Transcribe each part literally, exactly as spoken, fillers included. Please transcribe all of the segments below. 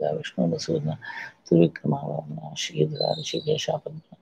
विष्णु मसूदन त्रिविक्रमावर्ण श्रीधर ऋषिकेशापद्म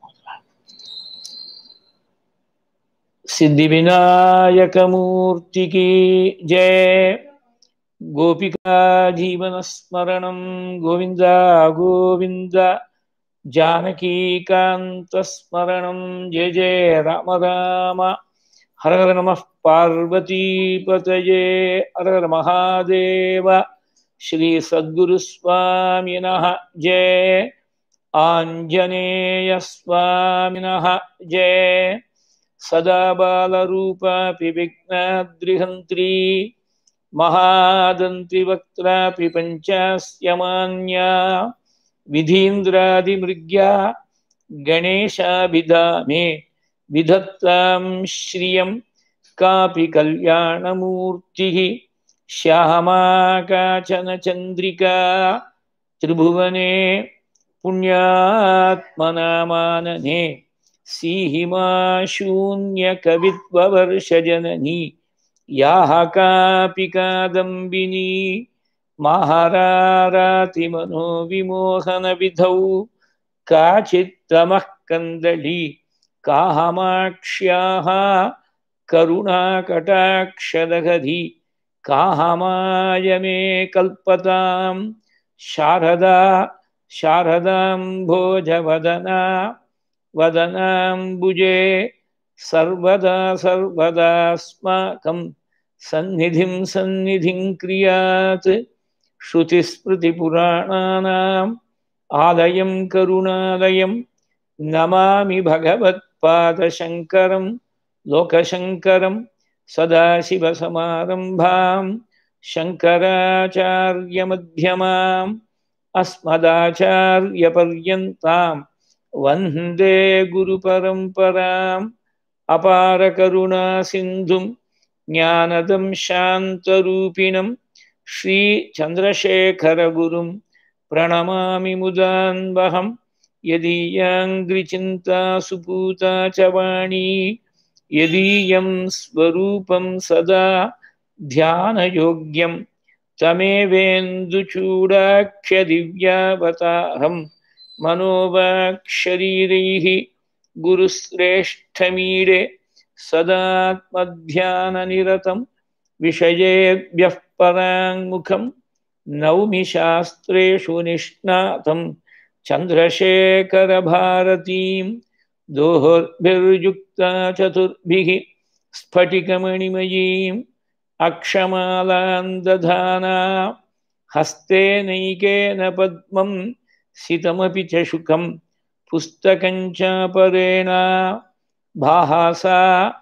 सिद्धि विनायक मूर्ति की जय। गोपिका जीवन स्मरणं गोविंद गोविंद जानकी कांत स्मरणं जय जय राम राम। हर हर नमः पार्वती पतये हर हर महादेव। श्री सद्गुरु स्वामिनः जय। आंजनेय स्वामिनः जय। सदा बालरूपापि विघ्नाद्रिहन्त्री महादन्ति वक्त्रापि पञ्चास्यमान्या विधीन्द्रादिमृग्या गणेशाभिधामे विधत्तां श्रियं कापि कल्याणमूर्तिः श्यामा काचन चन्द्रिका त्रिभुवने पुण्यात्मनामानने सीहिमा शून्यकवित्ववर्षजननी याः कापि कादम्बिनी महारारातिमनोविमोहनविधौ काचित्तमः कन्दली कामाक्ष्याः करुणाकटाक्षदगधी कामाय मे कल्पतां शारदा शारदाम्भोजवदना वदनाम्बुजे सर्वदा सर्वदास्माकं सन्निधिं सन्निधिं क्रियात्। श्रुतिस्मृतिपुराणानाम् आलयं करुणालयं नमामि भगवत्पादशङ्करं लोकशङ्करं सदाशिवसमारम्भां शङ्कराचार्यमध्यमाम् अस्मदाचार्यपर्यन्तां वन्दे गुरुपरम्पराम्। अपार करुणा सिन्धुं ज्ञानदं शान्तरूपिणं श्री चन्द्रशेखर गुरुं प्रणमामि मुदान्वहं। यदीयाङ्घ्रिचिन्ता सुपूता च वाणी यदीयं स्वरूपं सदा ध्यानयोग्यं तमेवेन्दुचूडाख्यदिव्यावतारं मनोवाक्शरीरैः गुरुश्रेष्ठमीडे सदात्मध्याननिरतं विषयेभ्यः पराङ्मुखं नौमि शास्त्रेषु निष्णातं चन्द्रशेखरभारतीं दोर्भिर्युक्ता चतुर्भिः स्फटिकमणिमयीम् अक्षमालां दधाना हस्ते नैकेन पद्मं सितमपि च शुकं पुस्तकं चापरेण भासा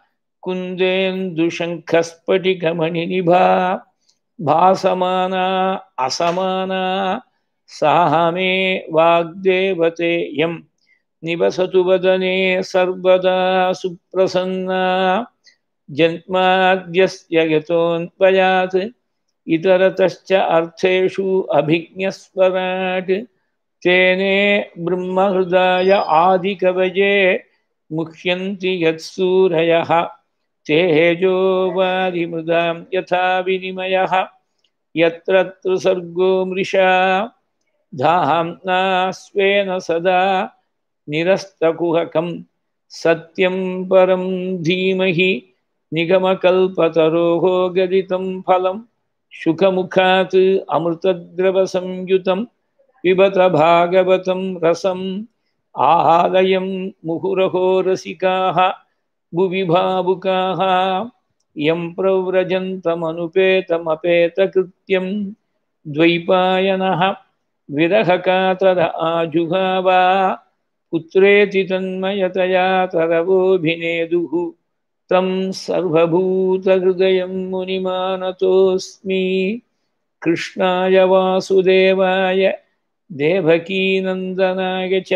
कुन्देन्दुशङ्खस्फटिकमणिनिभा भासमाना असमाना साह मे वाग्देवतेयं निवसतु वदने सर्वदा सुप्रसन्ना। जन्माद्यस्य यतोऽन्वयात् इतरतश्च अर्थेषु अभिज्ञस्वराट् तेने ब्रह्महृदाय आदिकवये मुह्यन्ति यत्सूरयः तेजो वारिमृदां यथा विनिमयः यत्र त्रिसर्गो मृषा धाम्ना स्वेन सदा निरस्तकुहकं सत्यं परं धीमहि निगमकल्पतरोः गदितं फलं शुकमुखात् अमृतद्रवसंयुतं पिबत भागवतं रसम् आहालयं मुहुरहो रसिकाः भुवि भावुकाः यं प्रव्रजन्तमनुपेतमपेतकृत्यं द्वैपायनः विरहकातर आजुहाव पुत्रेति तन्मयतया तरवोऽभिनेदुः तं सर्वभूतहृदयं मुनिमानतोऽस्मि। कृष्णाय वासुदेवाय देवकीनन्दनाय च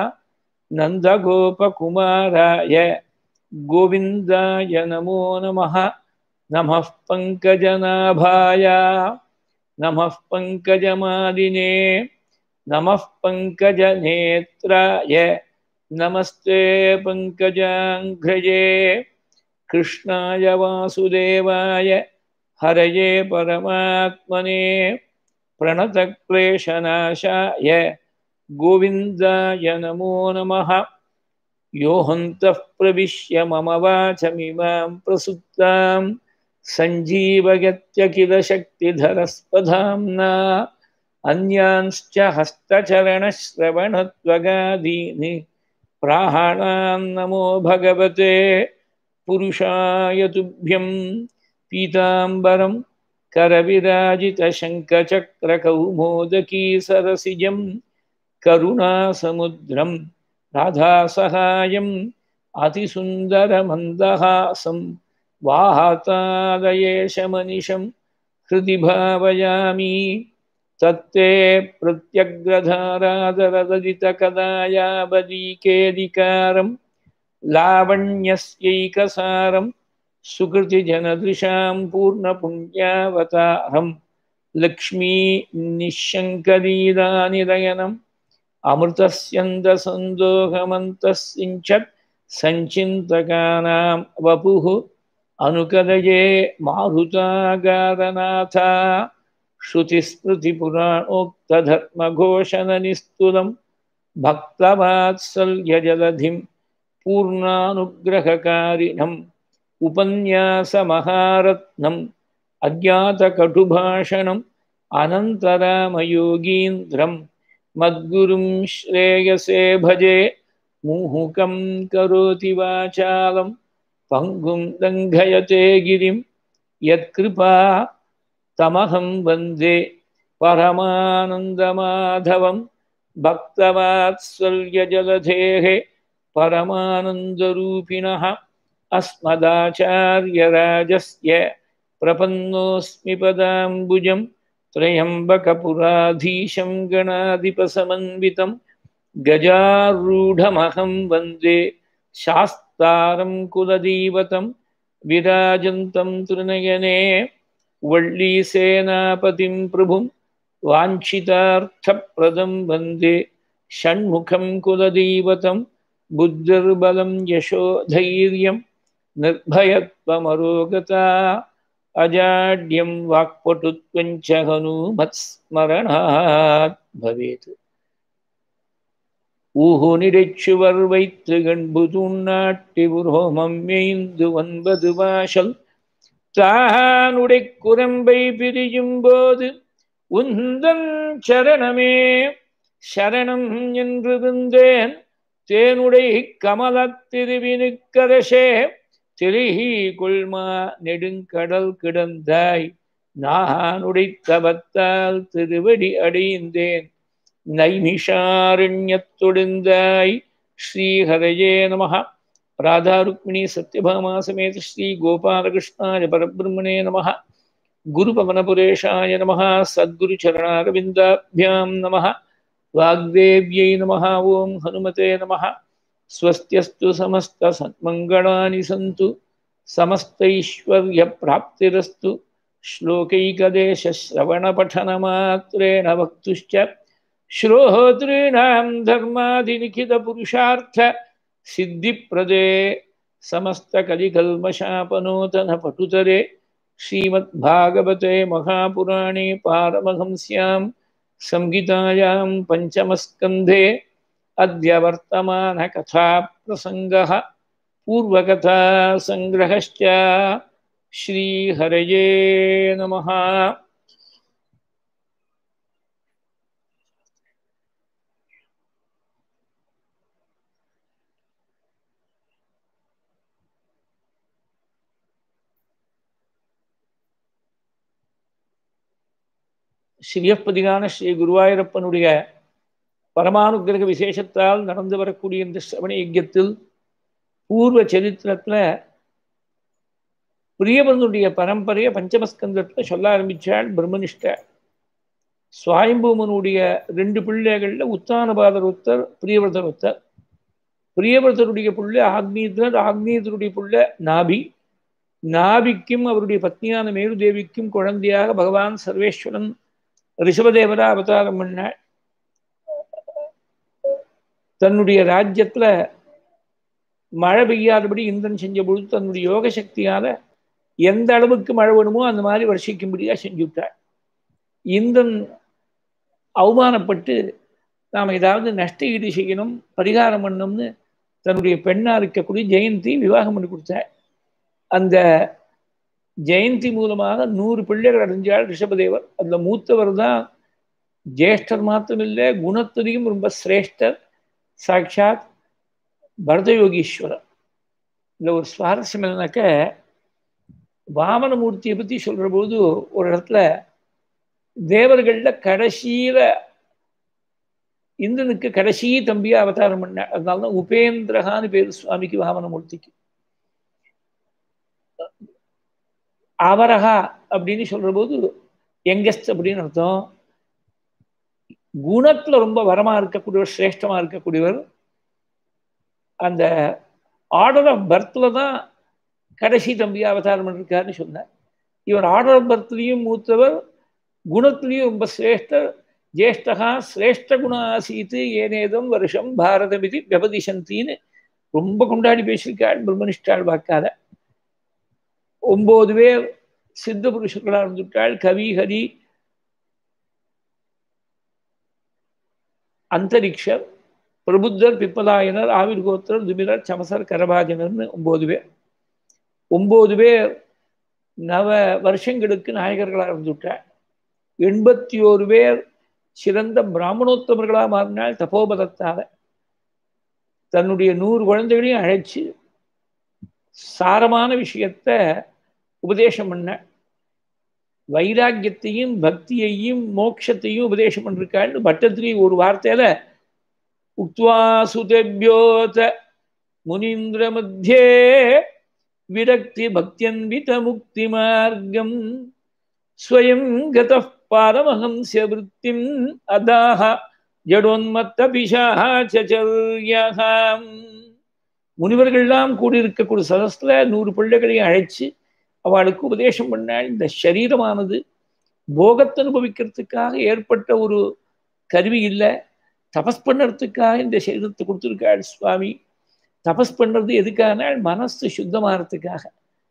नन्दगोपकुमाराय गोविन्दाय नमो नमः। नमः पङ्कजनाभाय नमः पङ्कजमालिने नमः पङ्कजनेत्राय नमस्ते पङ्कजाङ्घ्रये। कृष्णाय वासुदेवाय हरये परमात्मने प्रणतक्लेशनाशाय गोविन्दाय नमो नमः। यो हन्तः प्रविश्य मम वाचमिमां प्रसुप्तां सञ्जीवयत्य किल शक्तिधरस्वधाम्ना अन्यांश्च हस्तचरणश्रवणत्वगादीनि प्राणान् नमो भगवते पुरुषाय तुभ्यं। पीताम्बरं करविराजितशङ्खचक्रकौमोदकी सरसिजं करुणासमुद्रं राधासहायम् अतिसुन्दरमन्दहासं वातालयेशमनिशं हृदि भावयामि। तत्ते प्रत्यग्रधारादरदलितकदायावलीकेदिकारं लावण्यस्यैकसारं सुकृतिजनदृशां पूर्णपुण्यावतारं लक्ष्मी निःशङ्करीदानिलयनम् अमृतस्यन्दसन्दोहमन्तस्सिञ्चत् सञ्चिन्तकानां वपुः अनुकदये मारुतागारनाथ। श्रुतिस्मृतिपुराणोक्तधर्मघोषणनिस्तुलं भक्तवात्सल्यजलधिं पूर्णानुग्रहकारिणम् उपन्यासमहारत्नम् अज्ञातकटुभाषणम् अनन्तरामयोगीन्द्रं मद्गुरुं श्रेयसे भजे। मुहुकं करोति वाचालं पङ्गुं लङ्घयते गिरिं यत्कृपा तमहं वन्दे परमानन्दमाधवं। भक्तवात्सल्यजलधेः परमानन्दरूपिणः अस्मदाचार्यराजस्य प्रपन्नोऽस्मि पदाम्बुजं त्र्यम्बकपुराधीशं गणाधिपसमन्वितं गजारूढमहं वन्दे शास्तारं कुलदैवतं विराजन्तं त्रिनयने वल्लीसेनापतिं प्रभुं वाञ्छितार्थप्रदं वन्दे षण्मुखं कुलदैवतं बुद्धिर्बलं यशो धैर्यं निर्भयत्वमरोगता अजाड्यं वाक्पटुत्वं च हनुमत्स्मरणात् भवेत्। ஊஹுனிடைச்சுவர் வைத்து கண்புதூண் நாட்டி உரோமம் மேய்ந்து ஒன்பது வாசல் தானுடை குரம்பை பிரியும் போது உந்தன் சரணமே சரணம் என்று இருந்தேன். தேனுடை கமலத்திருவினுக்கரசே திரிஹி கொள்மா நெடுங்கடல் கிடந்தாய் நானுடை தவத்தால் திருவடி அடைந்தேன். नैमिषारण्यत्तुडिन्दाय श्रीहरये नमः। राधा रुक्मिणी सत्यभामा समेत श्री गोपालकृष्णाय परब्रह्मणे नमः। गुरुपवनपुरेशाय नमः। सद्गुरुचरणारविन्दाभ्यां नमः। वाग्देव्यै नमः। ओं हनुमते नमः। स्वस्त्यस्तु समस्तसन्मङ्गलानि सन्तु समस्तैश्वर्यप्राप्तिरस्तु। श्लोकैकदेशश्रवणपठनमात्रेण वक्तुश्च श्रोतॄणां धर्मादिलिखितपुरुषार्थ सिद्धिप्रदे समस्तकलिकल्मषापनोतनपटुतरे श्रीमद्भागवते महापुराणे पारमहंस्यां संहितायां पञ्चमस्कन्धे अद्य वर्तमानकथाप्रसङ्गः पूर्वकथासङ्ग्रहश्च। श्रीहरये नमः। சிவியப்பதிகான ஸ்ரீ குருவாயூரப்பனுடைய பரமானுக்கிரக விசேஷத்தால் நடந்து வரக்கூடிய இந்த சிரவண யஜ்ஞத்தில் பூர்வ சரித்திரத்தில் பிரியவனுடைய பரம்பரையை பஞ்சமஸ்கந்தத்தில் சொல்ல ஆரம்பித்தாள் பிரம்மனிஷ்ட. சுவாயம்பூமனுடைய ரெண்டு பிள்ளைகளில் உத்தானபாதர் ஒருத்தர், பிரியவர்தர் ஒருத்தர். பிரியவர்தருடைய பிள்ளை ஆக்னீதர், ஆக்னீதருடைய பிள்ளை நாபி. நாபிக்கும் அவருடைய பத்னியான மேருதேவிக்கும் குழந்தையாக பகவான் சர்வேஸ்வரன் ரிஷபதேவரா அவதாரம் பண்ணாள். தன்னுடைய ராஜ்யத்துல மழை பெய்யாதபடி இந்திரன் செஞ்ச பொழுது தன்னுடைய யோக சக்தியால எந்த அளவுக்கு மழை வேணுமோ அந்த மாதிரி வருஷிக்கும்படியா செஞ்சுவிட்டாள். இந்திரன் அவமானப்பட்டு நாம் ஏதாவது நஷ்ட ஈடு செய்யணும், பரிகாரம் பண்ணணும்னு தன்னுடைய பெண்ணா இருக்கக்கூடிய ஜெயந்தி விவாகம் பண்ணி கொடுத்தார். அந்த ஜெயந்தி மூலமாக நூறு பிள்ளைகள் அடைஞ்சாள் ரிஷபதேவர். அந்த மூத்தவர் தான் ஜேஷ்டர் மாத்திரமில்லை, குணத்திலையும் ரொம்ப சிரேஷ்டர், சாட்சாத் பரதயோகீஸ்வரர். இந்த ஒரு சுவாரஸ்யம் என்னன்னாக்க, வாமனமூர்த்தியை பற்றி சொல்கிற போது ஒரு இடத்துல தேவர்களில் கடைசியில இந்திரனுக்கு கடைசி தம்பியா அவதாரம் பண்ண, அதனால்தான் உபேந்திரகான்னு பேர் சுவாமிக்கு வாமனமூர்த்திக்கு. அவரகா அப்படின்னு சொல்ற போது யங்கஸ்ட் அப்படின்னு அர்த்தம். குணத்துல ரொம்ப வரமா இருக்கக்கூடியவர், சிரேஷ்டமா இருக்கக்கூடியவர். அந்த ஆர்டர் ஆஃப் பர்த்ல தான் கடைசி தம்பியா அவதாரம் பண்ணிருக்காருன்னு சொன்னார். இவர் ஆர்டர் ஆஃப் பர்த்லையும் மூத்தவர், குணத்திலையும் ரொம்ப சிரேஷ்டர். ஜேஷ்டகா சிரேஷ்ட குண ஆசீத்து ஏனேதம் வருஷம் பாரதமிதி விபதிசந்தின்னு ரொம்ப கொண்டாடி பேசியிருக்காள் பிரம்மனிஷ்டாள் வாக்காத. ஒன்பது பேர் சித்த புருஷர்களாக இருந்துட்டாள். கவி, ஹரி, அந்தரிக்ஷர், பிரபுத்தர், பிப்பலாயனர், ஆவிர்கோத்திரர், துமிரர், சமசர், கரபாஜனர்னு ஒன்பது பேர். ஒன்பது பேர் நவ வருஷங்களுக்கு நாயகர்களாக இருந்துட்டாள். எண்பத்தி ஓரு பேர் சிறந்த பிராமணோத்தமர்களாக மாறினாள் தபோபதத்தால. தன்னுடைய நூறு குழந்தைகளையும் அழைச்சு சாரமான விஷயத்த உபதேசம் பண்ண, வைராக்கியத்தையும் பக்தியையும் மோட்சத்தையும் உபதேசம் பண்ணிருக்காள். பட்டத்திரி ஒரு வார்த்தையில உக்த்வா சுதேபியோத முனீந்திர மத்தியே விரக்தி பக்தியன்வித முக்தி மார்க்கம் ஸ்வயம் கதः பாரமஹம்ஸ்ய விருத்திம் அதாஹ ஜடோன்மத்த பிசாசச்சர்யஹாம். முனிவர்கள்லாம் கூடியிருக்கக்கூடிய சதஸ்ல நூறு பிள்ளைகளையும் அழைச்சு அவளுக்கு உபதேசம் பண்ணாள். இந்த சரீரமானது போகத்தை அனுபவிக்கிறதுக்காக ஏற்பட்ட ஒரு கருவி இல்லை, தபஸ் பண்ணுறதுக்காக இந்த சரீரத்தை கொடுத்துருக்காள் சுவாமி. தபஸ் பண்ணுறது எதுக்கானால் மனசு சுத்தமானதுக்காக.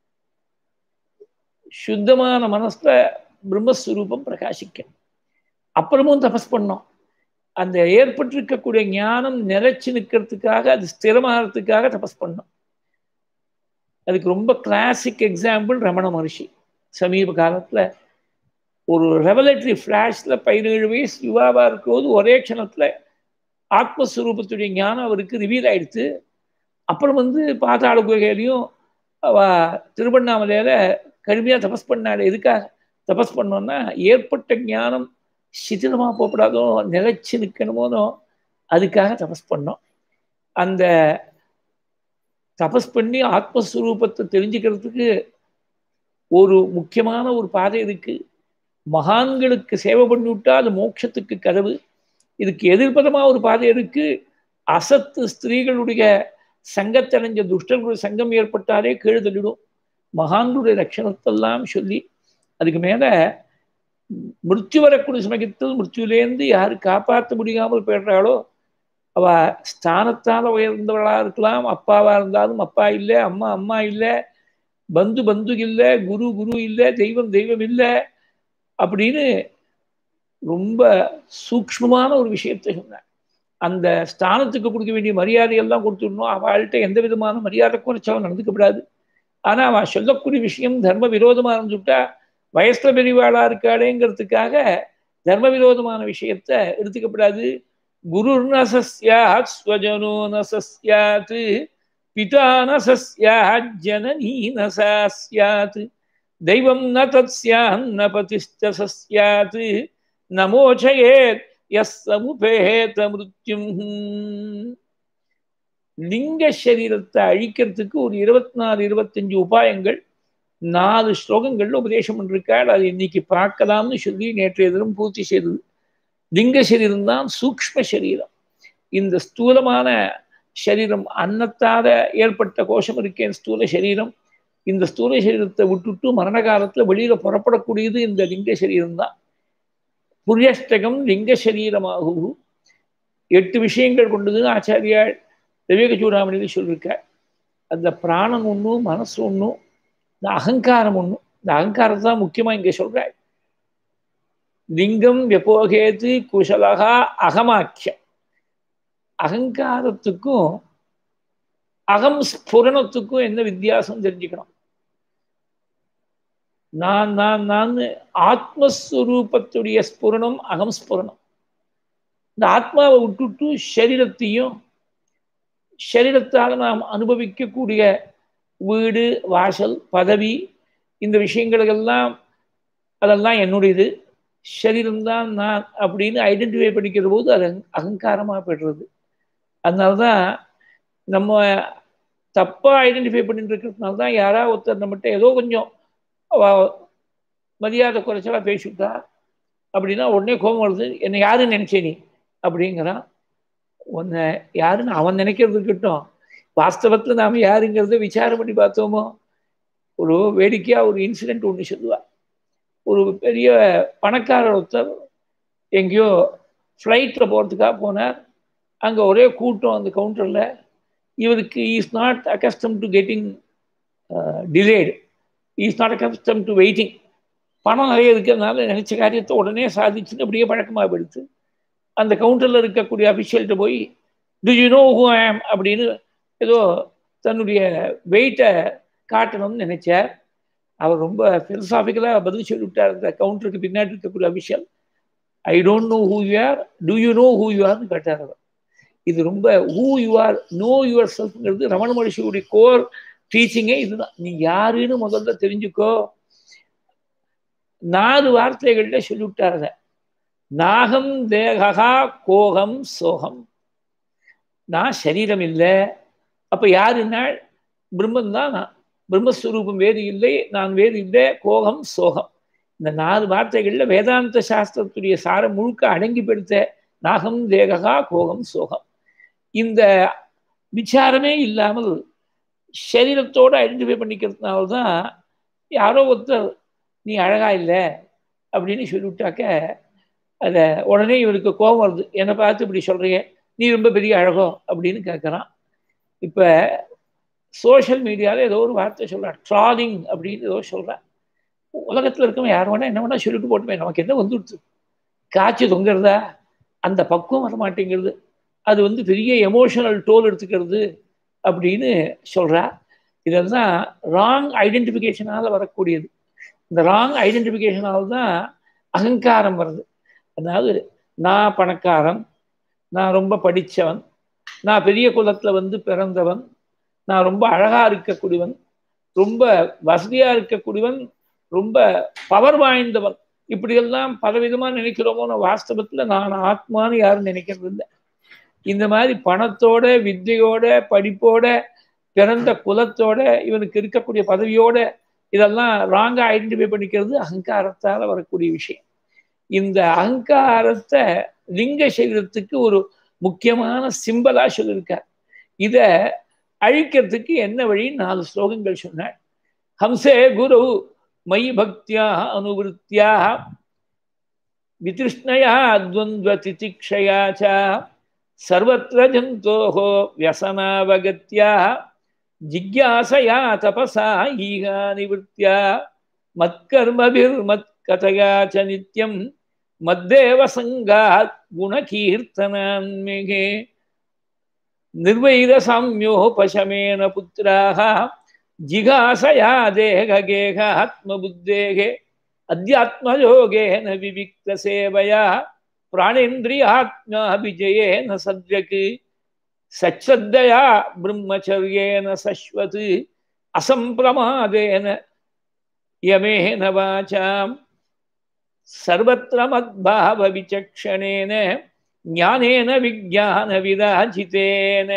சுத்தமான மனசுல பிரம்மஸ்வரூபம் பிரகாசிக்க. அப்புறமும் தபஸ் பண்ணோம். அந்த ஏற்பட்டிருக்கக்கூடிய ஞானம் நிலைச்சு நிற்கிறதுக்காக, அது ஸ்திரமாகிறதுக்காக தபஸ் பண்ணோம். அதுக்கு ரொம்ப கிளாசிக் எக்ஸாம்பிள் ரமண மகர்ஷி. சமீப காலத்தில் ஒரு ரெவலேட்டரி ஃப்ளாஷ்ல பதினேழு வயசு யுவாவா இருக்கும்போது ஒரே க்ஷணத்துல ஆத்மஸ்வரூபத்துடைய ஞானம் அவருக்கு ரிவீல் ஆயிடுச்சு. அப்புறம் வந்து பாதாள குகையிலையும் அவ திருவண்ணாமலையில கடுமையாக தபஸ் பண்ணாள். எதுக்காக தபஸ் பண்ணோன்னா, ஏற்பட்ட ஞானம் சிதிலமாக போகப்படாதோ, நிலைச்சு நிற்கணுமோனோ, அதுக்காக தபஸ் பண்ணோம். அந்த தபஸ் பண்ணி ஆத்மஸ்வரூபத்தை தெரிஞ்சுக்கிறதுக்கு ஒரு முக்கியமான ஒரு பாதை இருக்கு. மகான்களுக்கு சேவை பண்ணி விட்டா அது மோட்சத்துக்கு கதவு. இதுக்கு எதிர்பதமா ஒரு பாதை இருக்கு. அசத்து ஸ்திரீகளுடைய சங்கத்தடைஞ்ச துஷ்டர்களுடைய சங்கம் ஏற்பட்டாலே கீழ் தள்ளிடும். மகான்களுடைய லட்சணத்தெல்லாம் சொல்லி அதுக்கு மேல மிருத்யு வரக்கூடிய சமயத்தில் மிருத்யுலேருந்து யாரு காப்பாற்ற முடியாமல் போயிடுறாளோ அவ ஸ்தானத்தால் உயர்ந்தவளா இருக்கலாம். அப்பாவா இருந்தாலும் அப்பா இல்லை, அம்மா அம்மா இல்லை, பந்து பந்து இல்லை, குரு குரு இல்லை, தெய்வம் தெய்வம் இல்லை அப்படின்னு ரொம்ப சூக்ஷ்மமான ஒரு விஷயத்தை சொன்னார். அந்த ஸ்தானத்துக்கு கொடுக்க வேண்டிய மரியாதையெல்லாம் கொடுத்துடணும். அவள்கிட்ட எந்த விதமான மரியாதை குறைச்சாலும் நடந்துக்கப்படாது. ஆனா அவன் சொல்லக்கூடிய விஷயம் தர்ம விரோதமா இருந்துட்டா, வயசுல பெரியவாளா இருக்காளேங்கிறதுக்காக தர்ம விரோதமான விஷயத்த எடுத்துக்கப்படாது. குரு நசஸ்யாத் ஸ்வஜனோ நசஸ்யாத் பிதா நசஸ்யாத் ஜனனி நசஸ்யாத் தெய்வம் ந தத்ஸ்யான் ந பதிஷ்ட சஸ்யாத் நமோச்சயேத் யஸ் சமுபேத மிருத்யும். லிங்க சரீரத்தை அழிக்கிறதுக்கு ஒரு இருபத்தி நாலு இருபத்தஞ்சு உபாயங்கள் நாலு ஸ்லோகங்கள்ல உபதேசம் பண்ணிருக்காள். அது இன்னைக்கு பார்க்கலாம்னு சொல்லி நேற்றைய தினம் பூர்த்தி செய்தது. லிங்க சரீரம் தான் சூக்ஷ்ம சரீரம். இந்த ஸ்தூலமான சரீரம் அன்னத்தால ஏற்பட்ட கோஷம் இருக்கேன் ஸ்தூல சரீரம். இந்த ஸ்தூல சரீரத்தை விட்டுட்டு மரண காலத்துல வெளியில புறப்படக்கூடியது இந்த லிங்க சரீரம் தான். புரியஷ்டகம் லிங்க சரீரமாகும். எட்டு விஷயங்கள் கொண்டதுன்னு ஆச்சாரியாள் விவேக சூடாமணியில் சொல்லியிருக்காள். அந்த பிராணம் ஒன்றும், மனசு ஒன்றும், இந்த அகங்காரம் ஒன்றும். இந்த அகங்காரத்தை தான் முக்கியமாக இங்கே சொல்கிறாள். லிங்கம் வெப்போகேத்து குஷலகா அகமாக்கியம். அகங்காரத்துக்கும் அகம் ஸ்புரணத்துக்கும் என்ன வித்தியாசம் தெரிஞ்சுக்கணும். நான் நான் நான் ஆத்மஸ்வரூபத்துடைய ஸ்புரணம் அகம் ஸ்புரணம். இந்த ஆத்மாவை விட்டுட்டு சரீரத்தையும் சரீரத்தால் நாம் அனுபவிக்கக்கூடிய வீடு வாசல் பதவி இந்த விஷயங்களுக்கெல்லாம் அதெல்லாம் என்னுடையது, சரீரம்தான் நான் அப்படின்னு ஐடென்டிஃபை பண்ணிக்கிற போது அது அகங்காரமாக போய்டுறது. அதனால்தான் நம்ம தப்பாக ஐடென்டிஃபை பண்ணிட்டு இருக்கிறதுனால தான் யாராவது ஒருத்தர் நம்மகிட்ட ஏதோ கொஞ்சம் மரியாதை குறைச்சலாக பேசிவிட்டா அப்படின்னா உடனே கோபம் வருது. என்னை யாருன்னு நினைச்சே நீ அப்படிங்கிறான். உன்னை யாருன்னு அவன் நினைக்கிறது இருக்கட்டும், வாஸ்தவத்தில் நாம் யாருங்கிறத விசாரம் பண்ணி பார்த்தோமோ. ஒரு வேடிக்கையாக ஒரு இன்சிடெண்ட் ஒன்று சொல்லுவாள். ஒரு பெரிய பணக்காரர் ஒருத்தர் எங்கேயோ ஃப்ளைட்டில் போகிறதுக்காக போனார். அங்கே ஒரே கூட்டம் அந்த கவுண்டரில். இவருக்கு is not accustomed to getting delayed, is not accustomed to waiting. பணம் நிறைய இருக்கிறதுனால நினச்ச காரியத்தை உடனே சாதிச்சுன்னு அப்படியே பழக்கமாக போயிடுச்சு. அந்த கவுண்டரில் இருக்கக்கூடிய அஃபிஷியல்கிட்ட போய் do you know who I am அப்படின்னு ஏதோ தன்னுடைய வெயிட்டை காட்டணும்னு நினைச்சார். அவர் ரொம்ப ஃபிலசாபிக்கலாக பதில் சொல்லிவிட்டார் அந்த கவுண்டருக்கு பின்னாடி இருக்கக்கூடிய official. I don't know who you are, do you know who you ஆர்னு கேட்டார் அவர். இது ரொம்ப who you are know your செல்ஃப்ங்கிறது ரமண மகரிஷியுடைய கோர் டீச்சிங்கே இதுதான். நீ யாருன்னு முதல்ல தெரிஞ்சுக்கோ. நாலு வார்த்தைகள்ல சொல்லிவிட்டார் அதை. நாகம் தேகா கோகம் சோகம். நான் சரீரம் இல்லை. அப்போ யாருன்னா பிரம்மன் தான். நான் பிரம்மஸ்வரூபம் வேறு இல்லை, நான் வேறு இல்லை. கோகம் சோகம் இந்த நாலு வார்த்தைகளில் வேதாந்த சாஸ்திரத்துடைய சாரம் முழுக்க அடங்கி படுத்த நாகம் தேகா கோகம் சோகம். இந்த விசாரமே இல்லாமல் சரீரத்தோடு ஐடென்டிஃபை பண்ணிக்கிறதுனால தான் யாரோ ஒருத்தர் நீ அழகா இல்லை அப்படின்னு சொல்லிவிட்டாக்க அதை உடனே இவருக்கு கோபம் வருது. என்னை பார்த்து இப்படி சொல்கிறீங்க, நீ ரொம்ப பெரிய அழகோ அப்படின்னு கேட்குறான். இப்போ சோஷியல் மீடியாவில் ஏதோ ஒரு வார்த்தை சொல்கிறான், ட்ராலிங் அப்படின்னு ஏதோ சொல்கிறான். உலகத்தில் இருக்கவன் யார் வேணா என்ன வேணா சொல்லிட்டு போட்டுமே, நமக்கு என்ன வந்துடுச்சு, காய்ச்சி தொங்குறதா, அந்த பக்குவம் வர மாட்டேங்கிறது, அது வந்து பெரிய எமோஷனல் டோல் எடுத்துக்கிறது அப்படின்னு சொல்கிறா. இதெல்லாம் ராங் ஐடென்டிஃபிகேஷனால் வரக்கூடியது. இந்த ராங் ஐடென்டிஃபிகேஷனால் தான் அகங்காரம் வருது. அதாவது நான் பணக்காரன், நான் ரொம்ப படித்தவன், நான் பெரிய குலத்தில் வந்து பிறந்தவன், நான் ரொம்ப அழகாக இருக்கக்கூடியவன், ரொம்ப வசதியாக இருக்கக்கூடியவன், ரொம்ப பவர் வாய்ந்தவன், இப்படியெல்லாம் பலவிதமாக நினைக்கிறோமோ. வாஸ்தவத்தில் நான் ஆத்மான்னு யாரும் நினைக்கிறது இல்லை. இந்த மாதிரி பணத்தோட வித்தையோட படிப்போட பிறந்த குலத்தோட இவனுக்கு இருக்கக்கூடிய பதவியோட இதெல்லாம் ராங்கா ஐடென்டிஃபை பண்ணிக்கிறது அகங்காரத்தால் வரக்கூடிய விஷயம். இந்த அகங்காரத்தை லிங்க சரீரத்துக்கு ஒரு முக்கியமான சிம்பலா சொல்லியிருக்கார். இதை அழிக்கிறதுக்கு என்ன வழி? நாலு ஸ்லோகங்கள் சொன்னார். ஹம்சே குரு மயி பக்தியா அனுவிருத்தியா விதிருஷ்ணயா துவந்த்வ திதிக்ஷயா ச சர்வத்ர ஜந்தோஹோ வியசனாவகத்யா ஜிக்யாசயா தபசா ஈகா நிவృత్யா மத்கர்மபிர் மத்கதயா ச நித்யம் மத்தேவ சங்காத் குணகீர்த்தனான்மிகே நிர்வைர சாம்யோபசமேன புத்ராஹ ஜிகாசயா தேககேக ஆத்மபுத்தேகே அத்யாத்மயோகேன விவிக்த சேவயா பிராணேந்திரியாத்மாபிஜயேன சத்யக் சச்சத்தயா பிரம்மச்சர்யேன சஸ்வத் அசம்பிரமாதேன யமேன வாசாம் சர்வத்ர மத்பாவ விசக்ஷணேன ஞானேன விஜ்ஞான விராஜிதேன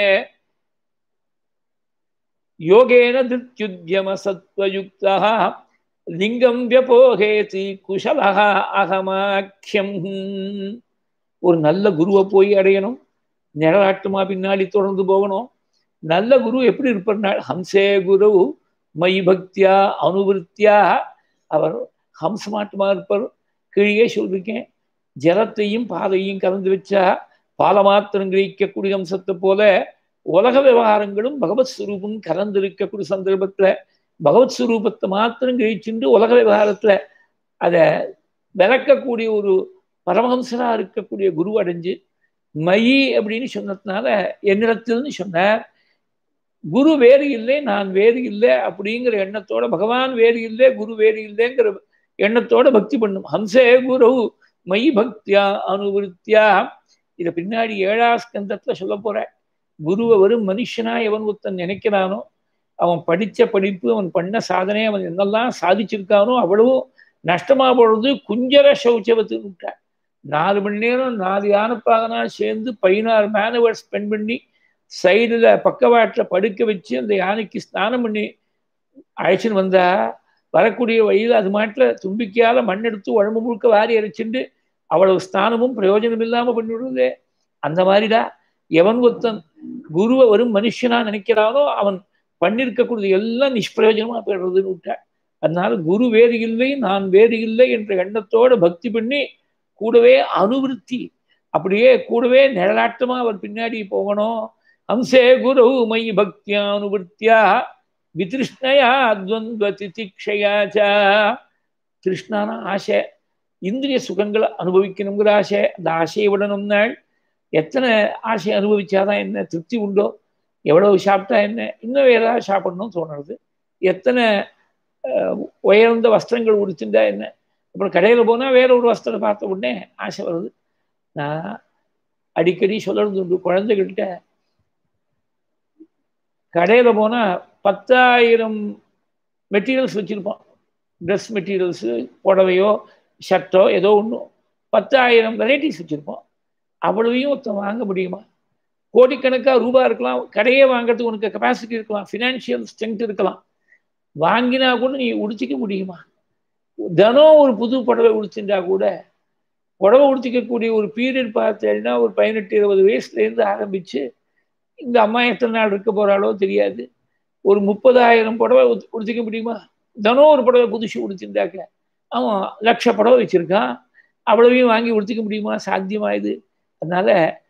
யோகேன திருத்யுத்யம சத்வயுக்தா லிங்கம் வியபோகேதி குஷலஹ அகமாக்கியம். ஒரு நல்ல குருவை போய் அடையணும், நிழலாட்டுமா பின்னாடி தொடர்ந்து போகணும். நல்ல குரு எப்படி இருப்பார்? ஹம்சே குரு மயி பக்தியா அனுவிருத்தியா. அவர் ஹம்சமாட்டுமா இருப்பார். கீழே சொல்லியிருக்கேன், ஜலத்தையும் பாலையும் கலந்து வச்சா பாலை மாத்திரம் கிரகிக்கக்கூடிய அம்சத்தை போல உலக விவகாரங்களும் பகவத் ஸ்வரூபம் கலந்திருக்கக்கூடிய சந்தர்ப்பத்தில் பகவத் ஸ்வரூபத்தை மாத்திரம் கிரகிச்சுட்டு உலக விவகாரத்தில் அதை விளக்கக்கூடிய ஒரு பரமஹம்சரா இருக்கக்கூடிய குரு அடைஞ்சு மயி அப்படின்னு சொன்னதுனால என்னிடத்தில்னு சொன்னார். குரு வேறு இல்லை, நான் வேறு இல்லை அப்படிங்கிற எண்ணத்தோட, பகவான் வேறு இல்லை, குரு வேறு இல்லைங்கிற எண்ணத்தோட பக்தி பண்ணும். ஹம்சே குரு மயி பக்தியா அனுவிருத்தியா. இதை பின்னாடி ஏழாம் ஸ்கந்தத்துல சொல்ல போற. குருவை வரும் மனுஷனா எவன் ஒருத்தன் நினைக்கிறானோ, அவன் படித்த படிப்பு, அவன் பண்ண சாதனை, அவன் என்னெல்லாம் சாதிச்சிருக்கானோ அவ்வளவும் நஷ்டமா போடுறது. குஞ்சர சௌச்சவத்துன்னு விட்டார். நாலு மணி நேரம் நாலு யானைப்பாகனா சேர்ந்து பதினாறு மேனவர் ஸ்பெண்ட் பண்ணி சைடில் பக்கவாட்டில் படுக்க வச்சு அந்த யானைக்கு ஸ்நானம் பண்ணி அழைச்சின்னு வந்தா வரக்கூடிய வழியில் அது மாட்டில் தும்பிக்கையால் மண் எடுத்து உடம்பு முழுக்க வாரி அரைச்சிட்டு அவ்வளவு ஸ்நானமும் பிரயோஜனம் இல்லாமல் பண்ணிவிடுறதே. அந்த மாதிரிதான் எவன் ஒருத்தன் குருவை வரும் மனுஷனா நினைக்கிறானோ அவன் பண்ணிருக்கக்கூடியது எல்லாம் நிஷ்பிரயோஜனமா போயிடுறதுன்னு விட்டார். அதனால குரு வேறு இல்லை, நான் வேறு இல்லை என்ற எண்ணத்தோட பக்தி பண்ணி கூடவே அனுவிருத்தி, அப்படியே கூடவே நிழலாட்டமா அவர் பின்னாடி போகணும். ஹம்சே குரு மயி பக்தியா அனுவிருத்தியா விதிருஷ்ணயா துவந்த்வ திதிக்ஷயாச்சா. கிருஷ்ணான ஆசை, இந்திரிய சுகங்களை அனுபவிக்கணுங்கிற ஆசை. அந்த ஆசையை விடணும்னாள் எத்தனை ஆசையை அனுபவிச்சாதான் என்ன திருப்தி உண்டோ, எவ்வளவு சாப்பிட்டா என்ன, இன்னும் ஏதாவது சாப்பிடணும்னு தோணுறது. எத்தனை உயர்ந்த வஸ்திரங்கள் உடுத்திருந்தா என்ன, அப்புறம் கடையில் போனால் வேற ஒரு வஸ்திரத்தை பார்த்த உடனே ஆசை வருது. நான் அடிக்கடி சொல்றது உண்டு குழந்தைகள்கிட்ட, கடையில் போனால் பத்தாயிரம் மெட்டீரியல்ஸ் வச்சுருப்போம். ட்ரெஸ் மெட்டீரியல்ஸு, புடவையோ ஷர்ட்டோ ஏதோ ஒன்று, பத்தாயிரம் வெரைட்டிஸ் வச்சுருப்போம். அவ்வளவையும் ஒருத்தன் வாங்க முடியுமா? கோடிக்கணக்காக ரூபா இருக்கலாம், கடையே வாங்கிறதுக்கு உனக்கு கெப்பாசிட்டி இருக்கலாம், ஃபினான்ஷியல் ஸ்ட்ரென்த் இருக்கலாம். வாங்கினா கூட நீ உடுத்திக்க முடியுமா? தினம் ஒரு புது புடவை உடுத்தின்றா கூட, புடவை உடுத்திக்கக்கூடிய ஒரு பீரியட் பார்த்தேன்னா ஒரு பதினெட்டு இருபது வயசுலேருந்து ஆரம்பித்து இந்த அம்மா எத்தனை நாள் இருக்க போகிறாளோ தெரியாது. ஒரு முப்பதாயிரம் புடவை உடுத்திக்க முடியுமா? தினம் ஒரு புடவை புதுசு உடுத்திருந்தாக்க அவன் லட்ச புடவை வச்சுருக்கான். அவ்வளவையும் வாங்கி உடுத்திக்க முடியுமா? சாத்தியமா இது? அதனால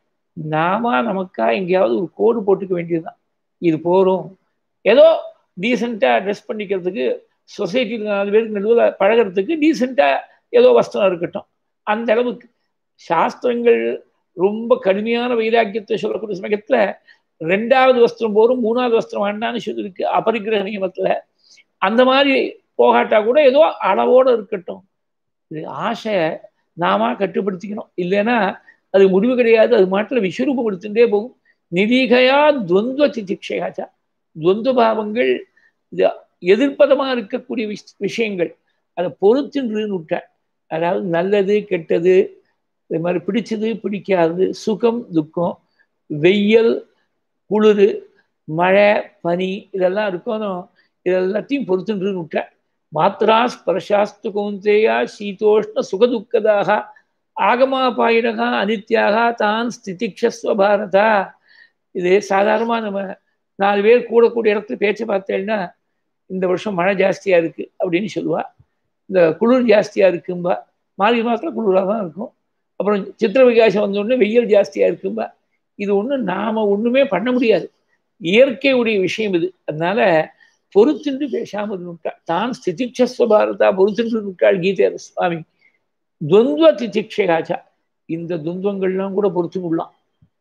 நாம நமக்கா எங்கேயாவது ஒரு கோடு போட்டுக்க வேண்டியதுதான். இது போகிறோம், ஏதோ டீசெண்டாக ட்ரெஸ் பண்ணிக்கிறதுக்கு, சொசைட்டியில் நாலு பேருக்கு நடுவில் பழகிறதுக்கு டீசெண்டாக ஏதோ வஸ்திரம் இருக்கட்டும். அந்த அளவுக்கு சாஸ்திரங்கள் ரொம்ப கடுமையான வைராக்கியத்தை சொல்லக்கூடிய சமயத்தில் ரெண்டாவது வஸ்திரம் போரும், மூணாவது வஸ்திரம் வேண்டான்னு சொல்லியிருக்கு அபரிக்கிரக நியமத்தில். அந்த மாதிரி போகாட்டா கூட ஏதோ அளவோடு இருக்கட்டும். இது ஆசை நாம கட்டுப்படுத்திக்கணும், இல்லைன்னா அது முடிவு கிடையாது. அது மாட்டில் விஸ்வரூபப்படுத்தின்றே போகும். நிதிகையா துவந்த்வ திதிக்ஷயாச்சா. துவந்த பாவங்கள், இது எதிர்ப்பதமாக இருக்கக்கூடிய விஷ் விஷயங்கள் அதை பொறுத்துன்றுன்னு விட்டார். அதாவது நல்லது கெட்டது, இது மாதிரி பிடிச்சது பிடிக்காது, சுகம் துக்கம், வெயில் குளிர், மழை பனி, இதெல்லாம் இருக்கணும். இதெல்லாத்தையும் பொறுத்துன்றுன்னு விட்டார். மாத்ரா ஸ்பர்ஷாஸ்து கௌந்தேயா சீதோஷ்ண சுகதுக்கதாக ஆகமாபாயினகா அனித்யாக தான் ஸ்திதிக்ஷஸ்வ பாரதா. இது சாதாரணமாக நம்ம நாலு பேர் கூடக்கூடிய இடத்துல பேச்சு பார்த்தேன்னா, இந்த வருஷம் மழை ஜாஸ்தியாக இருக்குது அப்படின்னு சொல்லுவா, இந்த குளிர் ஜாஸ்தியாக இருக்கும்பா, மார்கழி மாதத்தில் குளிராக தான் இருக்கும், அப்புறம் சித்திர விகாசம் வந்தோடனே வெயில் ஜாஸ்தியாக இருக்கும்பா. இது ஒன்றும் நாம் ஒன்றுமே பண்ண முடியாது, இயற்கையுடைய விஷயம் இது. அதனால பொறுத்துண்டு பேசாமல் இருந்துட்டாள். தான் ஸ்திதிக்ஷஸ்வ பாரதா, பொறுத்துண்டு இருந்துட்டாள் கீதை சுவாமி. துவந்த்வ திதிக்ஷயாச்சா, இந்த துவந்தங்கள்லாம் கூட பொறுத்துக்கலாம்.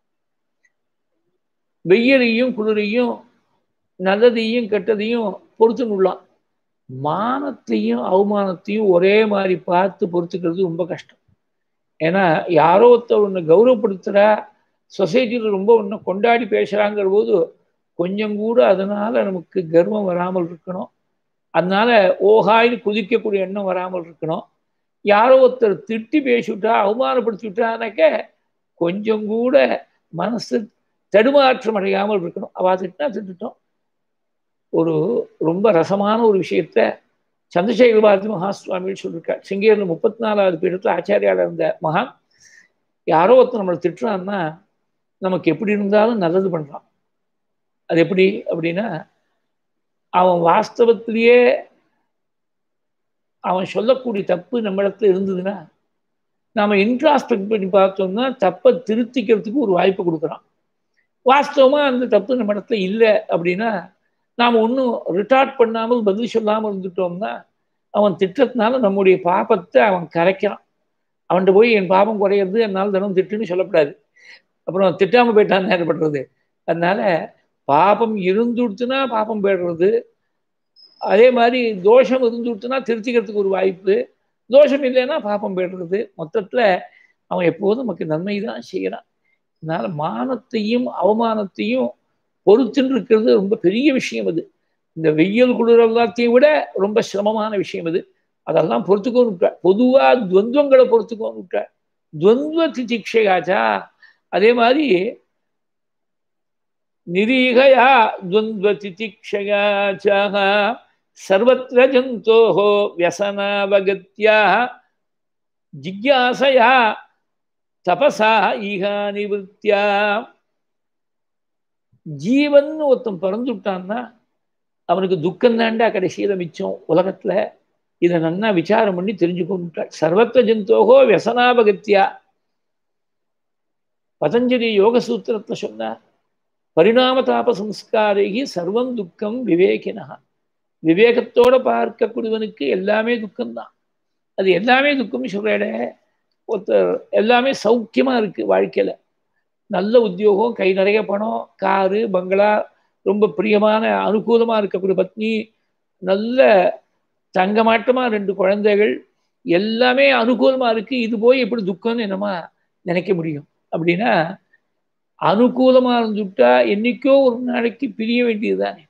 வெயிலையும் குளிரையும் நல்லதையும் கெட்டதையும் பொறுத்துக்கலாம். மானத்தையும் அவமானத்தையும் ஒரே மாதிரி பார்த்து பொறுத்துக்கிறது ரொம்ப கஷ்டம். ஏன்னா யாரோ ஒருத்தர் ஒன்று கௌரவப்படுத்துகிறா, சொசைட்டியில் ரொம்ப ஒன்று கொண்டாடி பேசுகிறாங்கிற போது கொஞ்சம் கூட அதனால நமக்கு கர்வம் வராமல் இருக்கணும். அதனால ஓஹாய்னு குதிக்கக்கூடிய எண்ணம் வராமல் இருக்கணும். யாரோ ஒருத்தர் திட்டி பேசிவிட்டா, அவமானப்படுத்தி விட்டானாக்க கொஞ்சம் கூட மனசு தடுமாற்றம் அடையாமல் இருக்கணும். அவள் திட்டினா திட்டுட்டோம். ஒரு ரொம்ப ரசமான ஒரு விஷயத்த சந்திரசேகர பாரதி மகாசுவாமிகள் சொல்லியிருக்கார். சிங்கேரில் முப்பத்தி நாலாவது பீடத்தில் ஆச்சாரியால் இருந்த மகான், யாரோ ஒருத்தர் நம்மளை திட்டுறான்னா நமக்கு எப்படி இருந்தாலும் நல்லது பண்ணுறான். அது எப்படி அப்படின்னா, அவன் வாஸ்தவத்திலேயே அவன் சொல்லக்கூடிய தப்பு நம்ம இடத்துல இருந்ததுன்னா நாம் இன்ட்ராஸ்பெக்ட் பண்ணி பார்த்தோம்னா தப்பை திருத்திக்கிறதுக்கு ஒரு வாய்ப்பு கொடுக்குறான். வாஸ்தவமாக அந்த தப்பு நம்ம இடத்துல இல்லை அப்படின்னா நாம் ஒன்றும் ரிட்டார்ட் பண்ணாமல் பதில் சொல்லாமல் இருந்துட்டோம்னா அவன் திட்டத்தினால நம்முடைய பாபத்தை அவன் கரைக்கிறான். அவன்கிட்ட போய் என் பாபம் குறையிறது என்னால் தினம் திட்டுன்னு சொல்லக்கூடாது. அப்புறம் திட்டாமல் போயிட்டான்னு ஏற்படுறது. அதனால பாபம் இருந்துடுத்துனா பாபம் போயிடுறது. அதே மாதிரி தோஷம் இருந்துடுத்துனா திருத்திக்கிறதுக்கு ஒரு வாய்ப்பு. தோஷம் இல்லைன்னா பாபம் போயிடுறது. மொத்தத்தில் அவன் எப்போதும் நமக்கு நன்மை தான் செய்கிறான். அதனால மானத்தையும் அவமானத்தையும் பொறுத்துன்னு இருக்கிறது ரொம்ப பெரிய விஷயம். அது இந்த வெயில் குளிர் எல்லாத்தையும் விட ரொம்ப சிரமமான விஷயம் அது. அதெல்லாம் பொறுத்துக்கோன்னு பொதுவா துவந்தங்களை பொறுத்துக்கோன்னு துவந்த திதிக்ஷையாச்சா. அதே மாதிரி நிரீகயா துவந்த திதிக்ஷயாச்சா சர்வத்ர ஜந்தோஹோ வியசனாவகத்யா ஜிக்யாசயா தபசா ஈகா நிவர்த்தியா. ஜீவன் ஒருத்தன் பிறந்துட்டான்னா அவனுக்கு துக்கம் தாண்டா கடைசியில மிச்சம் உலகத்துல. இதை நன்னா விசாரம் பண்ணி தெரிஞ்சுக்கொண்டாள். சர்வத்ர ஜந்தோகோ வியசனாபகத்தியா. பதஞ்சலி யோக சூத்திரத்துல சொன்னார், பரிணாம தாப சம்ஸ்காரேகி சர்வம் துக்கம் விவேகினா. விவேகத்தோட பார்க்கக்கூடியவனுக்கு எல்லாமே துக்கம்தான். அது எல்லாமே துக்கம்னு சொல்றேட. ஒருத்தர் எல்லாமே சௌக்கியமா இருக்கு வாழ்க்கையில, நல்ல உத்தியோகம், கை நிறைய பணம், காரு, பங்களா, ரொம்ப பிரியமான அனுகூலமா இருக்கக்கூடிய பத்னி, நல்ல தங்கமாட்டமா ரெண்டு குழந்தைகள், எல்லாமே அனுகூலமா இருக்கு. இது போய் எப்படி துக்கம்னு என்னமா நினைக்க முடியும்? அப்படின்னா அனுகூலமா இருந்துட்டா என்னைக்கோ ஒரு நாளைக்கு பிரிய வேண்டியதுதானே.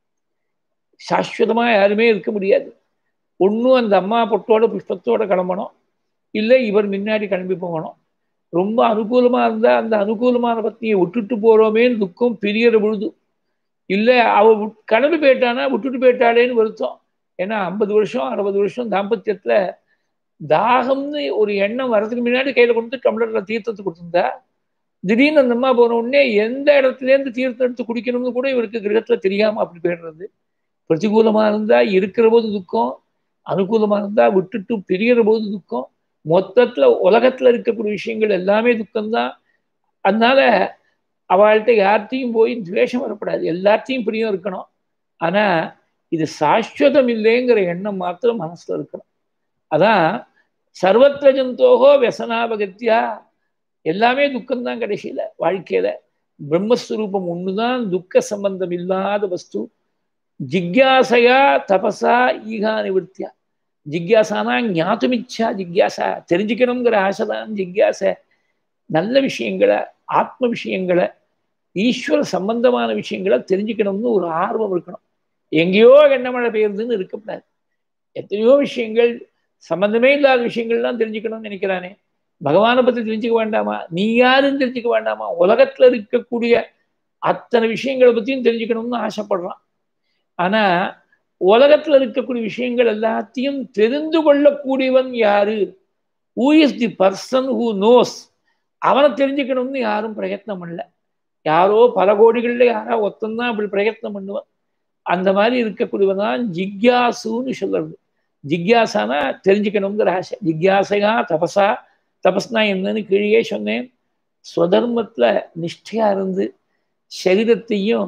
சாஸ்வதமா யாருமே இருக்க முடியாது. ஒன்றும் அந்த அம்மா பொட்டோட புஷ்பத்தோட கிளம்பணும், இல்லை இவர் முன்னாடி கிளம்பி போகணும். ரொம்ப அனுகூலமா இருந்தா அந்த அனுகூலமான பத்னியை விட்டுட்டு போறோமேன்னு துக்கம் பிரியற பொழுது, இல்லை அவ கிளம்பி போயிட்டானா விட்டுட்டு போயிட்டாளேன்னு வருத்தம். ஏன்னா ஐம்பது வருஷம் அறுபது வருஷம் தாம்பத்தியத்துல தாகம்னு ஒரு எண்ணம் வர்றதுக்கு முன்னாடி கையில கொண்டு டம்ளர்ல தீர்த்தத்தை கொடுத்துருந்தா, திடீர்னு அந்த அம்மா போன உடனே எந்த இடத்துல இருந்து தீர்த்தம் எடுத்து குடிக்கணும்னு கூட இவருக்கு கிரகத்துல தெரியாம அப்படி போயிடுறது. பிரதிகூலமா இருந்தா இருக்கிற போது துக்கம், அனுகூலமா இருந்தா விட்டுட்டு பிரியற போது துக்கம். மொத்தத்துல உலகத்துல இருக்கக்கூடிய விஷயங்கள் எல்லாமே துக்கம்தான். அதனால அவள்கிட்ட யார்த்தையும் போய் துவேஷம் வரப்படாது, எல்லாத்தையும் பிரியம் இருக்கணும். ஆனா இது சாஸ்வதம் இல்லைங்கிற எண்ணம் மாத்திரம் மனசுல இருக்கணும். அதான் சர்வத்ர ஜந்தோகோ வியசனாபகத்தியா. எல்லாமே துக்கம்தான் கடைசியில வாழ்க்கையில. பிரம்மஸ்வரூபம் ஒண்ணுதான் துக்க சம்பந்தம் இல்லாத வஸ்து. ஜிக்யாசையா தபசா ஈகா நிவர்த்தியா. ஜிக்யாசானா ஞாத்துமிச்சா ஜிக்யாசா, தெரிஞ்சுக்கணுங்கிற ஆசைதான் ஜிக்யாசை. நல்ல விஷயங்களை, ஆத்ம விஷயங்களை, ஈஸ்வர சம்பந்தமான விஷயங்களை தெரிஞ்சுக்கணும்னு ஒரு ஆர்வம் இருக்கணும். எங்கேயோ என்ன மழை பெய்யுறதுன்னு இருக்கக்கூடாது. எத்தனையோ விஷயங்கள் சம்பந்தமே இல்லாத விஷயங்கள்லாம் தெரிஞ்சுக்கணும்னு நினைக்கிறானே, பகவானை பத்தி தெரிஞ்சுக்க வேண்டாமா? நீ யாருன்னு தெரிஞ்சுக்க வேண்டாமா? உலகத்துல இருக்கக்கூடிய அத்தனை விஷயங்களை பத்தியும் தெரிஞ்சுக்கணும்னு ஆசைப்படுறான். ஆனா உலகத்துல இருக்கக்கூடிய விஷயங்கள் எல்லாத்தையும் தெரிந்து கொள்ளக்கூடியவன் யாரு? Who is the person who knows? அவனை தெரிஞ்சுக்கணும்னு யாரும் பிரயத்னம் பண்ணல. யாரோ பல கோடிகள்ல யாரா ஒத்தந்தான் அப்படி பிரயத்னம் பண்ணுவான். அந்த மாதிரி இருக்கக்கூடியவன் தான் ஜிக்யாசுன்னு சொல்றது. ஜிக்யாசானா தெரிஞ்சுக்கணுங்கிற ஆசை. ஜிக்யாசையா தபசா. தபஸ்னா என்னன்னு கீழே சொன்னேன். ஸ்வதர்மத்துல நிஷ்டையா இருந்து சரீரத்தையும்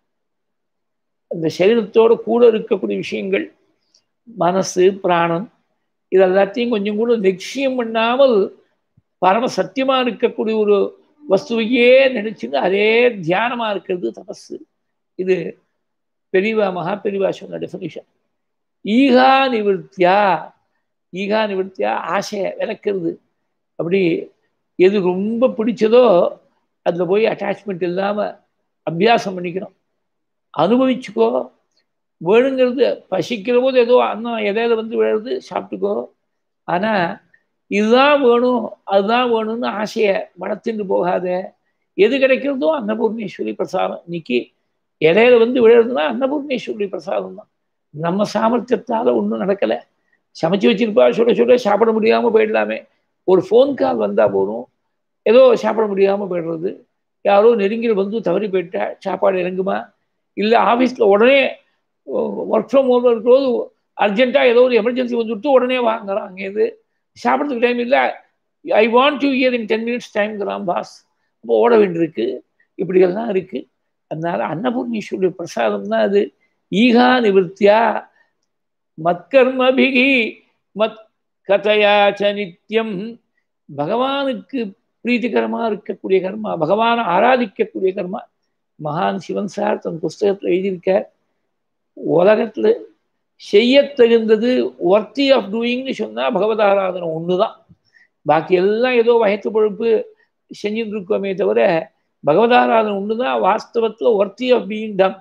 அந்த சரீரத்தோட கூட இருக்கக்கூடிய விஷயங்கள், மனசு, பிராணம், இது எல்லாத்தையும் கொஞ்சம் கூட லட்சியம் பண்ணாமல் பரம சத்தியமா இருக்கக்கூடிய ஒரு வஸ்துவையே நினைச்சுன்னு அதே தியானமா இருக்கிறது தபஸ். இது பெரியவா மகா பெரியவா சொன்ன டெஃபினிஷன். ஈகா நிவர்த்தியா. ஈகா நிவர்த்தியா ஆசையை விளக்குறது. அப்படி எது ரொம்ப பிடிச்சதோ அதுல போய் அட்டாச்மெண்ட் இல்லாம அபியாசம் பண்ணிக்கணும். அனுபவிச்சுக்கோ. வேணுங்கிறது பசிக்கிற போது ஏதோ அன்னம் எதையில வந்து விழுறது சாப்பிட்டுக்கோ. ஆனா இதுதான் வேணும் அதுதான் வேணும்னு ஆசையை வளர்த்துட்டு போகாத. எது கிடைக்கிறதோ அன்னபூர்ணேஸ்வரி பிரசாதம். இன்னைக்கு இலையில வந்து விழுறதுன்னா அன்னபூர்ணேஸ்வரி பிரசாதம் தான். நம்ம சாமர்த்தியத்தால ஒன்றும் நடக்கலை. சமைச்சு வச்சிருப்பா, சுட சுட சாப்பிட முடியாம போயிடலாமே. ஒரு ஃபோன் கால் வந்தா போதும் ஏதோ சாப்பிட முடியாம போயிடுறது. யாரோ நெருங்கிற வந்து தவறி போயிட்டா சாப்பாடு இறங்குமா? இல்லை ஆஃபீஸில் உடனே ஒர்க் ஃப்ரம் ஹோம் இருக்கிறது அர்ஜென்ட்டாக ஏதோ ஒரு எமர்ஜென்சி வந்துவிட்டு உடனே வாங்குறான். அங்கேருந்து சாப்பிட்றதுக்கு டைம் இல்லை. I want to hear in ten minutes டைம்ங்கிறான் பாஸ். அப்போ ஓட வேண்டியிருக்கு. இப்படியெல்லாம் இருக்கு. அதனால அன்னபூர்ணீஸ்வருடைய பிரசாதம் தான் அது. ஈகா நிவர்த்தியா. மத்கர்மபிகி மத் கதையாச்ச நித்தியம். பகவானுக்கு பிரீத்திகரமா இருக்கக்கூடிய கர்மா, பகவானை ஆராதிக்கக்கூடிய கர்மா. மகான் சிவன் சார் தன் புஸ்தகத்தில் எழுதியிருக்க, உலகத்துல செய்ய தகுந்தது ஒர்த்தி ஆஃப் டூயிங்னு சொன்னா பகவத் ஆராதனை ஒண்ணுதான். பாக்கி எல்லாம் ஏதோ வயத்து பொழுப்பு செஞ்சுட்டு இருக்கோமே தவிர பகவத் ஆராதனை ஒண்ணுதான் வாஸ்தவத்துல ஒர்த்தி ஆஃப் பீயிங் டன்.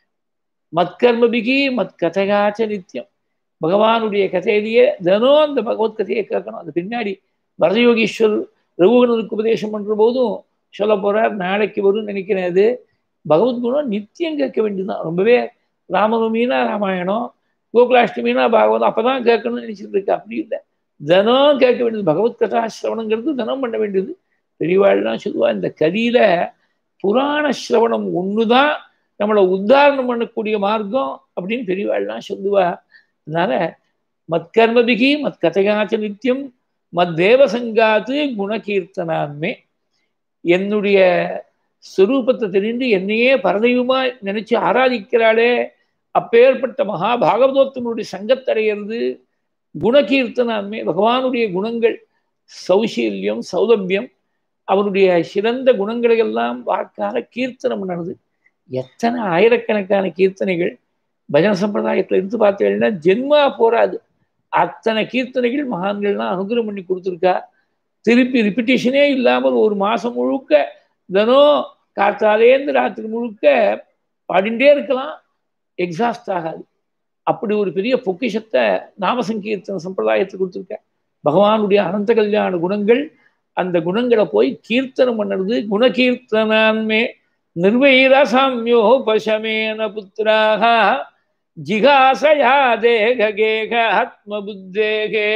மத்கர்மபிகி மத் கதையாச்ச நித்தியம். பகவானுடைய கதையிலேயே தினம் அந்த பகவத் கதையை கேட்கணும். அது பின்னாடி வரதயோகீஸ்வர் ரகுகணனுக்கு உபதேசம் பண்ற போதும் சொல்ல போறார், நாளைக்கு வரும்னு நினைக்கிறேன். அது பகவத்குணம் நித்தியம் கேட்க வேண்டியதுதான். ரொம்பவே ராமநவமினா ராமாயணம், கோகுலாஷ்டமினா பாகவதம் அப்பதான் கேட்கணும்னு நினைச்சிட்டு இருக்கு. அப்படி இல்லை, தினம் கேட்க வேண்டியது. பகவத் கதா சிரவணங்கிறது தினம் பண்ண வேண்டியது. பெரியவாள்லாம் சொல்லுவா, இந்த கதியில புராண சிரவணம் ஒண்ணுதான் நம்மளை உத்தாரணம் பண்ணக்கூடிய மார்க்கம் அப்படின்னு பெரியவாள்லாம் சொல்லுவா. அதனால மத்கர்மபிகி மத் கதையாச்ச நித்தியம் மத் தேவசங்காத்து குணகீர்த்தனான்மே. என்னுடைய ஸ்வரூபத்தை தெரிந்து என்னையே பரதெய்வமா நினைச்சு ஆராதிக்கிறாளே, அப்பேற்பட்ட மகா பாகவதோத்தமனுடைய சங்கத்தடையிறது குணகீர்த்தனான்மே. பகவானுடைய குணங்கள் சௌசீல்யம் சௌலபியம், அவனுடைய சிறந்த குணங்களை எல்லாம் வாக்கால கீர்த்தனம் பண்ணது. எத்தனை ஆயிரக்கணக்கான கீர்த்தனைகள் பஜன சம்பிரதாயத்தில் இருந்து பார்த்தீங்கன்னா ஜென்மா போராது. அத்தனை கீர்த்தனைகள் மகான்கள்லாம் அனுகிரகம் பண்ணி கொடுத்துருக்கா. திருப்பி ரிப்பிட்டேஷனே இல்லாமல் ஒரு மாசம் முழுக்க தினம் காத்தாலேந்து ராத்திரி முழுக்க பாடிண்டே இருக்கலாம், எக்ஸாஸ்ட் ஆகாது. அப்படி ஒரு பெரிய பொக்கிஷத்தை நாமசங்கீர்த்தன சம்பிரதாயத்தை கொடுத்துருக்க. பகவானுடைய அனந்த கல்யாண குணங்கள், அந்த குணங்களை போய் கீர்த்தனம் பண்ணுறது குணகீர்த்தனான்மே. நிர்வைரசாமியோ பசமேன புத்திராக ஜிகாசயா தேகேக ஆத்ம புத்தேகே.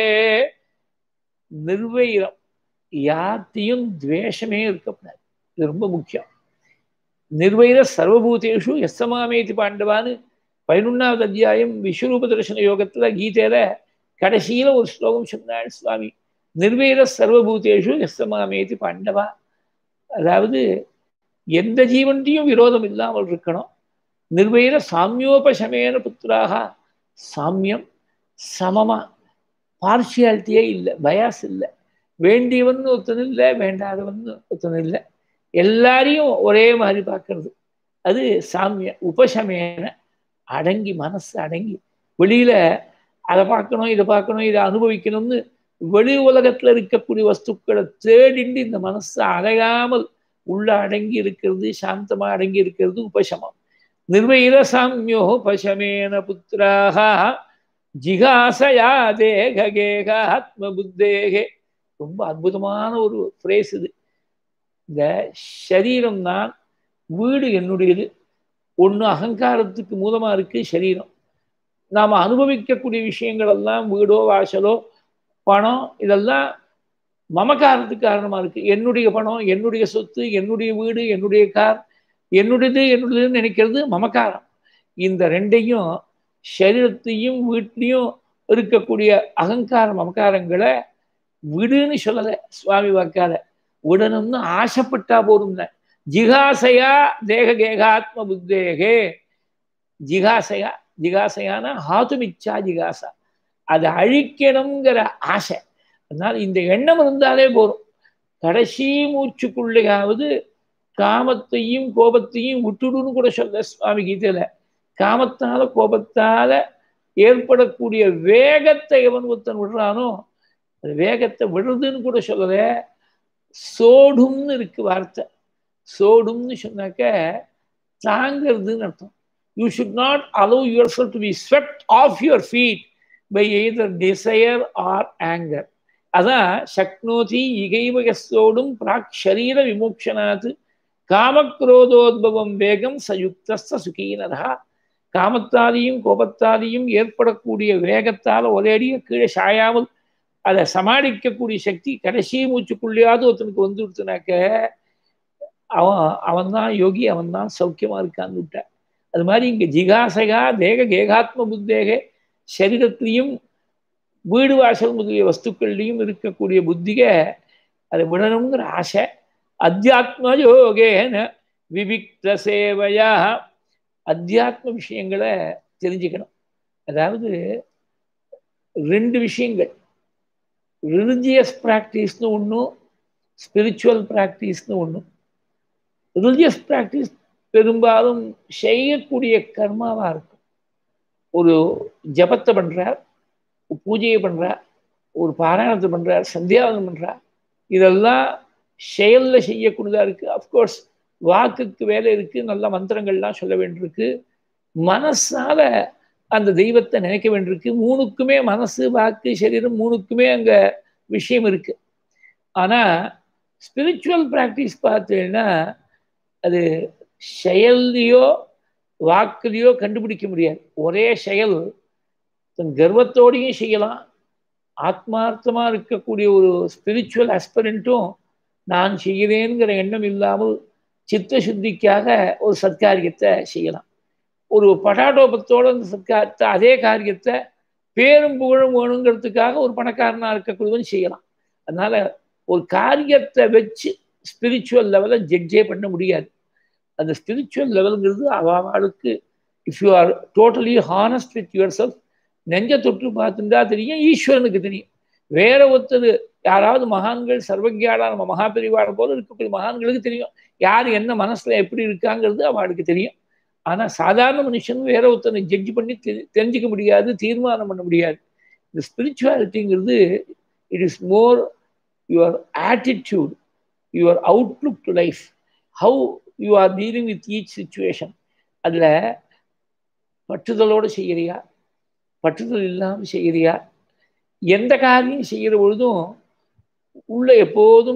நிர்வைரம், யார்த்தையும் துவேஷமே இருக்கக்கூடாது. இது ரொம்ப முக்கியம். நிர்வைர சர்வபூதேஷு எஸ்ஸமாமேதி பாண்டவான்னு பதினொன்னாவது அத்தியாயம் விஸ்வரூப தரிசன யோகத்துல கீதையில கடைசியில ஒரு ஸ்லோகம் சொன்னாள் சுவாமி. நிர்வைர சர்வபூதேஷு எஸ்ஸமாமேதி பாண்டவா. அதாவது எந்த ஜீவன்டையும் விரோதம் இல்லாமல் இருக்கணும். நிர்வைர சாமியோபசமேன புத்திராக. சாமியம், சமமா, பார்ஷியாலிட்டியே இல்லை, பயாஸ் இல்லை. வேண்டியவன் ஒருத்தன் இல்லை, வேண்டாதவன் ஒருத்தன் இல்லை, எல்லாரையும் ஒரே மாதிரி பார்க்கறது. அது சாமியம். உபசமேன, அடங்கி, மனசு அடங்கி, வெளியில அதை பார்க்கணும் இதை பார்க்கணும் இதை அனுபவிக்கணும்னு வெளி உலகத்துல இருக்கக்கூடிய வஸ்துக்களை தேடிண்டு இந்த மனசு அடையாமல் உள்ள அடங்கி இருக்கிறது, சாந்தமா அடங்கி இருக்கிறது உபசமம். நிர்வைர சாமியோ பசமேன புத்திராக ஜிகாசயா தேகேக ஆத்ம புத்தேகே. ரொம்ப அற்புதமான ஒரு ஃப்ரேஸ் இது. இந்த சரீரம் தான் வீடு என்னுடையது. ஒன்று அகங்காரத்துக்கு மூலமா இருக்கு சரீரம். நாம் அனுபவிக்கக்கூடிய விஷயங்கள் எல்லாம் வீடோ வாசலோ பணம் இதெல்லாம் மமக்காரத்துக்கு காரணமா இருக்கு. என்னுடைய பணம், என்னுடைய சொத்து, என்னுடைய வீடு, என்னுடைய கார், என்னுடையது என்னுடையதுன்னு நினைக்கிறது மமக்காரம். இந்த ரெண்டையும் சரீரத்தையும் வீட்லையும் இருக்கக்கூடிய அகங்கார மமக்காரங்களை விடுன்னு சொல்லலை சுவாமி வாக்கால. விடணும்னு ஆசைப்பட்டா போதும்ன. ஜிகாசையா தேக கேகாத்ம புத்தேகே. ஜிகாசையா, ஜிகாசையான ஹாத்துமிச்சா ஜிகாசா, அதை அழிக்கணுங்கிற ஆசை. அதனால இந்த எண்ணம் இருந்தாலே போதும். கடைசி மூச்சுக்குள்ளையாவது காமத்தையும் கோபத்தையும் விட்டுடுன்னு கூட சொல்ல சுவாமி கீதையில. காமத்தால கோபத்தால ஏற்படக்கூடிய வேகத்தை எவன் ஒருத்தன் விடுறானோ அது வேகத்தை விடுறதுன்னு கூட சொல்லல. சோடும்னு இருக்கு வார்த்தை. சோடும்னு சொன்னாக்க தாங்கிறதுன்னு அர்த்தம். You should not allow your self to be swept off your feet by either desire or anger. அதான் சக்னோதி இகைவகசோடும் பிராக் ஷரீர விமோக்ஷனாத் காமக்ரோதோத்பவம் வேகம் சயுக்தஸ்த சுகீனதா. காமத்தாலையும் கோபத்தாலையும் ஏற்படக்கூடிய வேகத்தால் ஒரேடிய கீழே சாயாமல் அதை சமாளிக்கக்கூடிய சக்தி கடைசி மூச்சுக்குள்ளேயாவது ஒருத்தனுக்கு வந்து விடுத்துனாக்க அவன் அவன் தான் யோகி, அவன் தான் சௌக்கியமா இருக்கான்னு விட்டார். அது மாதிரி இங்க ஜிகாசகா தேக கேகாத்ம புத்தேக, சரீரத்திலையும் வீடு வாசல் முதலிய வஸ்துக்கள்லையும் இருக்கக்கூடிய புத்திக அதை விடணுங்கிற ஆசை. அத்தியாத்ம யோகேன விவிக்த சேவையா. அத்தியாத்ம விஷயங்களை தெரிஞ்சுக்கணும். அதாவது ரெண்டு விஷயங்கள், ரிலிஜியஸ் ப்ராக்டிஸ்னு ஒன்றும் ஸ்பிரிச்சுவல் ப்ராக்டிஸ்னு ஒன்றும். ரிலிஜியஸ் ப்ராக்டிஸ் பெரும்பாலும் செய்யக்கூடிய கர்மாவாக இருக்கும். ஒரு ஜபத்தை பண்ணுறார், பூஜையை பண்ணுறார், ஒரு பாராயணத்தை பண்ணுறார், சந்தியாவதனம் பண்ணுறார், இதெல்லாம் செயலில் செய்யக்கூடியதாக இருக்குது. அஃப்கோர்ஸ் வாக்குக்கு வேலை இருக்குது, நல்ல மந்திரங்கள்லாம் சொல்ல வேண்டியிருக்கு, மனசால் அந்த தெய்வத்தை நினைக்க வேண்டியிருக்கு. மூணுக்குமே மனசு, வாக்கு, சரீரம் மூணுக்குமே அங்கே விஷயம் இருக்குது. ஆனால் ஸ்பிரிச்சுவல் ப்ராக்டிஸ் பார்த்தீங்கன்னா அது செயல்லையோ வாக்குலையோ கண்டுபிடிக்க முடியாது. ஒரே செயல் தன் கர்வத்தோடையும் செய்யலாம், ஆத்மார்த்தமாக இருக்கக்கூடிய ஒரு ஸ்பிரிச்சுவல் ஆஸ்பிரண்ட்டும் நான் செய்கிறேங்கிற எண்ணம் இல்லாமல் சித்த சுத்திக்காக ஒரு சத்காரியத்தை செய்யலாம். ஒரு பட்டாடோபத்தோட அந்த சத்காரத்தை, அதே காரியத்தை பேரும் புகழும் வேணுங்கிறதுக்காக ஒரு பணக்காரனாக இருக்கக்கூடியவன் செய்யலாம். அதனால ஒரு காரியத்தை வச்சு ஸ்பிரிச்சுவல் லெவலில் ஜட்ஜே பண்ண முடியாது. அந்த ஸ்பிரிச்சுவல் லெவலுங்கிறது அவளுக்கு, if you are totally honest with your self, நெஞ்ச தொற்று பார்த்துட்டா தெரியும், ஈஸ்வரனுக்கு தெரியும். வேற ஒருத்தர் யாராவது மகான்கள் சர்வஜாடா நம்ம மகாபெரிவாளை போல இருக்கக்கூடிய மகான்களுக்கு தெரியும் யார் என்ன மனசுல எப்படி இருக்காங்கிறது அவளுக்கு தெரியும். ஆனா சாதாரண மனுஷன் வேற ஒருத்தனை ஜட்ஜ் பண்ணி தெரிஞ்சுக்க முடியாது, தீர்மானம் பண்ண முடியாது. இந்த ஸ்பிரிச்சுவாலிட்டிங்கிறது it is more your attitude, your outlook to life, how you are dealing with each situation. அதில் பற்றுதலோடு செய்கிறியா, பற்றுதல் இல்லாமல் செய்கிறியா, எந்த காரியம் செய்கிற பொழுதும் உள்ள எப்போதும்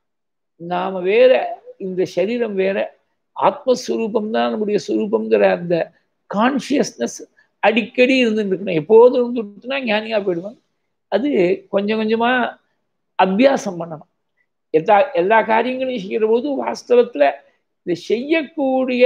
நாம் வேற, இந்த சரீரம் வேற, ஆத்மஸ்வரூபம் தான் நம்முடைய ஸ்வரூபங்கிற அந்த கான்ஷியஸ்னஸ் அடிக்கடி இருந்துட்டு இருக்கணும். எப்போதும் இருந்துட்டுனா ஞானியாக போயிடுவாங்க. அது கொஞ்சம் கொஞ்சமாக அபியாசம் பண்ணணும். எல்லா எல்லா காரியங்களையும் செய்கிற போது வாஸ்தவத்தில் இந்த செய்யக்கூடிய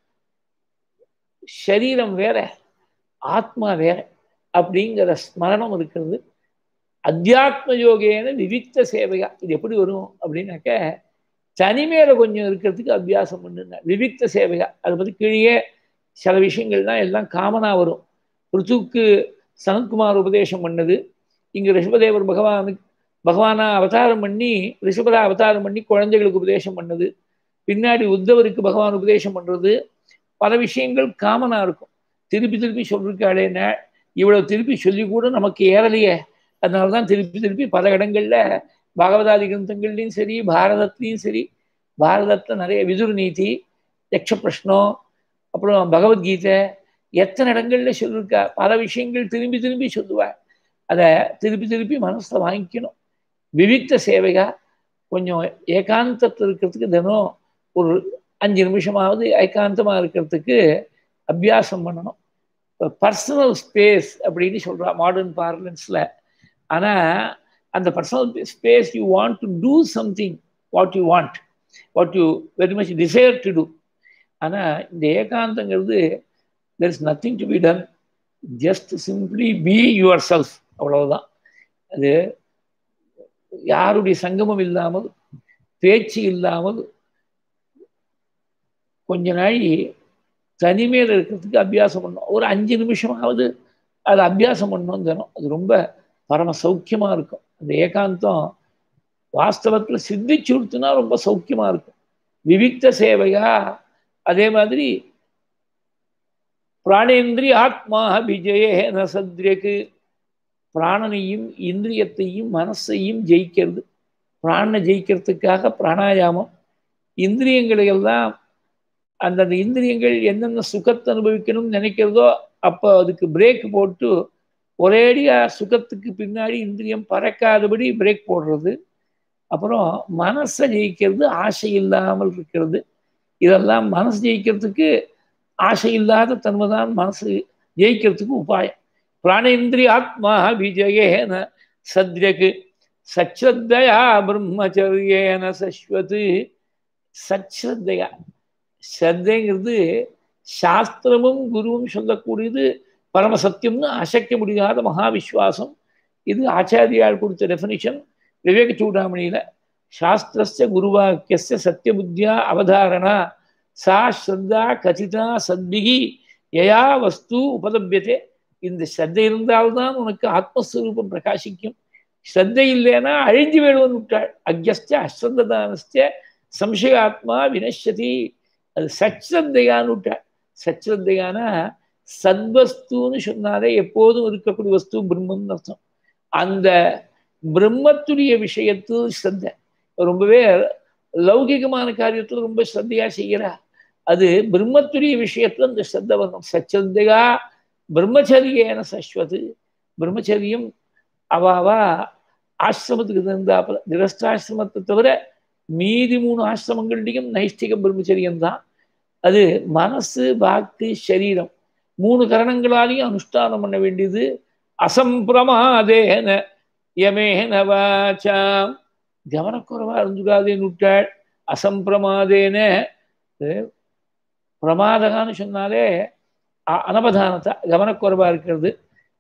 சரீரம் வேற, ஆத்மா வேற அப்படிங்கிற ஸ்மரணம் இருக்கிறது. அத்தியாத்ம யோகேன விவிக்த சேவையா. இது எப்படி வரும் அப்படின்னாக்க, தனிமையில கொஞ்சம் இருக்கிறதுக்கு அபியாசம் பண்ணுங்க. விவிக்த சேவையா, அதை பற்றி கீழே சில விஷயங்கள்லாம் எல்லாம் காமனா வரும். ருத்துக்கு சனத்குமார் உபதேசம் பண்ணது, இங்கே ரிஷபதேவர் பகவானுக்கு பகவானா அவதாரம் பண்ணி, ரிஷபதா அவதாரம் பண்ணி குழந்தைகளுக்கு உபதேசம் பண்ணது, பின்னாடி உத்தவருக்கு பகவான் உபதேசம் பண்றது, பல விஷயங்கள் காமனா இருக்கும். திருப்பி திருப்பி சொல்லிருக்காளேன்னா, இவ்வளவு திருப்பி சொல்லி கூட நமக்கு ஏறலையே, அதனாலதான் திருப்பி திருப்பி பல இடங்கள்ல பாகவதாதி கிரந்தங்கள்லையும் சரி, பாரதத்துலையும் சரி, பாரதத்தில் நிறைய விதுர் நீதி, யக்ஷ பிரஷ்னம், அப்புறம் பகவத்கீதை, எத்தனை இடங்கள்ல சொல்லியிருக்கா. பல விஷயங்கள் திரும்பி திரும்பி சொல்லுவாள். அதை திருப்பி திருப்பி மனசில் வாங்கிக்கணும். விவிக்த சேவையா, கொஞ்சம் ஏகாந்தத்தில் இருக்கிறதுக்கு தினம் ஒரு அஞ்சு நிமிஷமாவது ஏகாந்தமாக இருக்கிறதுக்கு அபியாசம் பண்ணணும். பர்சனல் ஸ்பேஸ் அப்படின்னு சொல்கிறா மாடர்ன் பார்லன்ஸில். ஆனால் அந்த personal space, you want to do something what you want, what you very much desire to do. ஆனால் இந்த ஏகாந்தங்கிறது there is nothing to be done, just simply be yourself, அவ்வளவுதான். அது யாருடைய சங்கமம் இல்லாமல், பேச்சு இல்லாமல் கொஞ்ச நாள் தனிமையில் இருக்கிறதுக்கு அபியாசம் பண்ணணும். ஒரு அஞ்சு நிமிஷமாவது அது அபியாசம் பண்ணணும் தினம். அது ரொம்ப பரம சௌக்கியமாக இருக்கும். அந்த ஏகாந்தம் வாஸ்தவத்தில் சித்திச்சு கொடுத்துனா ரொம்ப சௌக்கியமாக இருக்கும். விவிக்த சேவையா, அதே மாதிரி பிராணேந்திரிய ஆத்மா விஜயே நசத்ரியக்கு, பிராணனையும் இந்திரியத்தையும் மனசையும் ஜெயிக்கிறது. பிராணனை ஜெயிக்கிறதுக்காக பிராணாயாமம். இந்திரியங்களை எல்லாம் அந்தந்த இந்திரியங்கள் என்னென்ன சுகத்தை அனுபவிக்கணும்னு நினைக்கிறதோ அப்போ அதுக்கு பிரேக் போட்டு ஒரேடியாக சுகத்துக்கு பின்னாடி இந்திரியம் பறக்காதபடி பிரேக் போடுறது. அப்புறம் மனசை ஜெயிக்கிறது, ஆசை இல்லாமல் இருக்கிறது. இதெல்லாம் மனசு ஜெயிக்கிறதுக்கு ஆசை இல்லாத தன்மைதான் மனசு ஜெயிக்கிறதுக்கு உபாயம். பிராணேந்திரிய ஆத்மா விஜயேன சத்யக்கு சச்ரத்தையா பிரம்மச்சரியேன சஸ்வத்து. சச்ரத்தையா, ஸ்ரத்தைங்கிறது சாஸ்திரமும் குருவும் சொல்லக்கூடியது பரம சத்தியம்னு அசைக்க முடியாத மகா விஸ்வாசம். இது ஆச்சாரியால் கொடுத்த டெஃபினிஷன் விவேக சூடாமணியில். சாஸ்திரஸ்ய குருவாக்கியஸ்ய சத்திய புத்தியா அவதாரணா சா ஸ்ரத்தா கதிதா சத்பிகி யயா வஸ்து உபலபியதே இந்த ஸ்ரத்தை இருந்தால்தான் உனக்கு ஆத்மஸ்வரூபம் பிரகாசிக்கும். ஸ்ரத்தை இல்லைன்னா அழிஞ்சு வேணும்னு விட்டாள். அக்யஸ்ட அஸ்ரத்தானஸ்ட சம்சயாத்மா வினஷதி. அது சச்ரத்தையான்னு விட்டாள். சச்ரத்தையானா சத்வஸ்துன்னு சொன்னாலே எப்போதும் இருக்கக்கூடிய வஸ்து பிரம்மம்னு அர்த்தம். அந்த பிரம்மத்துடைய விஷயத்தில் ஸ்ரத்தை. ரொம்பவே லௌகிகமான காரியத்தில் ரொம்ப ஸ்ரத்தையா செய்கிறா. அது பிரம்மத்துடைய விஷயத்துல அந்த ஸ்ரத்த வரணும். சச்சந்தையா பிரம்மச்சரியேன சஸ்வது. பிரம்மச்சரியம் அவாவா ஆசிரமத்துக்கு தந்தாப்புல. கிரஸ்தாசிரமத்தை தவிர மீதி மூணு ஆசிரமங்கள்லையும் நைஷ்டிக பிரம்மச்சரியம் தான். அது மனசு வாக்கு சரீரம் மூணு கரணங்களாலையும் அனுஷ்டானம் பண்ண வேண்டியது. அசம்பிரமாதேன யமேன வாசாம். கவனக்குறைவா இருந்துடாதேன்னு விட்டாள். அசம்பிரமாதேன பிரமாதகான்னு சொன்னாலே அனவதானத்தை கவனக்குறைவா இருக்கிறது.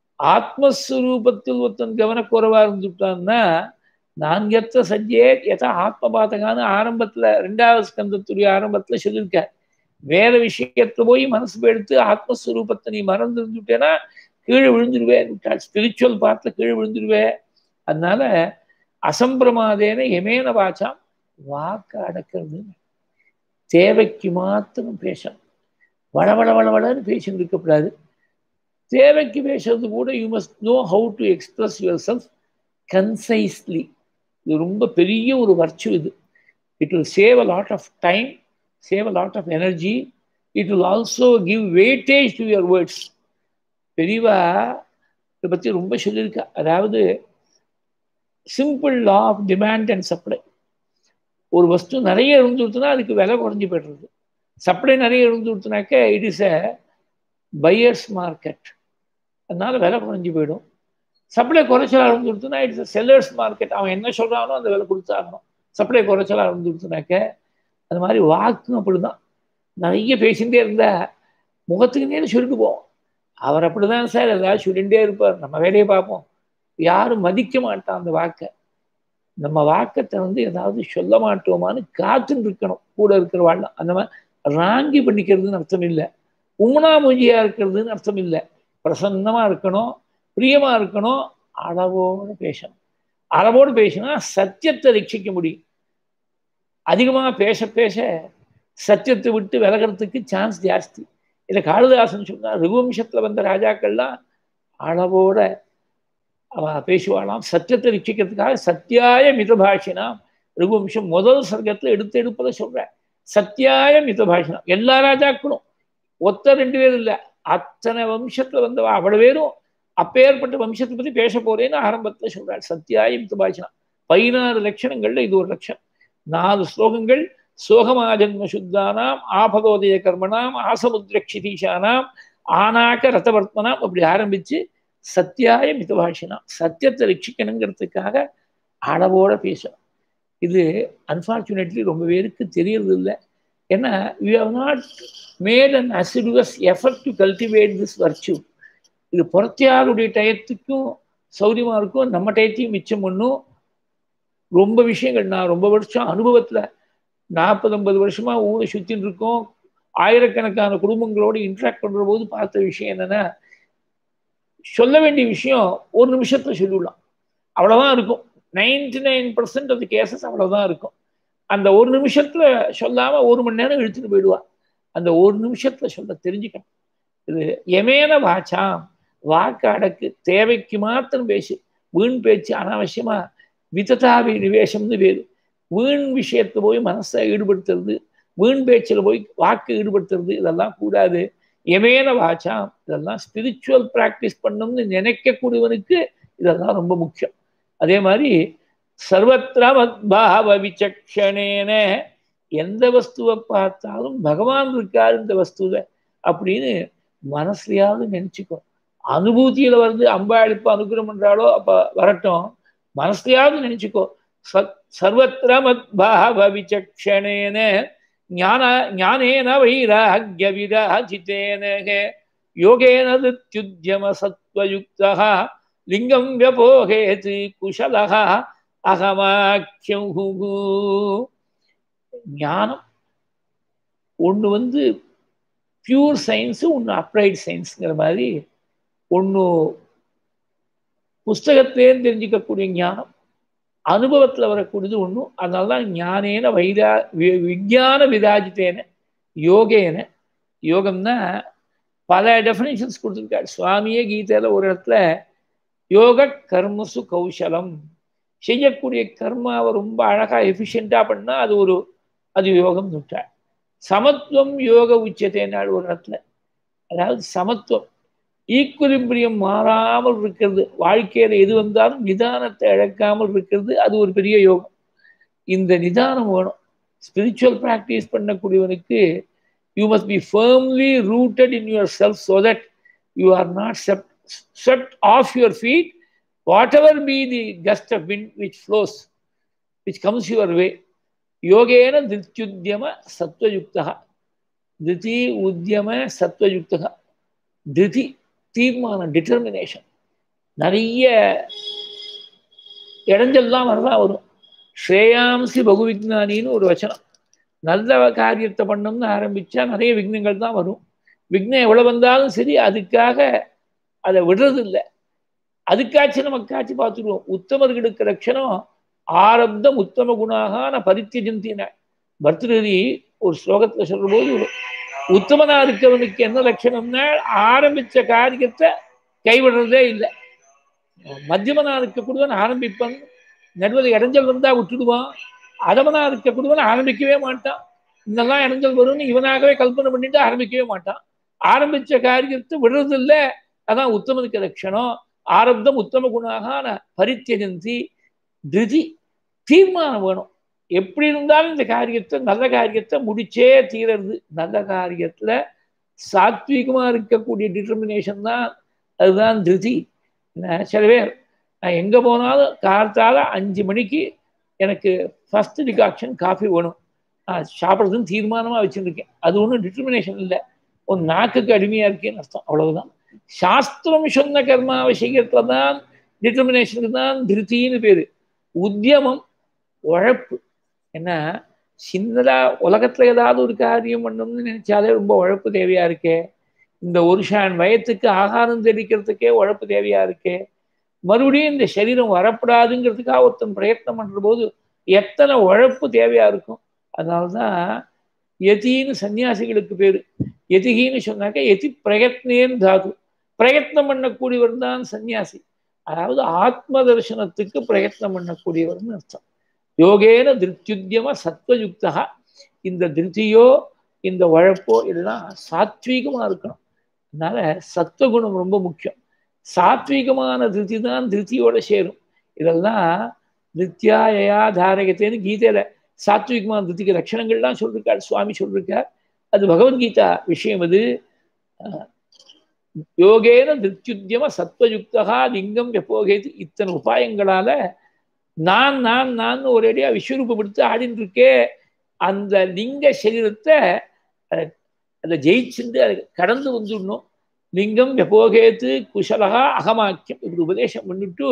ஆத்மஸ்வரூபத்தில் ஒருத்தன் கவனக்குறைவா இருந்துட்டான்னா நான்கத்த சஜ்ஜே எதா ஆத்மபாதகான்னு ஆரம்பத்துல ரெண்டாவது ஸ்கந்தத்துடைய ஆரம்பத்துல சொல்லியிருக்கார். வேற விஷயத்துல போய் மனசு எடுத்து ஆத்மஸ்வரூபத்தை நீ மறந்து இருந்துட்டேன்னா கீழே விழுந்துருவேன் விட்டாள். ஸ்பிரிச்சுவல் பார்ட்ல கீழே விழுந்துருவேன். அதனால அசம்பிரமாதேன எமேன வாச்சாம். வாக்க அடக்கிறது. தேவைக்கு மாத்திரம் பேசணும். வளவள வளவளன்னு பேசிட்டு இருக்கக்கூடாது. தேவைக்கு பேசுறது கூட you must know how to express your self concisely. இது ரொம்ப பெரிய ஒரு வர்ச்சு இது. It will save a lot of time, save a lot of energy. It will also give weightage to your words. பெரியவா இதை பற்றி ரொம்ப சொல்லியிருக்கா. அதாவது simple law of demand and supply. ஒரு வஸ்து நிறைய இருந்துருச்சுன்னா அதுக்கு விலை குறைஞ்சி போய்டுறது. சப்ளை நிறைய இருந்துருச்சுனாக்க it is a buyer's market. அதனால விலை குறைஞ்சி போயிடும். சப்ளை குறைச்சலாக இருந்துருச்சுன்னா இட்ஸ் அ செல்லர்ஸ் மார்க்கெட். அவன் என்ன சொல்கிறானோ அந்த விலை கொடுத்தாகணும். சப்ளை குறைச்சலாக இருந்துருச்சுனாக்க அது மாதிரி வாக்கும் அப்படிதான். நிறைய பேசிகிட்டே இருந்தால் முகத்துக்கு நேரம் சொல்லிட்டு போவோம். அவர் அப்படிதான் சார் ஏதாவது சொல்லிகிட்டே இருப்பார். நம்ம வேலையை பார்ப்போம். யாரும் மதிக்க மாட்டான் அந்த வாக்கை. நம்ம வாக்கத்தை வந்து ஏதாவது சொல்ல மாட்டோமான்னு காத்துன்னு இருக்கணும் கூட இருக்கிறவாள்லாம். அந்த மாதிரி ராங்கி பண்ணிக்கிறதுன்னு அர்த்தம் இல்லை. உம்னாமொழியா இருக்கிறதுன்னு அர்த்தம் இல்லை. பிரசன்னமா இருக்கணும், பிரியமா இருக்கணும், அளவோடு பேசணும். அளவோடு பேசினா சத்தியத்தை ரட்சிக்க முடியும். அதிகமாக பேச பேச சத்தியத்தை விட்டு விலகிறதுக்கு சான்ஸ் ஜாஸ்தி. இதை காளிதாசன் சொன்னா ரகுவம்சத்துல வந்த ராஜாக்கள்லாம் அளவோட அவ பேசுவாளாம். சத்தியத்தை ரட்சிக்கிறதுக்காக சத்தியாய மிதபாஷினாம். ரகுவம்சம் முதல் சர்க்கத்துல எடுத்து எடுப்பதை சொல்ற. சத்தியாய மிதபாஷினாம். எல்லா ராஜாக்களும் ஒத்த ரெண்டு பேரும் இல்லை, அத்தனை வம்சத்துல வந்தவா அவ்வளவு பேரும் அப்பேற்பட்ட வம்சத்தை பத்தி பேச போறேன்னு ஆரம்பத்துல சொல்றாள். சத்தியாய மிதபாஷினாம். பதினாறு லட்சணங்கள்ல இது ஒரு லட்சம். நாலு ஸ்லோகங்கள். சோகமாஜன்ம சுத்தானாம் ஆபதோதய கர்மனாம் ஆசமுத்ரக்ஷிதீஷானாம் ஆனாக்க ரத்தவர்த்தனாம் அப்படி ஆரம்பிச்சு சத்தியாய மிதபாஷினா. சத்தியத்தை ரட்சிக்கணுங்கிறதுக்காக அளவோட பேசணும். இது அன்பார்ச்சுனேட்லி ரொம்ப பேருக்கு தெரியறது இல்லை. ஏன்னா we have not made an assiduous effort to cultivate this virtue. இது புறத்தியாருடைய டயத்துக்கும் சௌரியமா இருக்கும், நம்ம டயத்தையும் மிச்சம் பண்ணும். ரொம்ப விஷயங்கள் நான் ரொம்ப வருஷம் அனுபவத்துல நாற்பது ஐம்பது வருஷமா ஊரை சுத்தின்னு இருக்கோம். ஆயிரக்கணக்கான குடும்பங்களோடு இன்ட்ராக்ட் பண்ற போது பார்த்த விஷயம் என்னன்னா, சொல்ல வேண்டிய விஷயம் ஒரு நிமிஷத்துல சொல்லிடலாம், அவ்வளவுதான் இருக்கும். Ninety nine percent of the cases அவ்வளவுதான் இருக்கும். அந்த ஒரு நிமிஷத்துல சொல்லாம ஒரு மணி நேரம் இழுத்துட்டு போயிடுவா. அந்த ஒரு நிமிஷத்துல சொல்ல தெரிஞ்சுக்கணும். இது எமேன வாச்சாம். வாக்கு அடக்கு. தேவைக்கு மாத்திரம் பேசு. வீண் பேச்சு அனாவசியமா விததாவி நிவேசம்னு பேரு. வீண் விஷயத்துல போய் மனசை ஈடுபடுத்துறது, வீண் பேச்சில் போய் வாக்கு ஈடுபடுத்துறது, இதெல்லாம் கூடாது. எமேன வாச்சாம். இதெல்லாம் ஸ்பிரிச்சுவல் பிராக்டிஸ் பண்ணணும்னு நினைக்கக்கூடியவனுக்கு இதெல்லாம் ரொம்ப முக்கியம். அதே மாதிரி சர்வத்திர மத்பாவ விசக்ஷணேன. எந்த வஸ்துவை பார்த்தாலும் பகவான் இருக்காரு இந்த வஸ்துவை அப்படின்னு மனசுலையாவது நினைச்சுக்கோ. அனுபூதியில வந்து அம்பாளிப்பு அனுகிரகம் பண்றாளோ அப்ப வரட்டும், மனசுலையாவது நினைச்சுக்கோ. சர்வத்திர மத்பாவ விசக்ஷணேன ஞான ஞானேன வைராக்ய விராஜிதேன யோகேன தித்யுத்யம சத்வயுக்தः லிங்கம் வியபோகேத் குஷலः அகமாக்யம். ஞானம் ஒன்று வந்து பியூர் சயின்ஸு, ஒன்று அப்ளைட் சயின்ஸுங்கிற மாதிரி ஒன்று புஸ்தகத்திலேருந்து தெரிஞ்சுக்கக்கூடிய ஞானம், அனுபவத்தில் வரக்கூடியது ஒன்று. அதனால தான் ஞானேன வைரா விஞ்ஞான விராஜித்தேன யோகேன. யோகம்னா பல டெஃபினேஷன்ஸ் கொடுத்துருக்காரு சுவாமியே கீதையில். ஒரு இடத்துல யோக கர்மசு கௌசலம், செய்யக்கூடிய கர்மாவை ரொம்ப அழகாக எஃபிஷியண்டாக பண்ணால் அது ஒரு அது யோகம் சொல்லிட்டார். சமத்துவம் யோக உச்சத்தைனாள் ஒரு இடத்துல. அதாவது சமத்துவம், ஈக்குலிபிரியம் மாறாமல் இருக்கிறது, வாழ்க்கையில் எது வந்தாலும் நிதானத்தை இழக்காமல் இருக்கிறது, அது ஒரு பெரிய யோகம். இந்த நிதானம் வேணும். ஸ்பிரிச்சுவல் ப்ராக்டிஸ் பண்ணக்கூடியவனுக்கு you must be firmly rooted in yourself so that you are not swept off your feet, whatever be the gust of wind which flows, which comes your way. Yogena dhrityudyama sattva-yuktaha. Dhriti udyama sattva-yuktaha. Dhriti, தீர்மான, determination. நிறைய இடைஞ்சல்லாம் வரதான் வரும். ஸ்ரேயாம்சி பகுவிக்னானின்னு ஒரு வச்சனம். நல்ல காரியத்தை பண்ணணும்னு ஆரம்பித்தா நிறைய விக்னங்கள் தான் வரும். விக்னம் எவ்வளோ வந்தாலும் சரி, அதுக்காக அதை விடுறது இல்லை. அதுக்காச்சு நம்ம காட்சி பார்த்துருவோம். உத்தமர்களுக்கு லட்சணம் ஆரப்தம் உத்தம குணாக பரித்தியஜந்தின. பர்தகிரி ஒரு ஸ்லோகத்தில் சொல்கிற போது, உத்தமனா இருக்கவனுக்கு என்ன லட்சணம்னா ஆரம்பித்த காரியத்தை கைவிடுறதே இல்லை. மத்தியமனா இருக்கக்கூடியவன் ஆரம்பிப்பான், நடுவில் இடைஞ்சல் வந்தால் விட்டுடுவான். அதவனா இருக்கக்கூடியவன் ஆரம்பிக்கவே மாட்டான். இதெல்லாம் இடைஞ்சல் வரும்னு இவனாகவே கல்பனை பண்ணிட்டு ஆரம்பிக்கவே மாட்டான். ஆரம்பித்த காரியத்தை விடுறதில்லை. அதான் உத்தமனுக்கு லட்சணம். ஆரப்தம் உத்தம குணாக பரித்தியஜந்தி. திருதி, தீர்மானம் வேணும். எப்படி இருந்தாலும் இந்த காரியத்தை, நல்ல காரியத்தை முடிச்சே தீரது. நல்ல காரியத்தில் சாத்வீகமாக இருக்கக்கூடிய டிட்டர்மினேஷன் தான், அதுதான் திருதி. சில பேர் நான் எங்கே போனாலும் காலத்தால் அஞ்சு மணிக்கு எனக்கு ஃபஸ்ட்டு டிகாக்ஷன் காஃபி வேணும், நான் சாப்பிட்றதுன்னு தீர்மானமாக வச்சுருக்கேன். அது ஒன்றும் டிட்டர்மினேஷன் இல்லை, ஒரு நாக்குக்கு அடிமையாக இருக்கேன்னு அர்த்தம், அவ்வளவுதான். சாஸ்திரம் சொன்ன கர்மாவை செய்யறதுல தான் டிட்டர்மினேஷனுக்கு தான் திருத்தின்னு பேர். உத்தியமம், உழைப்பு. ஏன்னா சின்னதாக உலகத்தில் ஏதாவது ஒரு காரியம் பண்ணணும்னு நினைச்சாலே ரொம்ப உழைப்பு தேவையாக இருக்கே. இந்த ஒரு ஷான் வயத்துக்கு ஆகாரம் தெளிக்கிறதுக்கே உழைப்பு தேவையாக இருக்கே. மறுபடியும் இந்த சரீரம் வரப்படாதுங்கிறதுக்காக ஒருத்தன் பிரயத்னம் பண்ணுற போது எத்தனை உழைப்பு தேவையாக இருக்கும். அதனால்தான் யதின்னு சன்னியாசிகளுக்கு பேர். யதிகின்னு சொன்னாக்க யதி பிரயத்னேன்னு தாது. பிரயத்னம் பண்ணக்கூடியவர் தான் சன்னியாசி. அதாவது ஆத்ம தரிசனத்துக்கு பிரயத்னம் பண்ணக்கூடியவர்னு அர்த்தம். யோகேன திருத்யுத்யம சத்வயுக்தா. இந்த திருத்தியோ இந்த உழைப்போ இதெல்லாம் சாத்வீகமாக இருக்கணும். அதனால சத்வகுணம் ரொம்ப முக்கியம். சாத்வீகமான திருத்தி தான் திருத்தியோட சேரும். இதெல்லாம் நித்யாயா தாரகத்தேன்னு கீதையில சாத்விகமான திருத்திக்கு லட்சணங்கள்லாம் சொல்லிருக்காரு சுவாமி சொல்லிருக்கார். அது பகவத்கீதா விஷயம். அது யோகேன திருத்யுத்யம சத்வயுக்தா லிங்கம் எப்போகேது. இத்தனை உபாயங்களால நான் நான் நான் ஒரேடியா விஸ்வரூபப்படுத்தி ஆடின்னு இருக்கே. அந்த லிங்க சரீரத்தை அதை ஜெயிச்சுட்டு அதை கடந்து வந்துடணும். லிங்கம் எப்போகேத்து குஷலகா அகமாக்கியம் இப்படி உபதேசம் பண்ணிட்டு,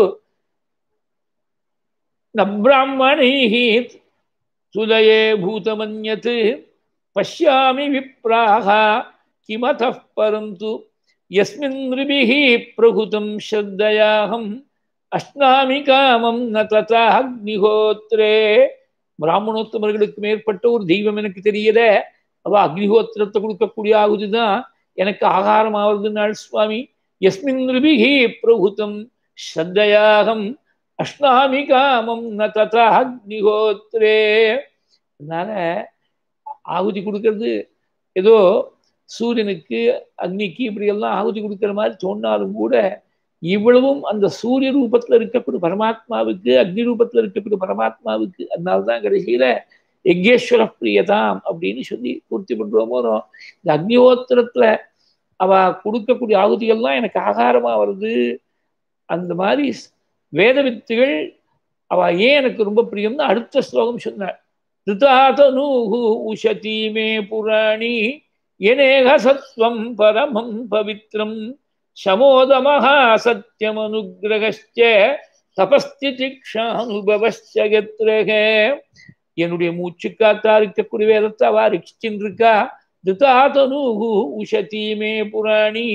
நப்ராஹ்மணி சுதயே பூதமன்யத் பஷ்யாமி விப்ராஹ கிமதः பரந்து யஸ்மின் ரிபிஹி பிரகுதம் ஸ்ரத்தயாஹம் அஷ்னாமி காமம் ந ததா அக்னிஹோத்ரே. பிராமணோத்தமர்களுக்கு மேற்பட்ட ஒரு தெய்வம் எனக்கு தெரியல. அவ அக்னிஹோத்திரத்தை கொடுக்கக்கூடிய ஆகுதுதான் எனக்கு ஆகாரம் ஆவதுனாள் சுவாமி. யஸ்மின் ரிபிஹி பிரகுதம் ஸ்ரத்தயாஹம் அஷ்னாமி காமம் ந ததா அக்னிஹோத்ரே. அதனால ஆகுதி கொடுக்கறது ஏதோ சூரியனுக்கு அக்னிக்கு இப்படியெல்லாம் ஆகுதி கொடுக்குற மாதிரி தோன்றாலும் கூட இவ்வளவும் அந்த சூரிய ரூபத்தில் இருக்கக்கூடிய பரமாத்மாவுக்கு, அக்னி ரூபத்தில் இருக்கக்கூடிய பரமாத்மாவுக்கு. அதனால்தான் கடைசியில யக்ஞேஸ்வர பிரியதாம் அப்படின்னு சொல்லி பூர்த்தி பண்ணுறோமோ. இந்த அக்னிஹோத்திரத்துல அவ கொடுக்கக்கூடிய ஆகுதிகள்லாம் எனக்கு ஆகாரமா வருது. அந்த மாதிரி வேத வித்துகள் அவ ஏன் எனக்கு ரொம்ப பிரியம்னு அடுத்த ஸ்லோகம் சொன்னார். ரிதாதனூஹு உஷதி மே புராணி யனேக சத்வம் பரமம் பவித்ரம் சமோதமஹா சத்யமனுக்ரகஸ்ச தபஸ்திதிக்ஷானுபவஸ்ச கத்ரஹே. என்னுடைய மூச்சு காத்தா இருக்கக்கூடிய வேதத்தை அவா ரட்சிச்சுன்னு இருக்கா. ரிதாதனூஹு உஷதி மே புராணி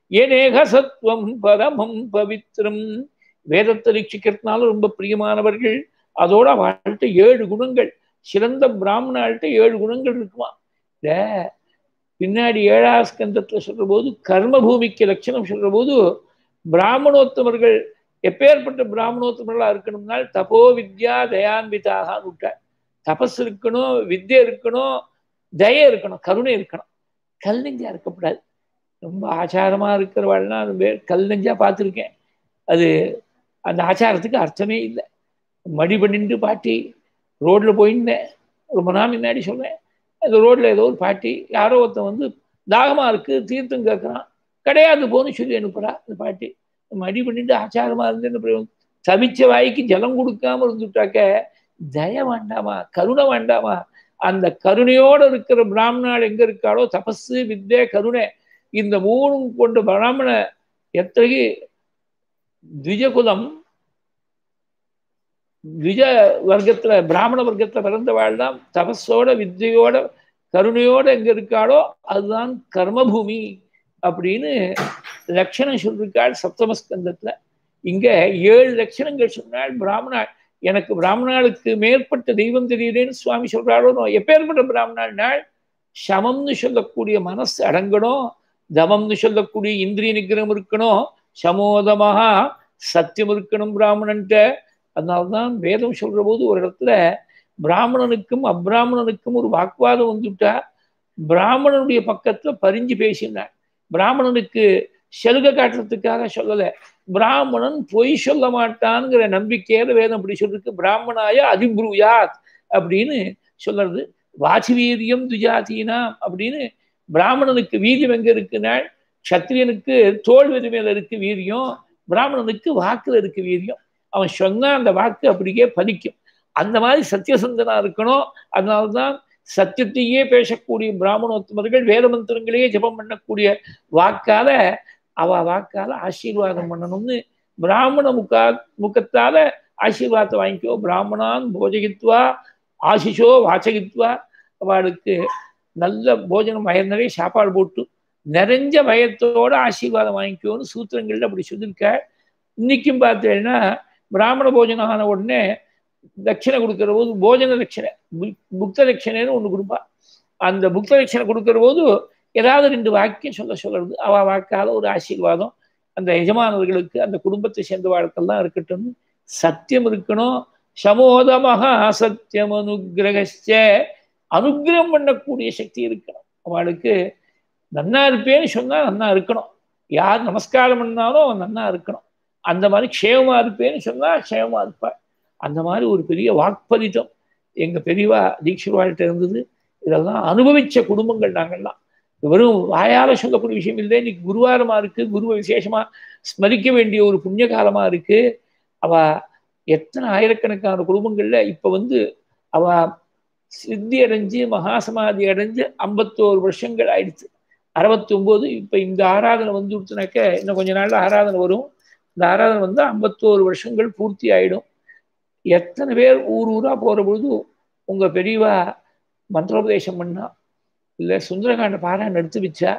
ஏனேக சத்வம் பரமம் பவித்ரம். வேதத்தை ரீட்சிக்கிறதுனால ரொம்ப பிரியமானவர்கள். அதோட அவள்கிட்ட ஏழு குணங்கள், சிறந்த பிராமணாள்கிட்ட ஏழு குணங்கள் இருக்குமா. இந்த பின்னாடி ஏழாவது ஸ்கந்தத்துல சொல்ற போது கர்ம பூமிக்கு லட்சணம் சொல்ற போது பிராமணோத்தமர்கள் எப்பேற்பட்ட பிராமணோத்தமர்களா இருக்கணும்னால் தபோ வித்யா தயான்விதாக விட்டார். தபஸ் இருக்கணும், வித்யா இருக்கணும், தய இருக்கணும், கருணை இருக்கணும். கல் நெஞ்சா இருக்கக்கூடாது. ரொம்ப ஆச்சாரமா இருக்கிறவாள்னா அது பேர் கல் நெஞ்சா பார்த்துருக்கேன். அது அந்த ஆச்சாரத்துக்கு அர்த்தமே இல்லை. மடி பண்ணிட்டு பாட்டி ரோட்ல போயிருந்தேன், ரொம்ப நாள் முன்னாடி சொல்றேன். அந்த ரோட்ல ஏதோ ஒரு பாட்டி, யாரோ ஒருத்தன் வந்து தாகமா இருக்கு தீர்த்தம் கேட்கறான், கிடையாது போன்னு சொல்லி அனுப்புறா. அந்த பாட்டி மடி பண்ணிட்டு ஆச்சாரமா இருந்து தவிச்ச வாய்க்கு ஜலம் கொடுக்காம இருந்துட்டாக்க தய வேண்டாமா, கருணை வேண்டாமா? அந்த கருணையோடு இருக்கிற பிராமணால் எங்க இருக்காளோ, தபசு வித்யா கருணை, இந்த மூணும் கொண்ட பிராமண எத்தகைய த்விஜகுலம், த்விஜ வர்க்கத்துல பிராமண வர்க்கத்துல பிறந்தவாள் தான் தபஸோட வித்யோட கருணையோட எங்க இருக்காளோ அதுதான் கர்மபூமி அப்படின்னு லட்சணம் சொல்லிருக்காள் சப்தமஸ்கந்தத்துல. இங்க ஏழு லட்சணங்கள் சொன்னாள். பிராமணா எனக்கு பிராமணாளுக்கு மேற்பட்ட தெய்வம் தெரியலேன்னு சுவாமி சொல்றாளோ. எப்பேற்பட்ட பிராமணாள் நாள் சமம்னு சொல்லக்கூடிய மனசு அடங்கணும், தமம்னு சொல்லக்கூடிய இந்திரிய நிகிரகம் இருக்கணும், சமோதமாக சத்தியம் இருக்கணும் பிராமணன்ட்ட. அதனால்தான் வேதம் சொல்ற போது ஒரு இடத்துல பிராமணனுக்கும் அப்பிராமணனுக்கும் ஒரு வாக்குவாதம் வந்துட்டா பிராமணனுடைய பக்கத்துல பரிஞ்சு பேசினார். பிராமணனுக்கு செலுக காட்டுறதுக்காக சொல்லல, பிராமணன் பொய் சொல்ல மாட்டான்ங்கிற நம்பிக்கையில வேதம் அப்படி சொல்லிருக்கு. பிராமணாய அதிப்ரூயாத் அப்படின்னு சொல்றது. வாசி வீரியம் துஜாதீனா அப்படின்னு பிராமணனுக்கு வீரியம் எங்க இருக்குன்னா சத்திரியனுக்கு தோல் வெறி மேல இருக்கு வீரியம், பிராமணனுக்கு வாக்குல இருக்கு வீரியம். அவன் சொன்னா அந்த வாக்கு அப்படியே பலிக்கும். அந்த மாதிரி சத்தியசந்தனா இருக்கணும். அதனால்தான் சத்தியத்தையே பேசக்கூடிய பிராமணோத்தமர்கள் வேத மந்திரங்களையே ஜபம் பண்ணக்கூடிய வாக்கால அவ வாக்கால ஆசீர்வாதம் பண்ணணும்னு பிராமண முகா முகத்தால ஆசீர்வாதத்தை வாங்கிக்கோ. பிராமணான் போஜகித்வா ஆசிஷோ வாசகித்வா, அவளுக்கு நல்ல போஜனம் வயர் நிறைய சாப்பாடு போட்டு நிறைஞ்ச பயத்தோட ஆசீர்வாதம் வாங்கிக்கோன்னு சூத்திரங்கள்ல அப்படி சொல்லியிருக்க. இன்னைக்கும் பார்த்தேன்னா பிராமண போஜனம் ஆன உடனே தட்சிணை கொடுக்கிற போது போஜன தட்சிணை புக்த தட்சிணைன்னு ஒண்ணு கொடுப்பா. அந்த புக்த தட்சிணை கொடுக்கிற போது ஏதாவது ரெண்டு வாக்கியம் சொல்ல சொல்றது. அவ வாக்கால ஒரு ஆசீர்வாதம் அந்த எஜமானவர்களுக்கு அந்த குடும்பத்தை சேர்ந்த வாழ்க்கெல்லாம் இருக்கட்டும். சத்தியம் இருக்கணும், சமோதமகா சத்தியம் அனுகிரகச்ச, அனுகிரகம் பண்ணக்கூடிய சக்தி இருக்கணும். அவளுக்கு நன்னா இருப்பேன்னு சொன்னா நன்னா இருக்கணும், யார் நமஸ்காரம் பண்ணாலும் அவன் நன்னா இருக்கணும். அந்த மாதிரி க்ஷேமமா இருப்பேன்னு சொன்னா க்ஷேமமா இருப்பாள். அந்த மாதிரி ஒரு பெரிய வாக்பலிதம் எங்க பெரியவா தீட்சர் வாழ்கிட்ட இருந்தது. இதெல்லாம் அனுபவிச்ச குடும்பங்கள் நாங்கள்லாம். வெறும் வாயால சொல்லக்கூடிய விஷயம் இல்லை. இன்னைக்கு குருவாரமா இருக்கு, குருவை விசேஷமா ஸ்மரிக்க வேண்டிய ஒரு புண்ணிய காலமா இருக்கு. அவ எத்தனை ஆயிரக்கணக்கான குடும்பங்கள்ல இப்ப வந்து அவ சித்தி அடைஞ்சு மகாசமாதி அடைஞ்சு ஐம்பத்தோரு வருஷங்கள் ஆயிடுச்சு. அறுபத்தி ஒன்பது இப்ப இந்த ஆராதனை வந்து கொடுத்தனாக்க இன்னும் கொஞ்ச நாள்ல ஆராதனை வரும். இந்த ஆராதனை வந்து ஐம்பத்தோரு வருஷங்கள் பூர்த்தி ஆயிடும். எத்தனை பேர் ஊர் ஊரா போற பொழுது உங்க பெரியவா மந்திரோபதேசம் பண்ணா, இல்லை சுந்தரகாண்ட பாராயணம் எடுத்து வச்சா,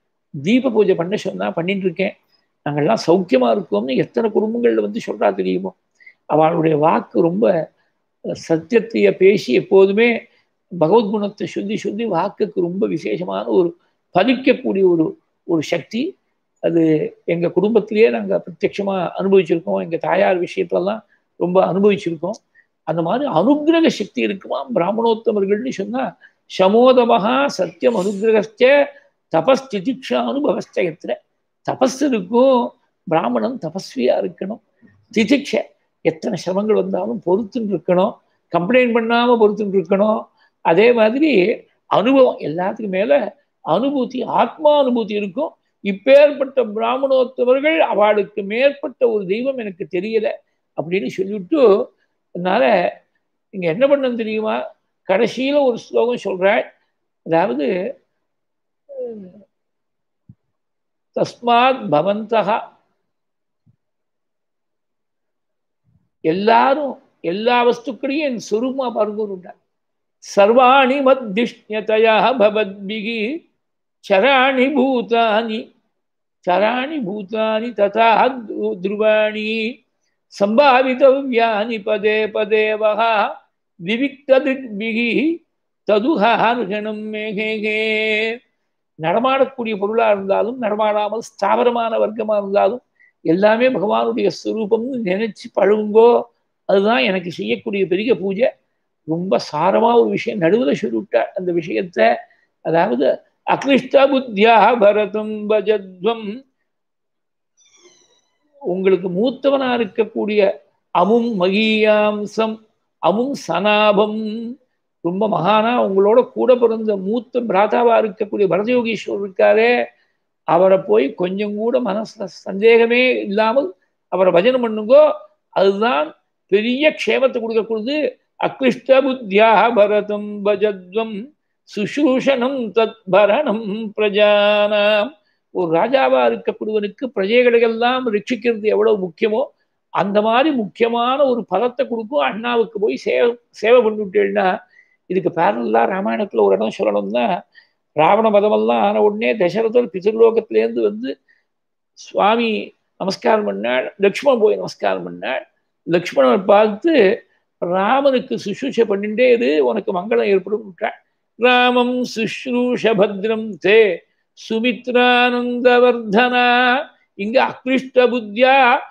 தீப பூஜை பண்ண சொன்னா பண்ணிட்டு இருக்கேன், நாங்கள்லாம் சௌக்கியமா இருக்கோம்னு எத்தனை குடும்பங்கள்ல வந்து சொல்றா தெரியுமோ. அவளுடைய வாக்கு ரொம்ப சத்தியத்தைய பேசி எப்போதுமே பகவத்குணத்தை சொல்லி சொல்லி வாக்குக்கு ரொம்ப விசேஷமான ஒரு பலிக்கக்கூடிய ஒரு ஒரு சக்தி. அது எங்க குடும்பத்திலேயே நாங்கள் பிரத்யட்சமா அனுபவிச்சிருக்கோம். எங்க தாயார் விஷயத்துலலாம் ரொம்ப அனுபவிச்சிருக்கோம். அந்த மாதிரி அனுகிரக சக்தி இருக்குமா பிராமணோத்தமர்கள்னு சொன்னா. சமோதமகா சத்தியம் அனுகிரகச்ச தபஸ் திதிக்ஷா அனுபவஸ்தயத்துல. தபஸ் இருக்கும், பிராமணன் தபஸ்வியா இருக்கணும். திதிக்ஷ எத்தனை சிரமங்கள் வந்தாலும் பொறுத்துன்னு இருக்கணும், கம்ப்ளைண்ட் பண்ணாம பொறுத்துன்னு இருக்கணும். அதே மாதிரி அனுபவம், எல்லாத்துக்கும் மேல அனுபூதி, ஆத்மா அனுபூதி இருக்கும். இப்பேற்பட்ட பிராமணோத்தவர்கள் அவளுக்கு மேற்பட்ட ஒரு தெய்வம் எனக்கு தெரியல அப்படின்னு சொல்லிவிட்டு, அதனால நீங்க என்ன பண்ணணும் தெரியுமா, கடைசியில ஒரு ஸ்லோகம் சொல்றாள். அதாவது தஸ்மாத் பவந்தஹா, எல்லாரும் எல்லா வஸ்துக்களையும் என் சொரூபமா பாருங்க. சர்வாணி மத்திஷ்யதயா பவத்பிகி சராணி பூதானி சராணி பூதானி ததா துருவாணி சம்பாவிதவ்யானி பதே பதே வஹா விவிக்ததிர்பிகி ததுஹார்கணம் மேகே. நடமாடக்கூடிய பொருளா இருந்தாலும் நடமாடாமல் ஸ்தாவரமான வர்க்கமா இருந்தாலும் எல்லாமே பகவானுடைய ஸ்வரூபம்னு நினைச்சு பழகுங்கோ. அதுதான் எனக்கு செய்யக்கூடிய பெரிய பூஜை. ரொம்ப சாரமா ஒரு விஷயம் நடுவில் சொல்லிவிட்ட அந்த விஷயத்த, அதாவது அக்லிஷ்ட புத்தியா பரதம் பஜத்வம், உங்களுக்கு மூத்தவனா இருக்கக்கூடிய அமும் மகியாம்சம் அமும் சனாபம், ரொம்ப மகானா உங்களோட கூட பிறந்த மூத்த பிராதாவா இருக்கக்கூடிய பரதயோகீஸ்வரர் இருக்காரே, அவரை போய் கொஞ்சம் கூட மனசுல சந்தேகமே இல்லாமல் அவரை பஜனை பண்ணுங்கோ. அதுதான் பெரிய க்ஷேமத்தை கொடுக்கக்கூடியது. அக்லிஷ்ட புத்தியா பரதம் பஜத்வம் சுஷூஷணம் தத் பரணம் பிரஜானாம். ஒரு ராஜாவா இருக்கக்கூடியவனுக்கு பிரஜைகளெல்லாம் ரட்சிக்கிறது எவ்வளவு முக்கியமோ அந்த மாதிரி முக்கியமான ஒரு பதத்தை கொடுக்கும். அண்ணாவுக்கு போய் சேவை சேவை பண்ணிவிட்டேன்னா, இதுக்கு பேரலா ராமாயணத்துல ஒரு இடம் சொல்லணும்னா, ராவண மதமெல்லாம் ஆன உடனே தசரதர் பிதர்லோகத்திலேருந்து வந்து சுவாமி நமஸ்காரம் பண்ணாள், லக்ஷ்மணன் போய் நமஸ்காரம் பண்ணாள். லக்ஷ்மணனை பார்த்து ராமனுக்கு சுஷ்ரூஷ பண்ணிட்டே இரு, உனக்கு மங்களம் ஏற்படும் விட்டாள். ராமம் சுஷ்ரூஷ பத்ரம் தே சுமித்ரானந்தவர்தனா. இங்க அக்லிஷ்ட புத்தியா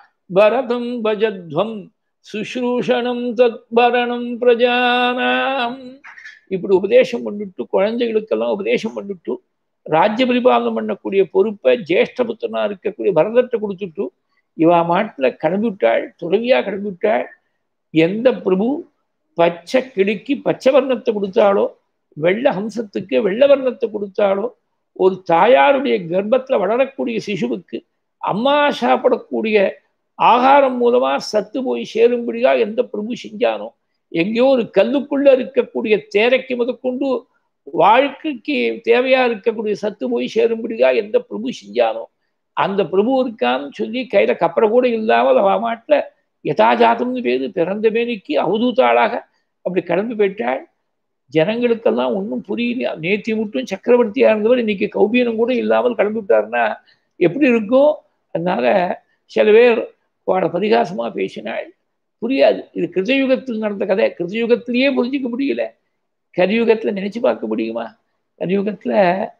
பரதம் பஜத்வம் சுஷ்ரூஷணம் தத்பரணம் பிரஜானாம். இப்படி உபதேசம் பண்ணிட்டு, குழந்தைகளுக்கெல்லாம் உபதேசம் பண்ணிட்டு, ராஜ்ய பரிபாலனம் பண்ணக்கூடிய பொறுப்பை ஜேஷ்டபுத்திரனா இருக்கக்கூடிய பரதத்தை கொடுத்துட்டு இவா மாட்டில் கிளம்பிவிட்டாள், துறவியா கிளம்பிவிட்டாள். எந்த பிரபு பச்சை கிடுக்கி பச்சை வர்ணத்தை கொடுத்தாலோ, வெள்ளை ஹம்சத்துக்கு வெள்ளை வர்ணத்தை கொடுத்தாலோ, ஒரு தாயாருடைய கர்ப்பத்தில் வளரக்கூடிய சிசுவுக்கு அம்மா சாப்பிடக்கூடிய ஆகாரம் மூலமா சத்து போய் சேரும்படியா எந்த பிரபு செஞ்சானோ, எங்கேயோ ஒரு கல்லுக்குள்ள இருக்கக்கூடிய தேரைக்கு முதற்கொண்டு வாழ்க்கைக்கு தேவையா இருக்கக்கூடிய சத்து போய் சேரும்படியா எந்த பிரபு செஞ்சானோ அந்த பிரபு இருக்கான்னு சொல்லி கையில கப்பரை கூட இல்லாமல் அவ மாட்டில் யதாஜாதம்னு பேரு பிறந்த மேனிக்கு அவதூத்தாளாக அப்படி கிளம்பி போயிட்டாள். ஜனங்களுக்கெல்லாம் ஒன்றும் புரியல. நேத்தி மட்டும் சக்கரவர்த்தியா இருந்தவர் இன்னைக்கு கௌபீனம் கூட இல்லாமல் கிளம்பி விட்டாருன்னா எப்படி இருக்கும்? அதனால சில பேர் அவளை பரிகாசமா பேசினாள். புரியாது, இது கிருதயுகத்தில் நடந்த கதை. கிருதயுகத்திலேயே புரிஞ்சிக்க முடியல, கலியுகத்துல நினைச்சு பார்க்க முடியுமா? கலியுகத்துல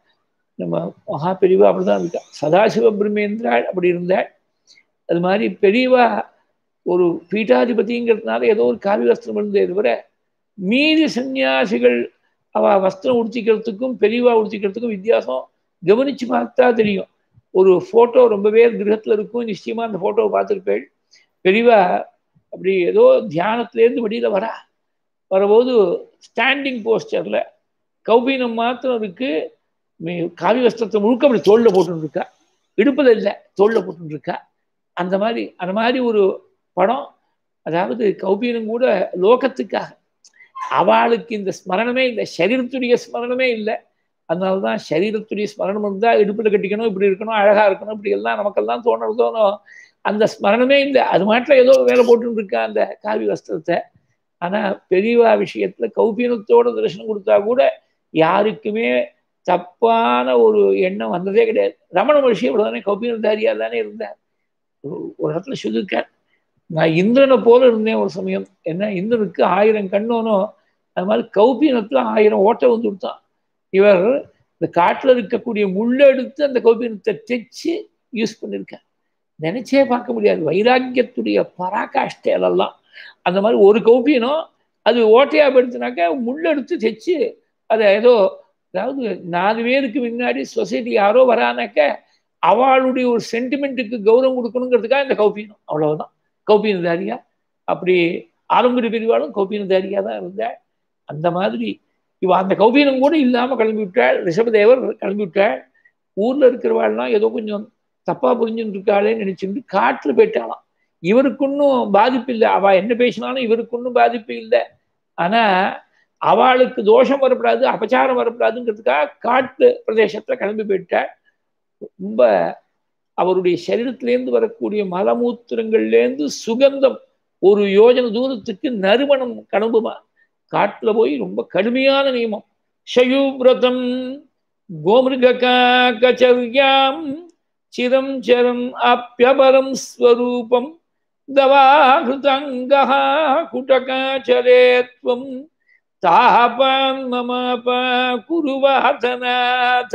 நம்ம மகா பெரியவா அப்படிதான் இருக்கா. சதாசிவ பிரம்மேந்திராள் அப்படி இருந்தாள். அது மாதிரி பெரியவா ஒரு பீட்டாதிபதிங்கிறதுனால ஏதோ ஒரு காவி வஸ்திரம் இருந்தே தவிர மீதி சன்னியாசிகள் அவ வஸ்திரம் உடுத்திக்கிறதுக்கும் பெரியவா உடுத்திக்கிறதுக்கும் வித்தியாசம் கவனிச்சு பார்த்தா தெரியும். ஒரு போட்டோ ரொம்ப பேர் கிரகத்துல இருக்கும், நிச்சயமா அந்த போட்டோவை பார்த்துருப்பேள். பெரியவா அப்படி ஏதோ தியானத்திலேருந்து வெளியில வரா. வரபோது ஸ்டாண்டிங் போஸ்டர்ல கௌபீனம் மாத்திரம் இருக்கு, காவி வஸ்திரத்தை முழுக்க அப்படி தோல்ல போட்டுருக்கா, இடுப்புல இல்லை தோல்ல போட்டுருக்கா. அந்த மாதிரி அந்த மாதிரி ஒரு படம். அதாவது கௌபீனம் கூட லோகத்துக்காக, அவளுக்கு இந்த ஸ்மரணமே இல்லை, சரீரத்துடைய ஸ்மரணமே இல்லை. அதனாலதான் சரீரத்துடைய ஸ்மரணம் இருந்தா இடுப்புல கட்டிக்கணும், இப்படி இருக்கணும், அழகா இருக்கணும், இப்படி எல்லாம் நமக்கெல்லாம் தோணுறதோனோ அந்த ஸ்மரணமே இல்லை. அது மாட்டில் ஏதோ வேலை போட்டு இருக்கா அந்த காவி வஸ்திரத்தை. ஆனா பெரியவா விஷயத்துல கௌபீனத்தோட தரிசனம் கொடுத்தா கூட யாருக்குமே தப்பான ஒரு எண்ணம் வந்ததே கிடையாது. ரமண மகிழ்ச்சி இவ்வளவுதானே கௌபீனதாரியா தானே இருந்தார். ஒரு இடத்துல சொல்லியிருக்கார், நான் இந்திரனை போல இருந்தேன் ஒரு சமயம். என்ன, இந்திரனுக்கு ஆயிரம் கண்ணோனோ அது மாதிரி கௌபீனத்துல ஆயிரம் ஓட்டை வந்து கொடுத்தான். இவர் இந்த காட்டுல இருக்கக்கூடிய முள்ள எடுத்து அந்த கௌபீனத்தை தைச்சு யூஸ் பண்ணியிருக்கார். நினைச்சே பார்க்க முடியாது வைராக்கியத்துடைய பராகாஷ்டையிலெல்லாம். அந்த மாதிரி ஒரு கௌபீனம் அது ஓட்டையா படுத்தினாக்க முள்ள எடுத்து தைச்சு அதை ஏதோ, அதாவது நாலு பேருக்கு முன்னாடி சொசைட்டி யாரோ வரானாக்க அவளுடைய ஒரு சென்டிமெண்ட்டுக்கு கௌரவம் கொடுக்கணுங்கிறதுக்காக இந்த கௌபீனம், அவ்வளவுதான். கௌபீனதாரியா அப்படி ஆலம்பரி பிரிவாலும் கௌபீனதாரியா தான் இருந்தாள். அந்த மாதிரி இவ அந்த கௌபீனம் கூட இல்லாம கிளம்பி விட்டாள். ரிஷபதேவர் கிளம்பி விட்டாள். ஊர்ல இருக்கிறவாள்லாம் ஏதோ கொஞ்சம் தப்பா புரிஞ்சுட்டு இருக்காளேன்னு நினைச்சுட்டு காட்டுல போயிட்டாலாம். இவருக்கு ஒன்றும் பாதிப்பு இல்லை, அவ என்ன பேசினாலும் இவருக்கு ஒன்றும் பாதிப்பு இல்லை. ஆனா அவளுக்கு தோஷம் வரப்படாது, அபச்சாரம் வரப்படாதுங்கிறதுக்காக காட்டு பிரதேசத்துல கிளம்பி போயிட்டாள். ரொம்ப அவருடைய சரீரத்திலேருந்து வரக்கூடிய மலமூத்திரங்கள்லேருந்து சுகந்தம் ஒரு யோஜனை தூரத்துக்கு நறுமணம் கிளம்புமா. காட்டுல போய் ரொம்ப கடுமையான நியமம். ஷயூவிரதம் கோமிருகாச்சரியாம் சிரம் சரம் அப்யபரம் ஸ்வரூபம் தவாஹுதங்கஹ குடகாச்சலேத்வம் தாபான் மமப குருவாதநாத.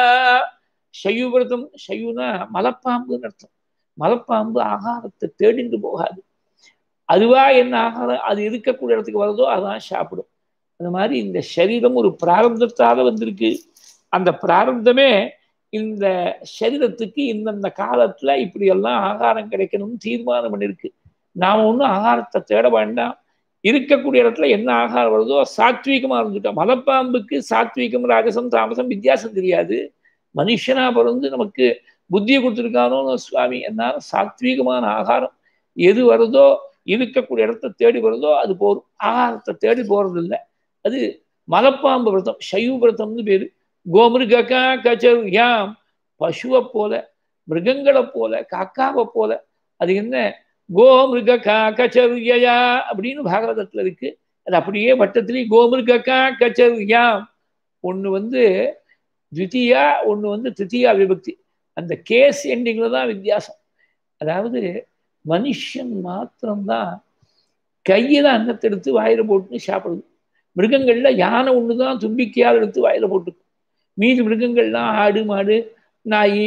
சயுவிரதம், சயுனா மலப்பாம்புன்னு அர்த்தம். மலப்பாம்பு ஆகாரத்தை தேடிந்து போகாது. அதுவா என்ன ஆகாரம் அது இருக்கக்கூடிய இடத்துக்கு வருதோ அதான் சாப்பிடும். அந்த மாதிரி இந்த சரீரம் ஒரு பிராரப்தத்தால வந்திருக்கு. அந்த பிராரப்தமே இந்த சரீரத்துக்கு இந்தந்த காலத்துல இப்படி எல்லாம் ஆகாரம் கிடைக்கணும்னு தீர்மானம் பண்ணிருக்கு. நாம ஒன்றும் ஆகாரத்தை தேட வேண்டாம். இருக்கக்கூடிய இடத்துல என்ன ஆகாரம் வருதோ சாத்வீகமா இருந்துட்டோம். மலப்பாம்புக்கு சாத்வீகம் ராஜசம் தாமசம் வித்தியாசம் தெரியாது. மனுஷனா பிறந்து நமக்கு புத்தியை கொடுத்துருக்கானோ சுவாமி. என்னால சாத்வீகமான ஆகாரம் எது வருதோ இருக்கக்கூடிய இடத்த தேடி வருதோ அது போதும். ஆகாரத்தை தேடி போறது இல்லை. அது மலப்பாம்பு விரதம், சைவ விரதம்னு பேரு. கோமிருகா கச்சர்யாம், பசுவை போல மிருகங்களை போல காக்காவை போல. அது என்ன கோமிருகா கச்சர்யா அப்படின்னு பாகவதத்துல இருக்கு. அது அப்படியே வட்டத்திலேயே கோமிருகா கச்சர்யாம். ஒண்ணு வந்து த்விதியா, ஒண்ணு வந்து திருத்தியா விபக்தி. அந்த கேஸ் எண்டிங்ல தான் வித்தியாசம். அதாவது மனுஷன் மாத்திரம்தான் கையில அன்னத்தை எடுத்து வாயில போட்டுன்னு சாப்பிடுது. மிருகங்கள்ல யானை ஒண்ணுதான் தும்பிக்கையால் எடுத்து வாயில போட்டுக்கும். மீதி மிருகங்கள்லாம் ஆடு மாடு நாய்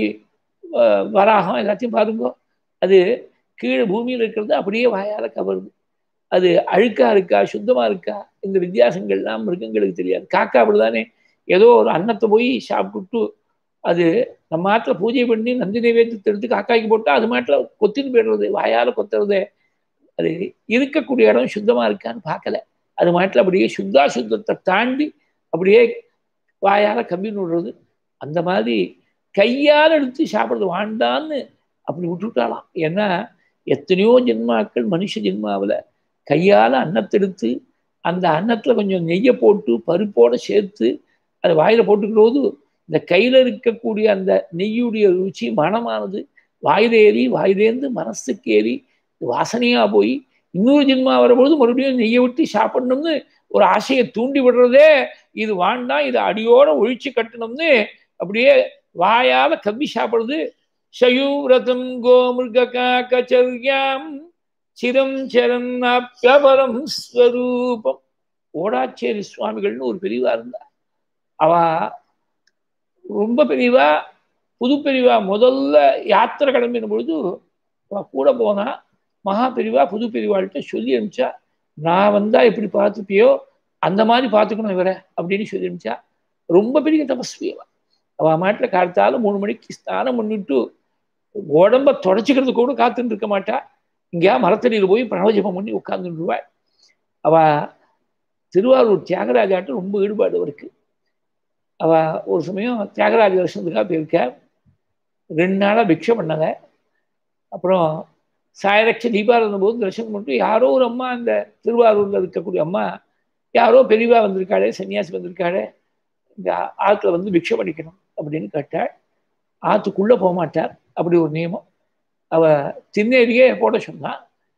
வராகம் எல்லாத்தையும் பாருங்க, அது கீழே பூமியில் இருக்கிறது அப்படியே வாயால கவருது. அது அழுக்கா இருக்கா சுத்தமா இருக்கா இந்த வித்தியாசங்கள்லாம் மிருகங்களுக்கு தெரியாது. காக்கா அப்படிதானே, ஏதோ ஒரு அன்னத்தை போய் சாப்பிட்டுட்டு அது நம்ம மாட்டில் பூஜை பண்ணி நந்தி நைவேத்தியத்தை எடுத்து காக்காய்க்கு போட்டால் அது மாட்டில் கொத்தின்னு போயிடுறது, வாயால் கொத்துறது. அது இருக்கக்கூடிய இடம் சுத்தமாக இருக்கான்னு பார்க்கல. அது மாட்டில் அப்படியே சுத்தா சுத்தத்தை தாண்டி அப்படியே வாயால் கம்பின்னு விடுறது. அந்த மாதிரி கையால் எடுத்து சாப்பிட்றது வாண்டான்னு அப்படி விட்டுட்டாலாம். ஏன்னா எத்தனையோ ஜென்மாக்கள் மனுஷ ஜென்மாவில் கையால் அன்னத்தை எடுத்து அந்த அன்னத்தில் கொஞ்சம் நெய்யை போட்டு பருப்போடு சேர்த்து அதை வாயில் போட்டுக்கிறது. இந்த கையில் இருக்கக்கூடிய அந்த நெய்யுடைய ருச்சி மனமானது வாயில் ஏறி வாயிலேருந்து மனசுக்கு ஏறி வாசனையாக போய் இன்னொரு ஜென்மா வரும்பொழுது மறுபடியும் நெய்யை விட்டு சாப்பிடணும்னு ஒரு ஆசையை தூண்டி விடுறதே. இது வாண்டாம், இதை அடியோட ஒழிச்சு கட்டணும்னு அப்படியே வாயால கம்பி சாப்பிடுறது. சயூரதம் கோமிருகா கச்சர்யாம் சிரம் சரம் அப்யபரம் ஸ்வரூபம். ஓடாச்சேரி சுவாமிகள்னு ஒரு பெரியவா இருந்தா. அவ ரொம்ப பெரியவா, புது பெரியவா. முதல்ல யாத்திரை கிளம்பின பொழுது கூட போனா மகா பெரியவா புது பெரியவாள்கிட்ட சொல்லி அனுப்பிச்சா, நான் வந்தா எப்படி பார்த்துப்பியோ அந்த மாதிரி பார்த்துக்கணும் இவரை அப்படின்னு சொல்லி அனுப்பிச்சா. ரொம்ப பெரிய தபஸ்வியவா. அவ மாட்டில் காலத்தாலும் மூணு மணிக்கு ஸ்நானம் பண்ணிட்டு உடம்ப தொடச்சிக்கிறது கூட காத்துட்டு இருக்க மாட்டா. இங்கேயா மரத்தடியில் போய் பிரணவஜபம் பண்ணி உட்கார்ந்துருவாள். அவ திருவாரூர் தியாகராஜாட்ட ரொம்ப ஈடுபாடு அவருக்கு. அவ ஒரு சமயம் தியாகராஜ தரிசனத்துக்காக போயிருக்க. ரெண்டு நாளாக பிக்ஷை பண்ணாங்க. அப்புறம் சாயரட்ச தீபாராதன போது தரிசனம் பண்ணிட்டு யாரோ ஒரு அம்மா, அந்த திருவாரூரில் இருக்கக்கூடிய அம்மா, யாரோ பெரியவா வந்திருக்காளே, சன்னியாசி வந்திருக்காளே, இந்த ஆற்றுல வந்து பிக்ஷை பண்ணிக்கணும் அப்படின்னு கேட்டாள். ஆற்றுக்குள்ளே போக மாட்டார், அப்படி ஒரு நியமம். அவ திண்ணேரியே போட சொன்னான்.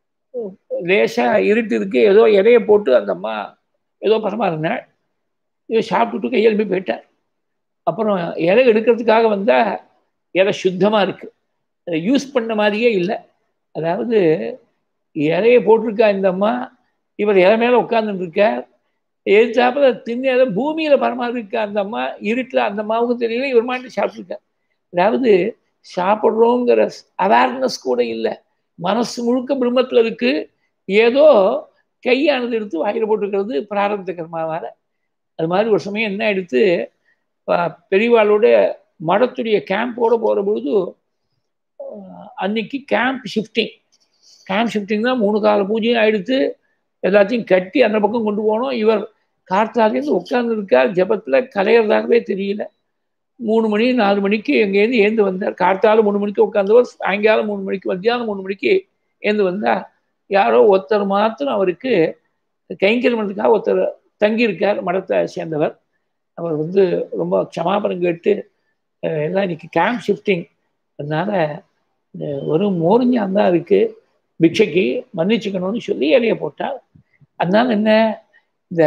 லேசாக இருட்டு இருக்கு, ஏதோ இலையை போட்டு அந்த அம்மா ஏதோ பரமாறினாள். இவ சாப்பிட்டுட்டு கையெழுப்பி போயிட்டார். அப்புறம் இலை எடுக்கிறதுக்காக வந்தால் இலை சுத்தமாக இருக்கு, அதை யூஸ் பண்ண மாதிரியே இல்லை. அதாவது இலையை போட்டிருக்கா இந்த அம்மா, இவர் இலை மேலே உட்கார்ந்துட்டு இருக்கார். எதிர்த்தாப்புல திண்ணை பூமியில பரமாறி இருக்கா அந்த அம்மா. இருட்டில் அந்த அம்மாவுக்கும் தெரியல, இவர் மாட்டு சாப்பிட்டுருக்கார். அதாவது சாப்பிட்றோங்கிற அவேர்னஸ் கூட இல்லை, மனசு முழுக்க பிரம்மத்தில் இருக்கு. ஏதோ கையானது எடுத்து வாயில போட்டுக்கிறது பிராரப்த கர்மாவால. அது மாதிரி ஒரு சமயம் என்ன எடுத்து பெரியவாளோட மடத்துடைய கேம்போட போகிற பொழுது அன்னைக்கு கேம்ப் ஷிஃப்டிங் கேம்ப் ஷிஃப்டிங் தான் மூணு கால பூஜையும் ஆயிடுத்து. எல்லாத்தையும் கட்டி அந்த பக்கம் கொண்டு போனோம். இவர் கார்த்தாலேருந்து உட்கார்ந்து இருக்கார், ஜபத்தில் கலையிறதாகவே தெரியல. மூணு மணி நாலு மணிக்கு எங்கேருந்து ஏந்து வந்தார். கார்த்தாலும் மூணு மணிக்கு உட்கார்ந்தவர் சாயங்காலம் மூணு மணிக்கு மத்தியானம் மூணு மணிக்கு ஏந்து வந்தார். யாரோ ஒருத்தர் மாத்திரம் அவருக்கு கைங்கரியத்துக்காக ஒருத்தர் தங்கியிருக்கார், மடத்தை சேர்ந்தவர். அவர் வந்து ரொம்ப க்ஷமாபனம் கேட்டு, எல்லாம் இன்னைக்கு கேம்ப் ஷிஃப்டிங், அதனால ஒரு மோரிஞ்சான் தான் இருக்கு, பிக்ஷைக்கு மன்னிச்சுக்கணும்னு சொல்லி இலையை போட்டார். அதனால என்ன, இந்த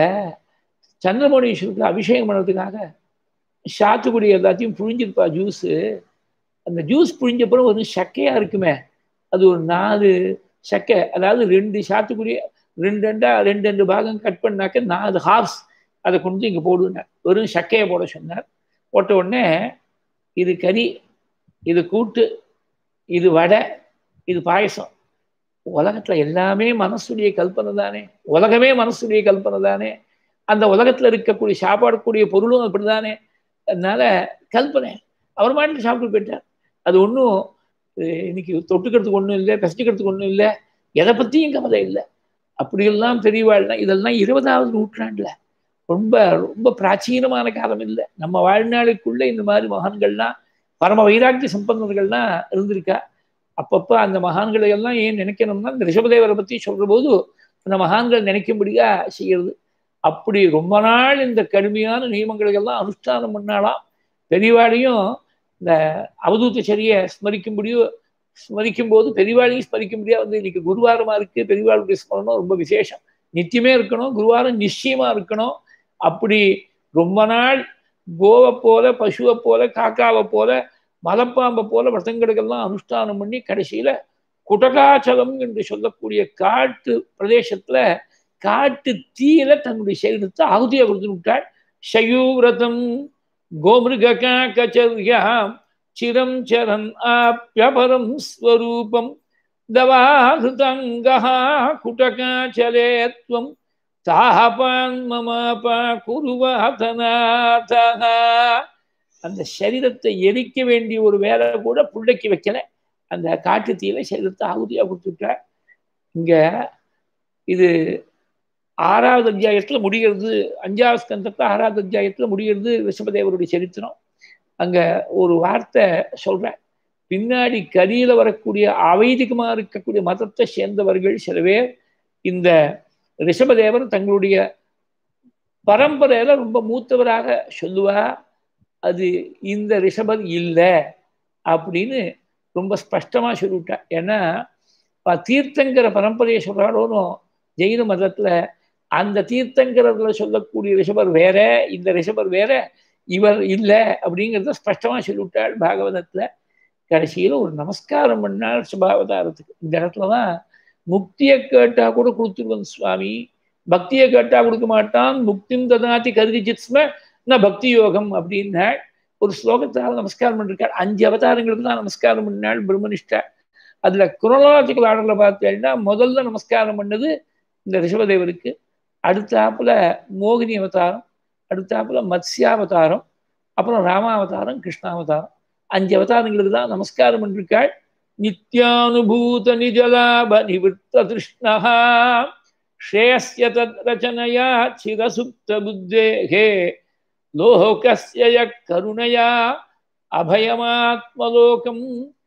சந்திரமௌலீஸ்வருக்கு அபிஷேகம் பண்ணுறதுக்காக சாத்துக்குடி எல்லாத்தையும் புழிஞ்சிருப்பா ஜூஸு. அந்த ஜூஸ் புழிஞ்சப்புறம் ஒரு சக்கையா இருக்குமே, அது ஒரு நாலு சக்கை, அதாவது ரெண்டு சாத்துக்குரிய ரெண்டு ரெண்டா ரெண்டு ரெண்டு பாகம் கட் பண்ணாக்க நாலு ஹார்ஸ் அதை கொண்டு இங்கே போடுனார். வெறும் சக்கையை போட சொன்னார். போட்ட உடனே இது கறி, இது கூட்டு, இது வடை, இது பாயசம். உலகத்துல எல்லாமே மனசுடைய கல்பனை தானே, உலகமே மனசுடைய கல்பனை தானே, அந்த உலகத்துல இருக்கக்கூடிய சாப்பாடக்கூடிய பொருளும் அப்படிதானே. அதனால கல்பனை அவர் மாட்டில் சாப்பிட்டு போயிட்டார். அது ஒன்றும் இன்னைக்கு தொட்டுக்கிறதுக்கு ஒன்றும் இல்லை, பெசிக்கிறதுக்கு ஒன்றும் இல்லை, எதை பற்றியும் கவலை இல்லை. அப்படியெல்லாம் பெரியவாழ்னா இதெல்லாம் இருபதாவது நூற்றாண்டுல ரொம்ப ரொம்ப பிராச்சீனமான காலம் இல்லை. நம்ம வாழ்நாளுக்குள்ள இந்த மாதிரி மகான்கள்லாம் பரம வைராக்கிய சம்பந்தர்கள்லாம் இருந்திருக்கா. அப்பப்போ அந்த மகான்களை எல்லாம் ஏன் நினைக்கணும்னா இந்த ரிஷபதேவரை பற்றி சொல்ற போது அந்த மகான்கள் நினைக்கும்படியா செய்யறது. அப்படி ரொம்ப நாள் இந்த கடுமையான நியமங்களை எல்லாம் அனுஷ்டானம் பண்ணாலாம். பெரியவாளையும் இந்த அவதூத்த சரியை ஸ்மரிக்கும்படியோ ஸ்மரிக்கும் போது பெரியவாளையும் ஸ்மரிக்கும்படியா வந்து இன்னைக்கு குருவாரமா இருக்கு. பெரியவாளுடைய ஸ்மரணம் ரொம்ப விசேஷம், நித்தியமே இருக்கணும். குருவாரம் நிச்சயமா இருக்கணும். அப்படி ரொம்ப நாள் கோவை போல, பசுவை போல, காக்காவை போல, மலைப்பாம்பை போல விரதங்களுக்கெல்லாம் அனுஷ்டானம் பண்ணி கடைசியில குடகாச்சலம் என்று சொல்லக்கூடிய காட்டு பிரதேசத்துல காட்டு தீயில தன்னுடைய சரீரத்தை ஆகுதியா கொடுத்து விட்டாள். சயூவிரதம் கோமிருகாச்சரியாம் சிரம் சரன் ஆப்யபரம் ஸ்வரூபம் தவாஹிருதங்கா குடகாச்சலேத்வம் தாபான் மமாபா குருவாதநாதா. அந்த சரீரத்தை எரிக்க வேண்டிய ஒரு வேலை கூட புள்ளைக்கு வைக்கல. அந்த காட்டு தீயில சரீரத்தை ஆகுதியா கொடுத்துட்டார். இங்க இது ஆறாவது அத்தியாயத்துல முடிகிறது. அஞ்சாவது ஸ்கந்தத்துல ஆறாவது அத்தியாயத்துல முடிகிறது ரிஷபதேவருடைய சரித்திரம். அங்க ஒரு வார்த்தை சொல்றேன். பின்னாடி கரியில வரக்கூடிய அவைதிகமா இருக்கக்கூடிய மதத்தை சேர்ந்தவர்கள் சில பேர் இந்த ரிஷபதேவர் தங்களுடைய பரம்பரையில ரொம்ப மூத்தவராக சொல்லுவா. அது இந்த ரிஷபர் இல்லை அப்படின்னு ரொம்ப ஸ்பஷ்டமா சொல்லிவிட்டா. ஏன்னா தீர்த்தங்கிற பரம்பரையை சொல்றாளோன்னு ஜெயின மதத்துல அந்த தீர்த்தங்கிறதுல சொல்லக்கூடிய ரிஷபர் வேற, இந்த ரிஷபர் வேற, இவர் இல்லை அப்படிங்கிறத ஸ்பஷ்டமா சொல்லிவிட்டாள் பாகவதத்துல. கடைசியில ஒரு நமஸ்காரம் பண்ணாள் ரிஷபாவதாரத்துக்கு. இந்த இடத்துலதான் முக்தியை கேட்டா கூட கொடுத்துருவன் சுவாமி, பக்தியை கேட்டா கொடுக்க மாட்டான். முக்திம் ததாதி கருதிச்சித்ஸ்ம ந பக்தி யோகம் அப்படின்னாள். ஒரு ஸ்லோகத்தால் நமஸ்காரம் பண்ணிருக்காள். அஞ்சு அவதாரங்களுக்கு தான் நமஸ்காரம் பண்ணாள் பிரம்மனிஷ்டா. அதுல குரோனாலஜிக்கல் ஆர்டர்ல பார்த்தேன்னா முதல்ல நமஸ்காரம் பண்ணது இந்த ரிஷபதேவருக்கு, அடுத்தாப்புல மோகினி அவதாரம், அடுத்தாப்புல மத்ஸ்யாவதாரம், அப்புறம் ராமாவதாரம், கிருஷ்ணாவதாரம். அஞ்சு அவதாரங்களுக்கு தான் நமஸ்காரம் பண்ணிருக்காள். நித்யானுபூத நிஜலாப நிவிருத்த திருஷ்ணா ஸ்ரேயஸ்ய தத் ரச்சனயா சிரசுப்த புத்தேஹே லோகஸ்ய கருணயா அபயமாத்மலோகம்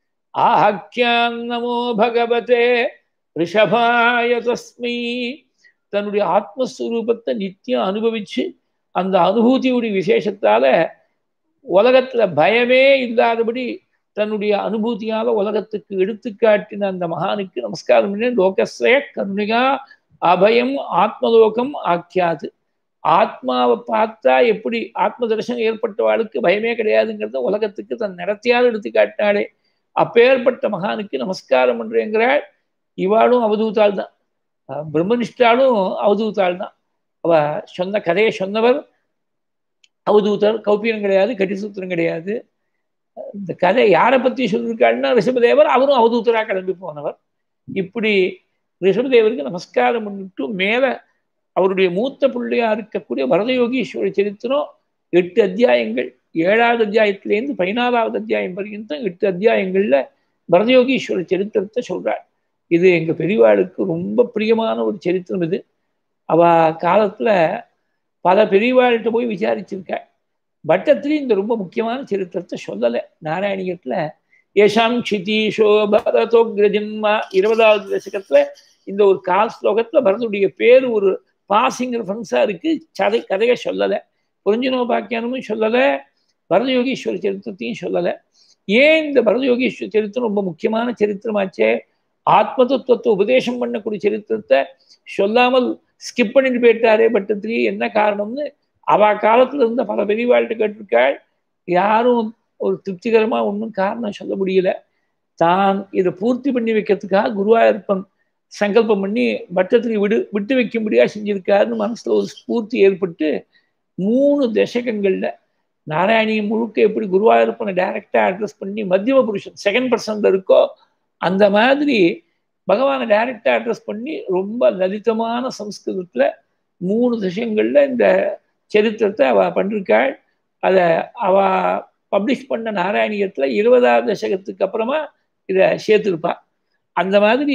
ஆஹ்யான் நமோ பகவதே ரிஷபாய தஸ்மை. தன்னுடைய ஆத்மஸ்வரூபத்தை நித்தியம் அனுபவிச்சு அந்த அனுபூதியுடைய விசேஷத்தால உலகத்துல பயமே இல்லாதபடி தன்னுடைய அனுபூதியால உலகத்துக்கு எடுத்துக்காட்டின அந்த மகானுக்கு நமஸ்காரம் பண்ணி லோகஸ்ய கருணையா அபயம் ஆத்மலோகம் ஆக்கியாது. ஆத்மாவை பார்த்தா எப்படி ஆத்ம தரிசனம் ஏற்பட்டவாளுக்கு பயமே கிடையாதுங்கிறத உலகத்துக்கு தன் நடத்தியால் எடுத்து காட்டினாலே. அப்பேற்பட்ட மகானுக்கு நமஸ்காரம் பண்றேங்கிறாள். இவாளும் அவதூத்தாள் தான், பிரம்மனிஷ்டாலும் அவதூத்தாள் தான். அவ சொன்ன கதையை சொன்னவர் அவதூத்தர், கௌப்பியம் கிடையாது, கட்டிசூத்திரம் கிடையாது. இந்த கதை யாரை பத்தி சொல்லியிருக்காள்னா ரிஷபதேவர், அவரும் அவதூத்தரா கிளம்பி போனவர். இப்படி ரிஷபதேவருக்கு நமஸ்காரம் பண்ணிட்டு மேல அவருடைய மூத்த பிள்ளையா இருக்கக்கூடிய வரதயோகீஸ்வர சரித்திரம் எட்டு அத்தியாயங்கள், ஏழாவது அத்தியாயத்திலேருந்து பதினாலாவது அத்தியாயம் வரைக்கும் எட்டு அத்தியாயங்கள்ல வரதயோகீஸ்வர சரித்திரத்தை சொல்றாள். இது எங்க பெரியவாளுக்கு ரொம்ப பிரியமான ஒரு சரித்திரம். இது அவ காலத்துல பல பெரியவாள்கிட்ட போய் விசாரிச்சிருக்க. பட்டத்திலையும் இந்த ரொம்ப முக்கியமான சரித்திரத்தை சொல்லலை. நாராயணியத்துல ஏஷாம் க்ஷிதீஷோ பரதோக்ரஜன்மா இருபதாவது தசகத்துல இந்த ஒரு கால் ஸ்லோகத்துல பரதுடைய பேர் ஒரு பாசிங் ரெஃபரன்ஸா இருக்கு. கதை கதையை சொல்லலை, புரிஞ்சினோபாக்கியானமும் சொல்லலை, பரதயோகீஸ்வர சரித்திரத்தையும் சொல்லலை. ஏன் இந்த பரதயோகீஸ்வர சரித்திரம் ரொம்ப முக்கியமான சரித்திரமாச்சே, ஆத்ம தத்துவத்தை உபதேசம் பண்ணக்கூடிய சரித்திரத்தை சொல்லாமல் ஸ்கிப் பண்ணிட்டு போயிட்டாரே பட்டத்திலேயே, என்ன காரணம்னு அவ காலத்துல இருந்த பல பெரியவாழ்கிட்ட கேட்டிருக்காள். யாரும் ஒரு திருப்திகரமாக ஒன்றும் காரணம் சொல்ல முடியல. தான் இதை பூர்த்தி பண்ணி வைக்கிறதுக்காக குருவாயூரப்பன் சங்கல்பம் பண்ணி பட்டத்துக்கு விடு விட்டு வைக்கும்படியா செஞ்சிருக்காருன்னு மனசுல ஒரு ஸ்பூர்த்தி ஏற்பட்டு மூணு தசகங்கள்ல நாராயணியை முழுக்க எப்படி குருவாயூரப்பனை டைரக்டா அட்ரஸ் பண்ணி மத்தியம புருஷன் செகண்ட் பர்சன்ல இருக்கோ அந்த மாதிரி பகவானை டைரக்டா அட்ரஸ் பண்ணி ரொம்ப லலிதமான சம்ஸ்கிருதத்துல மூணு தசகங்கள்ல இந்த சரித்திரத்தை அவ பண்ணிருக்காள். அதை அவ பப்ளிஷ் பண்ண நாராயணியத்துல இருபதாவது தசகத்துக்கு அப்புறமா இதை சேர்த்திருப்பா. அந்த மாதிரி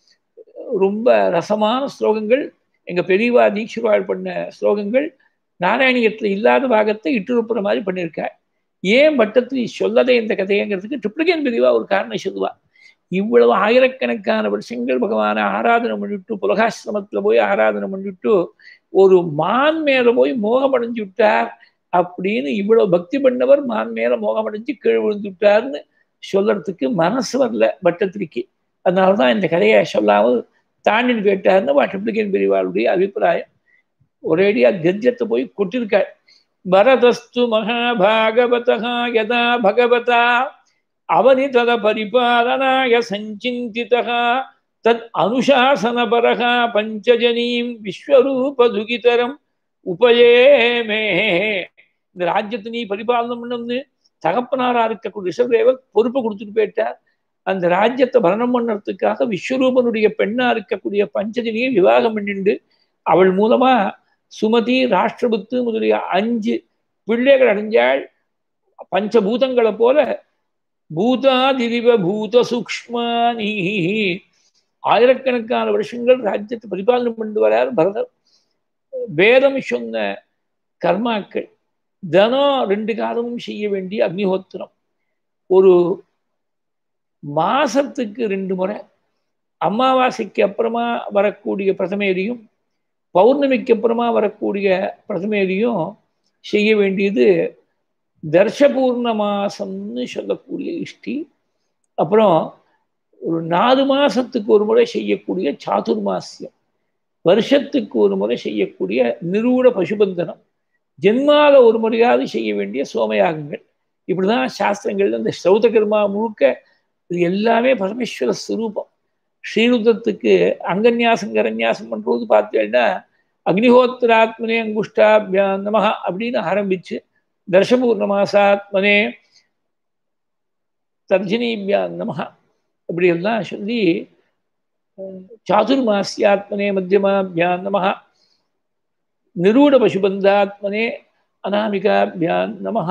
ரொம்ப ரசமான ஸ்லோகங்கள் எங்க பெரியவா தீட்சிவாள் பண்ண ஸ்லோகங்கள் நாராயணியத்துல இல்லாத பாகத்தை இட்டுருப்புற மாதிரி பண்ணியிருக்காள். ஏன் பட்டத்தில் சொல்லதே இந்த கதைங்கிறதுக்கு ட்ரிப்ளிகேன் பெரியவா ஒரு காரணம் சொல்லுவா. இவ்வளவு ஆயிரக்கணக்கான வருஷங்கள் பகவானை ஆராதனை பண்ணிட்டு புலகாசிரமத்துல போய் ஆராதனை பண்ணிட்டு ஒரு மான் மேல போய் மோகம் அடைஞ்சு விட்டார் அப்படின்னு இவ்வளவு பக்தி பண்ணவர் மான் மேல மோகம் அடைஞ்சு கீழ் விழுந்து விட்டார்னு சொல்றதுக்கு மனசு வரல பட்டத்திரிக்கு. அதனாலதான் இந்த கதையை சொல்லாமல் தாண்டின்னு போயிட்டாருன்னு ட்ரிப்ளிகேன் பெரியவாளுடைய அபிப்பிராயம். ஒரேடியா கத்தியத்தை போய் கொட்டிருக்காள். பரதஸ்து மகாபாகவதா யதா பகவதா அவனிதத பரிபாலனாய சஞ்சிந்திதா தத் அனுசாசனபரஹ பஞ்சஜனீம் விஸ்வரூபதுகிதரம் உபயேமே. இந்த ராஜ்யத்தை நீ பரிபாலனம் பண்ணு தகப்பனாரா இருக்கக்கூடிய ரிஷபதேவர் பொறுப்பை கொடுத்துட்டு போயிட்டார். அந்த ராஜ்யத்தை பரணம் பண்ணுறதுக்காக விஸ்வரூபனுடைய பெண்ணா இருக்கக்கூடிய பஞ்சஜனியை விவாகம் பண்ணிண்டு அவள் மூலமா சுமதி ராஷ்டிரபுத்து முதலிய அஞ்சு பிள்ளைகள் அடைஞ்சாள். பஞ்சபூதங்களை போல பூதாதிரிவ பூத சூக்ஷ்மானி ஆயிரக்கணக்கான வருஷங்கள் ராஜ்யத்தை பரிபாலனம் பண்ணி வரார் பரதர். வேதம் சொன்ன கர்மாக்கள் தினம் ரெண்டு காலமும் செய்ய வேண்டிய அக்னிஹோத்திரம், ஒரு மாசத்துக்கு ரெண்டு முறை அமாவாசைக்கு அப்புறமா வரக்கூடிய பிரதமேரியும் பௌர்ணமிக்கு அப்புறமா வரக்கூடிய பிரதமேரியும் செய்ய வேண்டியது தர்ஷபூர்ண மாசம்னு சொல்லக்கூடிய இஷ்டி. அப்புறம் ஒரு நாலு மாசத்துக்கு ஒரு முறை செய்யக்கூடிய சாதுர்மாசியம், வருஷத்துக்கு ஒரு முறை செய்யக்கூடிய நிரூட பசுபந்தனம், ஜென்மால ஒரு முறையாவது செய்ய வேண்டிய சோமயாகங்கள். இப்படிதான் சாஸ்திரங்கள்ல இந்த ஸ்ரௌத கர்மா முழுக்க இது எல்லாமே பரமேஸ்வர ஸ்வரூபம். ஸ்ரீருத்ரத்துக்கு அங்கன்யாசம் கரன்யாசம் பண்றது பார்த்தீங்கன்னா அக்னிஹோத்திராத்மனே அங்குஷ்டாபியா நமஹ அப்படின்னு ஆரம்பிச்சு தர்ஷபூர்ணமாசாத்மனே தர்ஜினிபியா நமஹ அப்படி எல்லாம் சொல்லி சாதுர்மாசியாத்மனே மத்தியமாபியா நமஹ நிரூட பசுபந்தாத்மனே அநாமிகாபியா நமஹ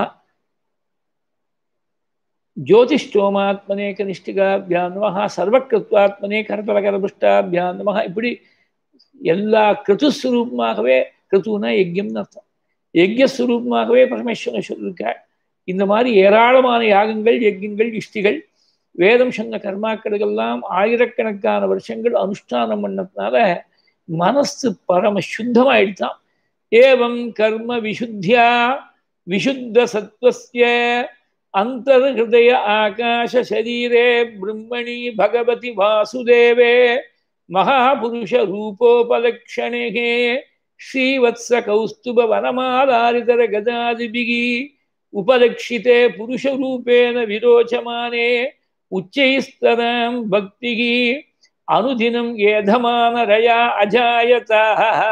ஜோதிஷ்டோமாத்மனே கனிஷ்டிகாபியா நமஹ சர்வக்ருத்வாத்மனே கரதலகரபுஷ்டாபியா நமஹ. இப்படி எல்லா கிருத்துஸ்வரூபமாகவே, கிருத்துனா யஜ்யம்னு அர்த்தம், யஜ்யஸ்வரூபமாகவே பரமேஸ்வரன் சொல்லியிருக்காள். இந்த மாதிரி ஏராளமான யாகங்கள் யஜ்யங்கள் இஷ்டிகள் வேதம் சொன்ன கர்மாக்களுக்கெல்லாம் ஆயிரக்கணக்கான வருஷங்கள் அனுஷ்டானம் பண்ணதுனால மனசு பரம சுத்தமாயிடுதான். ஏவம் கர்ம விசுத்தியா விசுத்த சத்வஸ்ய அந்தர்ஹிருதய ஆகாஷ சரீரே பிரம்மணி பகவதி வாசுதேவே மகாபுருஷ ரூபோபலக்ஷணே ஸ்ரீவத்ஸ கௌஸ்துப வனமாலாரிதர கதாதிபிகி உபலக்ஷிதே புருஷ ரூபேன விரோச்சமானே உச்சைஸ்தரம் பக்திகி அனுதினம் ஏதமான ரயா அஜாயதா.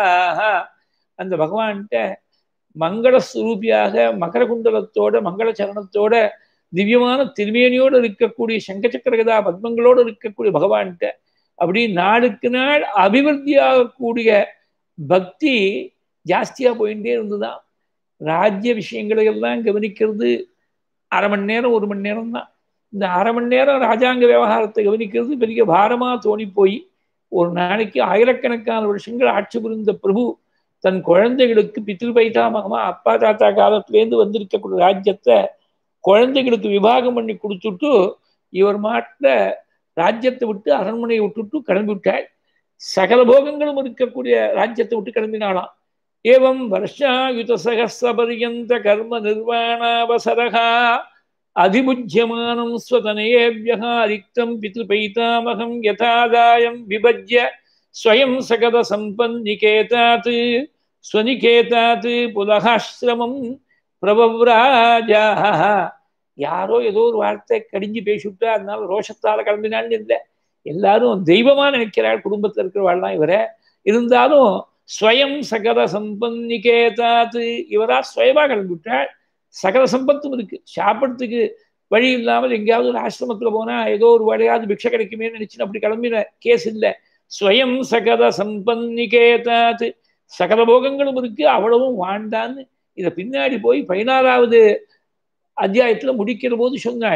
அந்த பகவான்கிட்ட மங்களஸ்வரூபியாக மகர குண்டலத்தோட மங்கள சரணத்தோட திவ்யமான திருமேனியோடு இருக்கக்கூடிய சங்கச்சக்கரகதா பத்மங்களோடு இருக்கக்கூடிய பகவான்கிட்ட அப்படி நாளுக்கு நாள் அபிவிருத்தியாகக்கூடிய பக்தி ஜாஸ்தியா போயிட்டே இருந்துதான். ராஜ்ய விஷயங்களை எல்லாம் கவனிக்கிறது அரை மணி நேரம் ஒரு மணி நேரம் தான். இந்த அரை மணி நேரம் ராஜாங்க விவகாரத்தை கவனிக்கிறது பெரிய பாரமா தோணி போய் ஒரு நாளைக்கு ஆயிரக்கணக்கான வருஷங்கள் ஆட்சி புரிந்த பிரபு தன் குழந்தைகளுக்கு பித்திரு பைதாமகமா அப்பா தாத்தா காலத்திலேருந்து வந்திருக்கக்கூடிய ராஜ்யத்தை குழந்தைகளுக்கு விபாகம் பண்ணி கொடுத்துட்டு இவர் மாட்டில் ராஜ்யத்தை விட்டு அரண்மனையை விட்டுட்டு கிளம்பி விட்டாள். சகல போகங்களும் இருக்கக்கூடிய ராஜ்யத்தை விட்டு கிளம்பினாலாம். ஏவம் வருஷாயுத சகஸ்ரபரியந்த கர்ம நிர்வாணாவசரகா அதிபுஜ்யமானம் ஸ்வதனேவ்யஹா ரிக்தம் பித்ரு பைதாமகம் யதாதாயம் விபஜ்ய ஸ்வயம் சகத சம்பன்னிகேதாத் ஸ்வனிகேதாத் புலகாஸ்ரமம் பிரபவ்ராஜா. யாரோ ஏதோ ஒரு வார்த்தை கடிஞ்சு பேசிவிட்டா அதனால ரோஷத்தால கிளம்பினான்னு இல்லை. எல்லாரும் தெய்வமா நினைக்கிறாள் குடும்பத்தில் இருக்கிறவாள்லாம் இவரை. இருந்தாலும் ஸ்வயம் சகல சம்பன்னிகேதாத்து இவரா ஸ்வயமா கிளம்பிவிட்டாள். சகல சம்பத்தும் இருக்கு, சாப்பிட்றதுக்கு வழி இல்லாமல் எங்கேயாவது ஒரு ஆசிரமத்துல போனா ஏதோ ஒரு வழியாவது பிக்ஷை கிடைக்குமே நினைச்சுன்னு அப்படி கிளம்பின கேஸ் இல்லை. ஸ்வயம் சகல சம்பன்னிகேதாத்து சகல போகங்களும் இருக்கு, அவ்வளவும் வாழ்ந்தான்னு இதை பின்னாடி போய் பதினாறாவது அத்தியாயத்துல முடிக்கிற போது சொன்னாள்.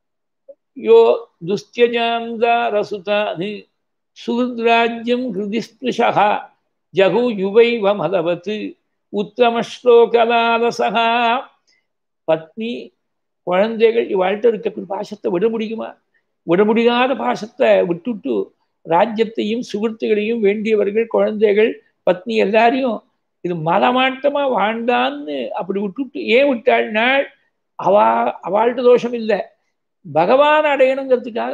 யோ துஸ்தியஜாந்தாரசுதானு சுஹிராஜ்யம் ஹிருதிஸ்பிருஷா ஜகு யுவைவ மதவத்து உத்தமஸ்லோகலாலசகா. பத்னி குழந்தைகள் இவாழ்கிட்ட இருக்கக்கூடிய பாசத்தை விட முடியுமா? விட முடியாத பாசத்தை விட்டுட்டு ராஜ்யத்தையும் சுகிருத்துகளையும் வேண்டியவர்கள் குழந்தைகள் பத்னி எல்லாரையும் இது மதமாட்டமா வாழ்ந்தான்னு அப்படி விட்டுட்டு ஏன் விட்டாள் நாள்? அவா அவள்கிட்ட தோஷம் இல்லை, பகவான் அடையணுங்கிறதுக்காக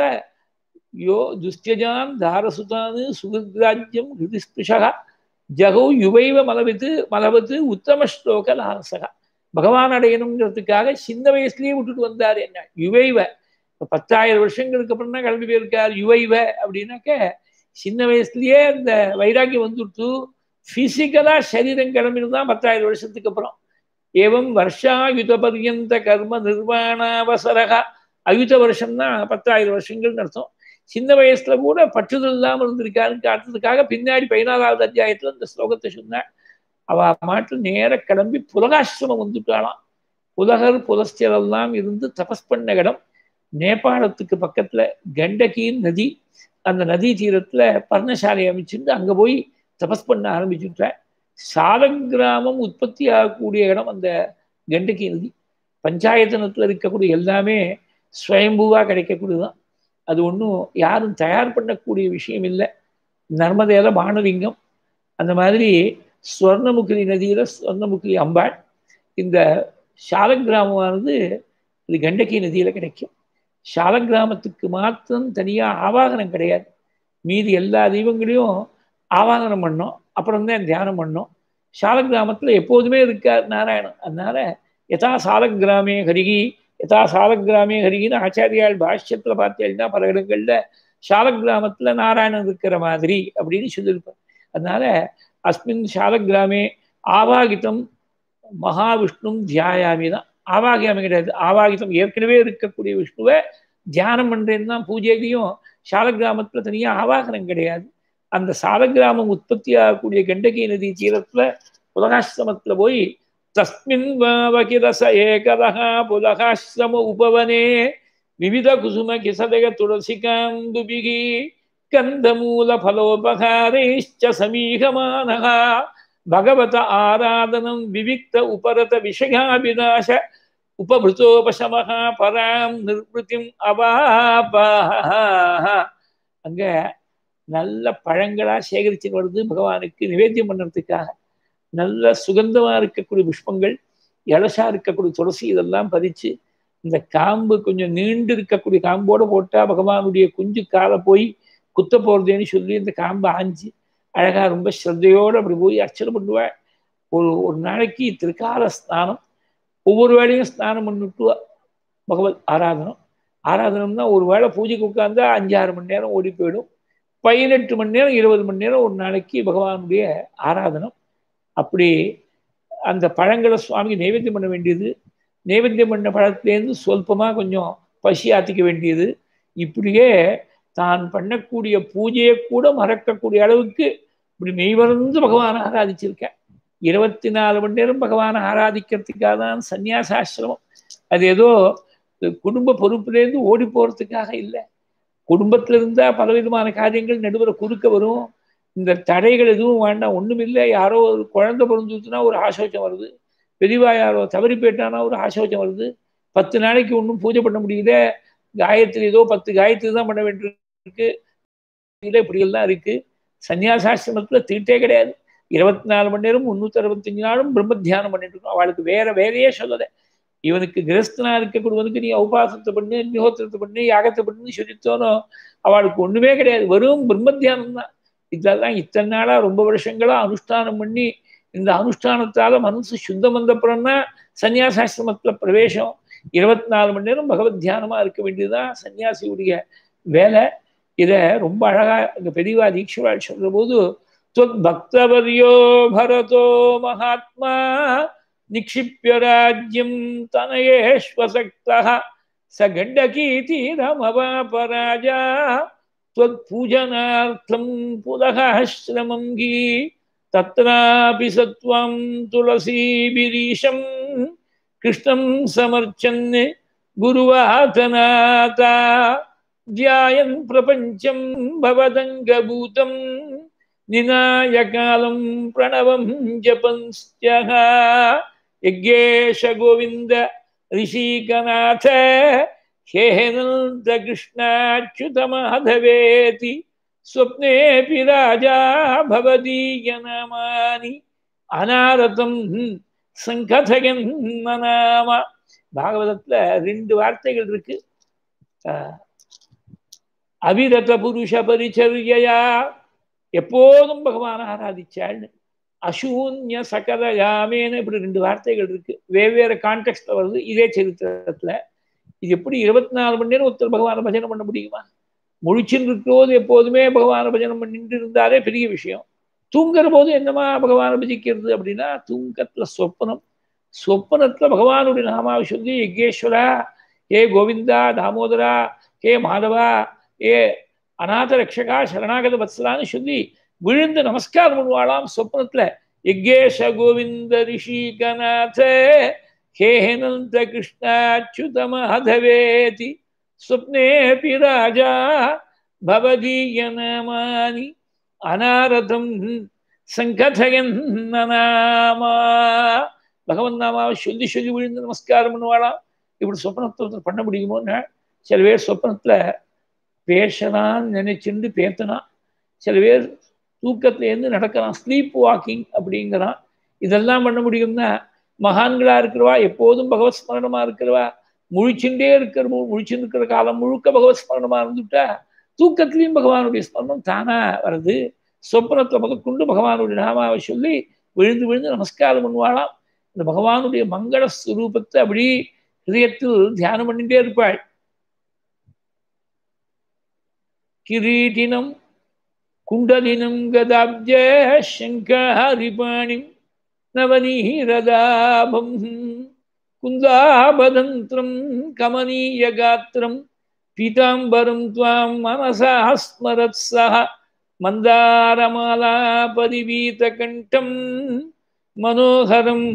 யோ துஸ்தியஜான் தாரசுதானு சுகிராஜ்யம் ஹிருதிஸ்பிருஷா ஜகோ யுவைவ மலவித்து மலவத்து உத்தம ஸ்லோக லாசகா. பகவான் அடையணுங்கிறதுக்காக சின்ன வயசுலயே விட்டுட்டு வந்தார். என்ன யுவைவ பத்தாயிரம் வருஷங்களுக்கு அப்புறம் தான் கிளம்பி போயிருக்கார். யுவைவ அப்படின்னாக்க சின்ன வயசுலயே அந்த வைராக்கியம் வந்துட்டு பிசிக்கலா சரீரம் கிளம்பினதுதான் பத்தாயிரம் வருஷத்துக்கு அப்புறம். ஏவம் வருஷாயுத பர்யந்த கர்ம நிர்வாணாவசரகா. அயுத வருஷம்னா பத்தாயிரம் வருஷங்கள்னு அர்த்தம். சின்ன வயசுல கூட பற்றுதல் இல்லாமல் இருந்திருக்காருன்னு காட்டுறதுக்காக பின்னாடி பதினாலாவது அத்தியாயத்துல இந்த ஸ்லோகத்தை சொன்னாள். அவ மாட்டு நேர கிளம்பி புலகாசிரமம் வந்துட்டாளாம். புலகர் புலஸ்தியரெல்லாம் இருந்து தபஸ் பண்ண இடம் நேபாளத்துக்கு பக்கத்துல கண்டகி நதி. அந்த நதி தீரத்துல பர்ணசாலை அமைச்சிருந்து அங்க போய் தபஸ் பண்ண ஆரம்பிச்சுட்டாள். சாலக்கிராமம் உற்பத்தி ஆகக்கூடிய இடம் அந்த கண்டகி நதி. பஞ்சாயத்தனத்துல இருக்கக்கூடிய எல்லாமே ஸ்வயம்பூவா கிடைக்கக்கூடியதுதான். அது ஒன்றும் யாரும் தயார் பண்ணக்கூடிய விஷயம் இல்லை. நர்மதையில பானலிங்கம் அந்த மாதிரி ஸ்வர்ணமுகிரி நதியில ஸ்வர்ணமுகிரி அம்பாள். இந்த சாலக்கிராமமானது இது கண்டகி நதியில கிடைக்கும். சாலக்கிராமத்துக்கு மாத்திரம் தனியா ஆவாகனம் கிடையாது, மீதி எல்லா தெய்வங்களையும் ஆவாகனம் பண்ணோம், அப்புறம் தான் தியானம் பண்ணோம். சாலக்கிராமத்துல எப்போதுமே இருக்கார் நாராயணன். அதனால யதா சாலக்கிராமே ஹரிகி யதா சாலக்கிராமே ஹரிகின்னு ஆச்சாரியால் பாஷ்யத்துல பார்த்தேன்னா பல இடங்கள்ல சாலக்கிராமத்துல நாராயணன் இருக்கிற மாதிரி அப்படின்னு சொல்லியிருப்பார். அதனால அஸ்மின் சாலக்கிராமே ஆவாகிதம் மகாவிஷ்ணும் தியாயாமி தான். ஆவாகியாமி கிடையாது, ஆவாகிதம் ஏற்கனவே இருக்கக்கூடிய விஷ்ணுவை தியானம் பண்றேன்னு தான் பூஜையிலையும். சாலக்கிராமத்துல தனியா ஆவாகனம் கிடையாது. அந்த சாலக்கிராமம் உற்பத்தி ஆகக்கூடிய கண்டகி நதி தீரத்துல புலகாசிரமத்துல போய் தஸ்மின் வாவகிரச ஏகதஹா புலகாசிரம உபவனே விவித குசும கிசதய துளசிகாந்துபிகி கந்தமூல பலோபகாரைச்ச சமீகமானஹ பகவத ஆராதனம் விவிக்த உபரத விஷயாபிலாஷ உபபிருத்தோபசமஹ பராம் நிர்வൃத்திம் அவாபாஹ. அங்க நல்ல பழங்களா சேகரிச்சு வருது பகவானுக்கு நிவேத்தியம் பண்ணுறதுக்காக. நல்ல சுகந்தமா இருக்கக்கூடிய புஷ்பங்கள், இலசா இருக்கக்கூடிய துளசி இதெல்லாம் பறிச்சு இந்த காம்பு கொஞ்சம் நீண்டு இருக்கக்கூடிய காம்போட போட்டா பகவானுடைய குஞ்சு காலை போய் குத்த போறதேன்னு சொல்லி இந்த காம்பை ஆஞ்சு அழகா ரொம்ப ஸ்ரத்தையோடு அப்படி போய் அர்ச்சனை பண்ணுவாள். ஒரு ஒரு நாளைக்கு திருக்கால ஸ்நானம், ஒவ்வொரு வேளையும் ஸ்நானம் பண்ணிட்டு பகவத் ஆராதனம். ஆராதனம்னா ஒரு வேளை பூஜைக்கு உட்கார்ந்தா அஞ்சாறு மணி நேரம் ஓடி போயிடும். பதினெட்டு மணி நேரம் இருபது மணி நேரம் ஒரு நாளைக்கு பகவானுடைய ஆராதனம். அப்படி அந்த பழங்களை சுவாமிக்கு நைவேத்தியம் பண்ண வேண்டியது, நைவேத்தியம் பண்ண பழத்திலேருந்து சொல்பமாக கொஞ்சம் பசி ஆத்திக்க வேண்டியது. இப்படியே தான் பண்ணக்கூடிய பூஜையை கூட மறக்கக்கூடிய அளவுக்கு இப்படி மெய்வருந்து பகவானை ஆராதிச்சிருக்கேன். இருபத்தி நாலு மணி நேரம் பகவானை ஆராதிக்கிறதுக்காக தான் சந்நியாசாசிரமம். அது ஏதோ குடும்ப பொறுப்புலேருந்து ஓடி போகிறதுக்காக இல்லை. குடும்பத்தில் இருந்தால் பலவிதமான காரியங்கள் நடுவில் குறுக்க வரும். இந்த தடைகள் எதுவும் வேண்டாம், ஒன்றும் இல்லை. யாரோ ஒரு குழந்தை பிறந்துச்சுன்னா ஒரு ஆசோச்சம் வருது, பெரியவா யாரோ தவறி போயிட்டானா ஒரு ஆசோச்சம் வருது, பத்து நாளைக்கு ஒன்றும் பூஜை பண்ண முடியல, காயத்ரி ஏதோ பத்து காயத்ரி தான் பண்ண வேண்டியிருக்கு, இப்படியெல்லாம் இருக்கு. சன்னியாசாசிரமத்தில் தீட்டே கிடையாது. இருபத்தி நாலு மணி நேரம் முன்னூற்றி அறுபத்தஞ்சு நாளும் பிரம்ம தியானம் பண்ணிட்டு இருக்கோம். அவளுக்கு வேற வேலையே சொல்லலை. இவனுக்கு கிரஸ்தனா இருக்கக்கூடியவனுக்கு நீ உபாசத்தை பண்ணு, அக்னிஹோத்திரத்தை பண்ணு, யாகத்தை பண்ணுன்னு சொல்லித்தோனோ அவளுக்கு ஒண்ணுமே கிடையாது, வெறும் பிரம்ம தியானம் தான். இதெல்லாம் இத்தனை நாளா ரொம்ப வருஷங்களா அனுஷ்டானம் பண்ணி இந்த அனுஷ்டானத்தால மனசு சுத்தம் வந்தப்புறம்னா சன்னியாசாசிரமத்துல பிரவேசம். இருபத்தி நாலு மணி நேரம் பகவத் தியானமா இருக்க வேண்டியதுதான் சன்னியாசியுடைய வேலை. இதை ரொம்ப அழகா இந்த பெரியவா தீட்சிவாள் சொல்ற போது, துவத் பக்தவரியோ பரதோ மகாத்மா நிக்ஷிப்ய ராஜ்யம் தனயேஷ்வசக்தः ச கண்டகீ தீரமவாபராஜா துவத் பூஜனார்த்தம் புலக ஸ்ரமம் கீ தத்ராபி சத்வம் துளசீபிரீஷம் கிருஷ்ணம் சமர்ச்சன் குருவாதநாதா தியாயன் பிரபஞ்சம் பவதங்கபூதம் நிநாயகாலம் பிரணவம் ஜபன்ஸ்யஹ யக்ஞேஷ கோவிந்த ரிஷிகநாத ஹேனந்த கிருஷ்ணாச்சுத மாதவேதி ஸ்வப்னேபி ராஜா பவதீய நாமானி அநாரதம் சங்கதயன் நாம. பாகவதத்துல ரெண்டு வார்த்தைகள் இருக்கு. அவிரத புருஷ பரிச்சர்யா, எப்போதும் பகவான ஆராதிச்சாள்னு. அசூன்ய சகல யாமேன்னு இப்படி ரெண்டு வார்த்தைகள் இருக்கு. வெவ்வேறு கான்டெக்ட்ல வருது இதே சரித்திரத்துல. இது எப்படி இருபத்தி நாலு மணி நேரம் ஒருத்தர் பகவான பஜனை பண்ண முடியுமா? முழிச்சுன்னு இருக்கிறோது எப்போதுமே பகவான பஜனை பண்ணிட்டு இருந்தாலே பெரிய விஷயம். தூங்குற போது என்னமா பகவான பஜிக்கிறது அப்படின்னா, தூங்கத்துல சொப்பனம், சொப்பனத்துல பகவானுடைய நாமாவை சொல்லி யக்ஞேஸ்வரா, ஏ கோவிந்தா, தாமோதரா, ஏ மாதவா, ஏ அநாத ரக்ஷகா, சரணாகத வத்சலான்னு சொல்லி விழுந்து நமஸ்காரம் பண்ணுவாளாம் சொப்னத்துல. யக்ஞேஷ கோவிந்த ரிஷிகநாத ஹேனந்த கிருஷ்ணாச்சுத மாதவேதி ஸ்வப்னேபி ராஜா பவதீய நாமானி அநாரதம் சங்கதயன் நாமா. பகவன் நாமாவை சொல்லி சொல்லி விழுந்து நமஸ்காரம் பண்ணுவாளாம். இப்படி சொப்னத்தை பண்ண முடியுமோன்னு சில பேர் சொப்னத்துல பேசலான்னு நினைச்சுண்டு பேத்தனான். சில பேர் தூக்கத்திலேருந்து நடக்கிறான், ஸ்லீப் வாக்கிங் அப்படிங்கிறான். இதெல்லாம் பண்ண முடியும்னா மகான்களா இருக்கிறவா, எப்போதும் பகவத் ஸ்மரணமா இருக்கிறவா, முழிச்சுட்டே இருக்கிற முழிச்சுட்டு இருக்கிற காலம் முழுக்க பகவத் ஸ்மரணமா இருந்துட்டா தூக்கத்திலையும் பகவானுடைய ஸ்மரணம் தானா வருது. சொப்னத்துல முதற்கொண்டு பகவானுடைய நாமாவை சொல்லி விழுந்து விழுந்து நமஸ்காரம் பண்ணுவாளாம். இந்த பகவானுடைய மங்கள ஸ்வரூபத்தை அப்படி ஹிருதயத்தில் தியானம் பண்ணிட்டே இருப்பாள். கிரீட்டினம் குண்டலினம் கதாப்ஜ சங்காரிபாணிம் நவநீரதாபம் குந்தாபதந்திரம் கமனீய காத்திரம் பீதாம்பரம் துவாம் மனசா ஸ்மரத் சஹ மந்தாரமாலா பரிவீத கண்டம் மனோகரம்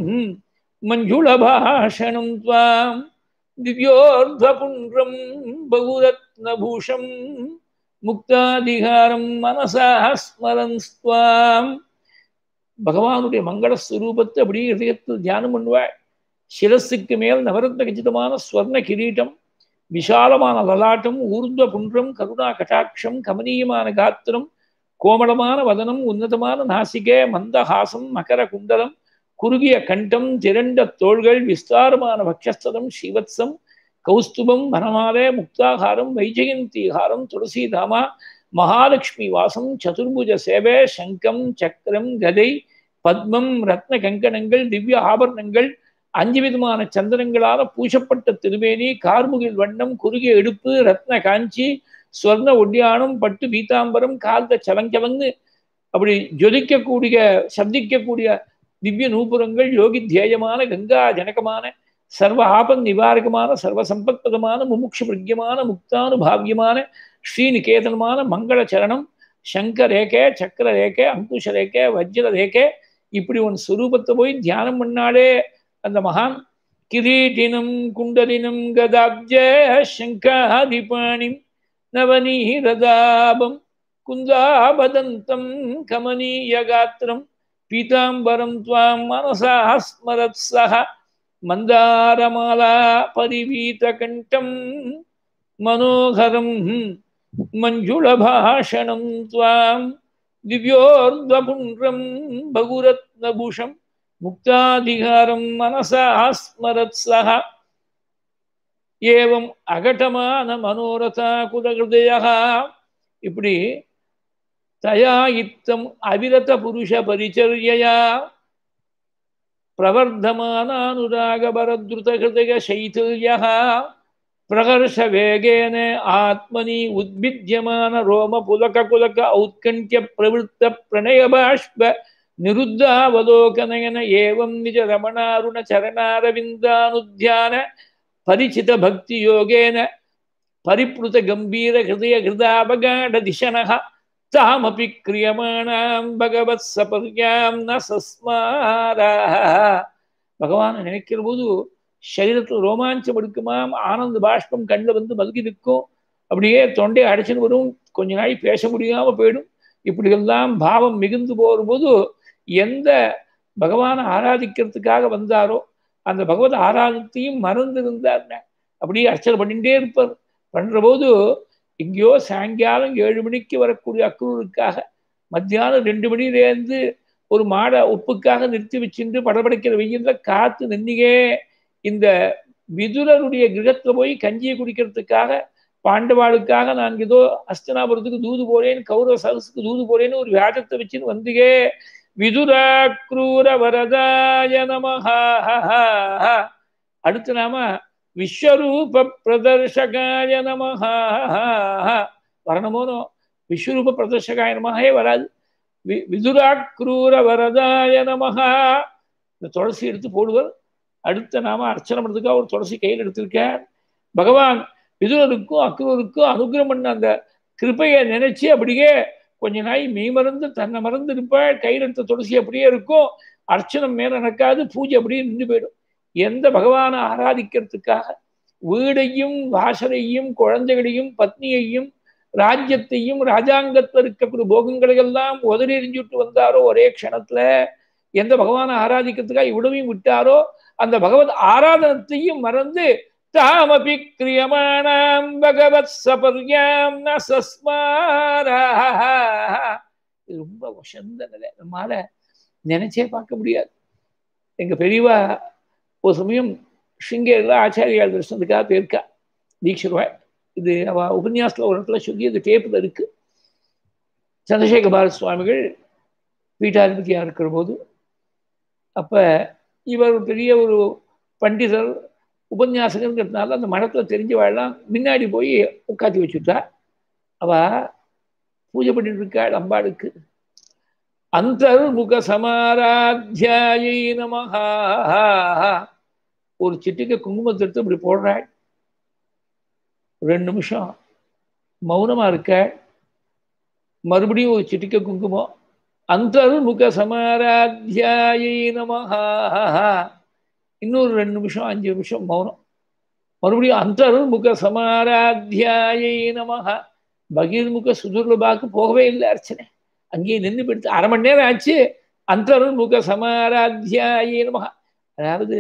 மஞ்சுளபாஷணம் துவாம் திவ்யோர்த்வபுண்ட்ரம் பகுரத்னபூஷம் முக்தாதிகாரம் மனசா ஸ்மரன் ஸ்வாம். பகவானுடைய மங்கள ஸ்வரூபத்தை அப்படியே இதயத்தில் தியானம் பண்ணுவாள். சிரஸுக்கு மேல் நவரத்ன கச்சிதமான ஸ்வர்ண கிரீட்டம், விஷாலமான லலாட்டம், ஊர்த்வ புன்றம், கருணா கட்டாட்சம், கமனீயமான காத்திரம், கோமளமான வதனம், உன்னதமான நாசிகே, மந்தஹாசம், மகர குண்டலம், குறுகிய கண்டம், திரண்ட தோள்கள், விஸ்தாரமான பக்ஷஸ்தலம், ஸ்ரீவத்சம், கௌஸ்துபம், வனமாலே, முக்தாகாரம், வைஜெயந்திஹாரம், துளசிதாமா, மகாலட்சுமி வாசம், சதுர்புஜ சேவை, சங்கம், சக்கரம், கதை, பத்மம், ரத்ன கங்கணங்கள், திவ்ய ஆபரணங்கள், அஞ்சு விதமான சந்திரங்களால பூசப்பட்ட திருமேனி, கார்முகில் வண்ணம், குறுகிய இடுப்பு, ரத்ன காஞ்சி, ஸ்வர்ண ஒட்டியானம், பட்டு பீதாம்பரம், கால்த சலஞ்சவங்கு அப்படி ஜொலிக்கக்கூடிய சப்திக்கக்கூடிய திவ்ய நூபுரங்கள், யோகி தியேயமான கங்கா ஜனகமான சர்வ ஆபன் நிவாரகமான சர்வ சம்பத்பதமான முமுட்சு பிரிஜமான முக்தானுபாவியமான ஸ்ரீநிகேதனமான மங்கள சரணம், சங்க ரேகே, சக்கர ரேகே, அங்குஷ ரேகே, வஜ்ர ரேகே, இப்படி உன் சுரூபத்தை போய் தியானம் பண்ணாலே அந்த மகான். கிரீட்டினம் குண்டலினம் கதாப்ஜ சங்காதிபாணிம் நவநீரதாபம் குந்தாபதந்தம் கமனீய காத்திரம் பீதாம்பரம் துவாம் மனசா ஸ்மரத் சஹ மந்தாரமாலா பரிவீத கண்டம் மனோகரம் மஞ்சுளபாஷணம் துவாம் திவ்யோர்த்வபுண்ட்ரம் பகுரத்னபூஷம் முக்தாதிகாரம் மனசா ஸ்மரத் சஹ. ஏவம் அகட்டமான மனோரதா குலகிருதயா, இப்படி தயா இத்தம் அவிரத புருஷ பரிச்சர்யா பிரவர்தமானானுராகபரத்ருதஹிருதய சைதல்யः பிரகர்ஷ வேகேன ஆத்மனி உத்பித்யமான ரோம புலக குலக ஔத்கண்ட்ய பிரவృத்த பிரணய பாஷ்ப நிருத்தாவலோகனயன ஏவம் நிஜ ரமணாருண சரணாரவிந்தானுத்யான பரிச்சித பக்தி யோகேன பரிப்ளுத கம்பீர ஹிருதய ஹிருதாபகாட திசனஹ தாமபி கிரியமாணாம் பகவத் சபர்யாம் ந சஸ்மாரஹ. பகவானை நினைக்கிற போது சரீரத்தில் ரோமாஞ்சம் எடுக்குமாம், ஆனந்த பாஷ்பம் கண்ணில் வந்து மல்கி நிற்கும், அப்படியே தொண்டை அடைச்சுன்னு வரும், கொஞ்ச நாள் பேச முடியாம போயிடும். இப்படியெல்லாம் பாவம் மிகுந்து போகும்போது எந்த பகவானை ஆராதிக்கிறதுக்காக வந்தாரோ அந்த பகவத் ஆராதத்தையும் மறந்திருந்தார். அப்படியே அர்ச்சனை பண்ணிட்டே இருப்பார். பண்ற போது எங்கேயோ சாயங்காலம் ஏழு மணிக்கு வரக்கூடிய அக்ரூருக்காக மத்தியானம் ரெண்டு மணிலேருந்து ஒரு மாட உப்புக்காக நிறுத்தி வச்சுட்டு படபடைக்கிற வெயில்ல காத்து நின்னியே இந்த விதுரருடைய கிரகத்துல போய் கஞ்சியை குடிக்கிறதுக்காக பாண்டவாளுக்காக நான் ஏதோ அஸ்தினாபுரத்துக்கு தூது போறேன், கௌரவ சரசுக்கு தூது போறேன்னு ஒரு வியாஜத்தை வச்சுன்னு வந்தீங்க. விதுராக்ரூர வரதாய நமஹா. அடுத்து நாம விஸ்வரூப பிரதர்ஷகாய நமஹா வரணுமோனோ, விஸ்வரூப பிரதர்ஷகாய நமஹே வராது. விதுராக்ரூர வரதாய நமஹா இந்த துளசி எடுத்து போடுவர். அடுத்த நாம அர்ச்சனை பண்ணுறதுக்காக ஒரு துளசி கையில் எடுத்திருக்கார். பகவான் விதுரருக்கும் அக்ரூருக்கும் அனுகிரகம் பண்ண அந்த கிருப்பையை நினைச்சு அப்படியே கொஞ்ச நாய் மெய் மறந்து தன்னை மறந்து இருப்பாள். கையில் எடுத்த துளசி அப்படியே இருக்கும், அர்ச்சனம் மேல நடக்காது, பூஜை அப்படியே நின்று போயிடும். எந்த பகவானை ஆராதிக்கிறதுக்காக வீடையும் வாசலையும் குழந்தைகளையும் பத்னியையும் ராஜ்யத்தையும் ராஜாங்கத்தில் இருக்கக்கூடிய போகங்களை எல்லாம் உதறி எறிஞ்சுட்டு வந்தாரோ ஒரே க்ஷணத்துல, எந்த பகவானை ஆராதிக்கிறதுக்காக இவ்வளவையும் விட்டாரோ அந்த பகவத் ஆராதனத்தையும் மறந்து தாமபி கிரியமாணாம் பகவத் சபர்யாம் ந சஸ்மாரஹ. இது ரொம்ப வசந்த நிலை, நம்மால நினைச்சே பார்க்க முடியாது. எங்க பெரியவா ஒரு சமயம் ஸ்ருங்கேரியில் ஆச்சாரியால் தரிசனத்துக்காக போயிருக்கா தீட்சிருவாய். இது அவ உபன்யாசத்தில் ஒரு இடத்துல சொல்லி அது டேப்பில் இருக்கு. சந்திரசேகர பாரத சுவாமிகள் பீட்டாதிபதியாக இருக்கிற போது அப்ப இவர் பெரிய ஒரு பண்டிதர் உபன்யாசகங்கிறதுனால அந்த மடத்தில் தெரிஞ்சவாழ்லாம் முன்னாடி போய் உட்காத்தி வச்சுட்டா. அவ பூஜை பண்ணிட்டு இருக்காள் அம்பாளுக்கு. அந்தர்முக சமாராத்யாயை நமஹா. ஒரு சிட்டிக்கு குங்குமத்தை எடுத்து இப்படி போடுறாள். ரெண்டு நிமிஷம் மௌனமா இருக்க. மறுபடியும் ஒரு சிட்டிக்க குங்குமம். அந்தர்முக சமாராத்யாயை நமஹா. இன்னொரு ரெண்டு நிமிஷம் அஞ்சு நிமிஷம் மௌனம். மறுபடியும் அந்தர்முக சமாராத்யாயை நமஹா. பகிர்முக சுதுர்லபாக்கு போகவே இல்லை அர்ச்சனை, அங்கேயே நின்று போயிடுத்து. அரை மணி நேரம் ஆச்சு. அந்தர்முக சமாராத்யாயை நமஹா. அதாவது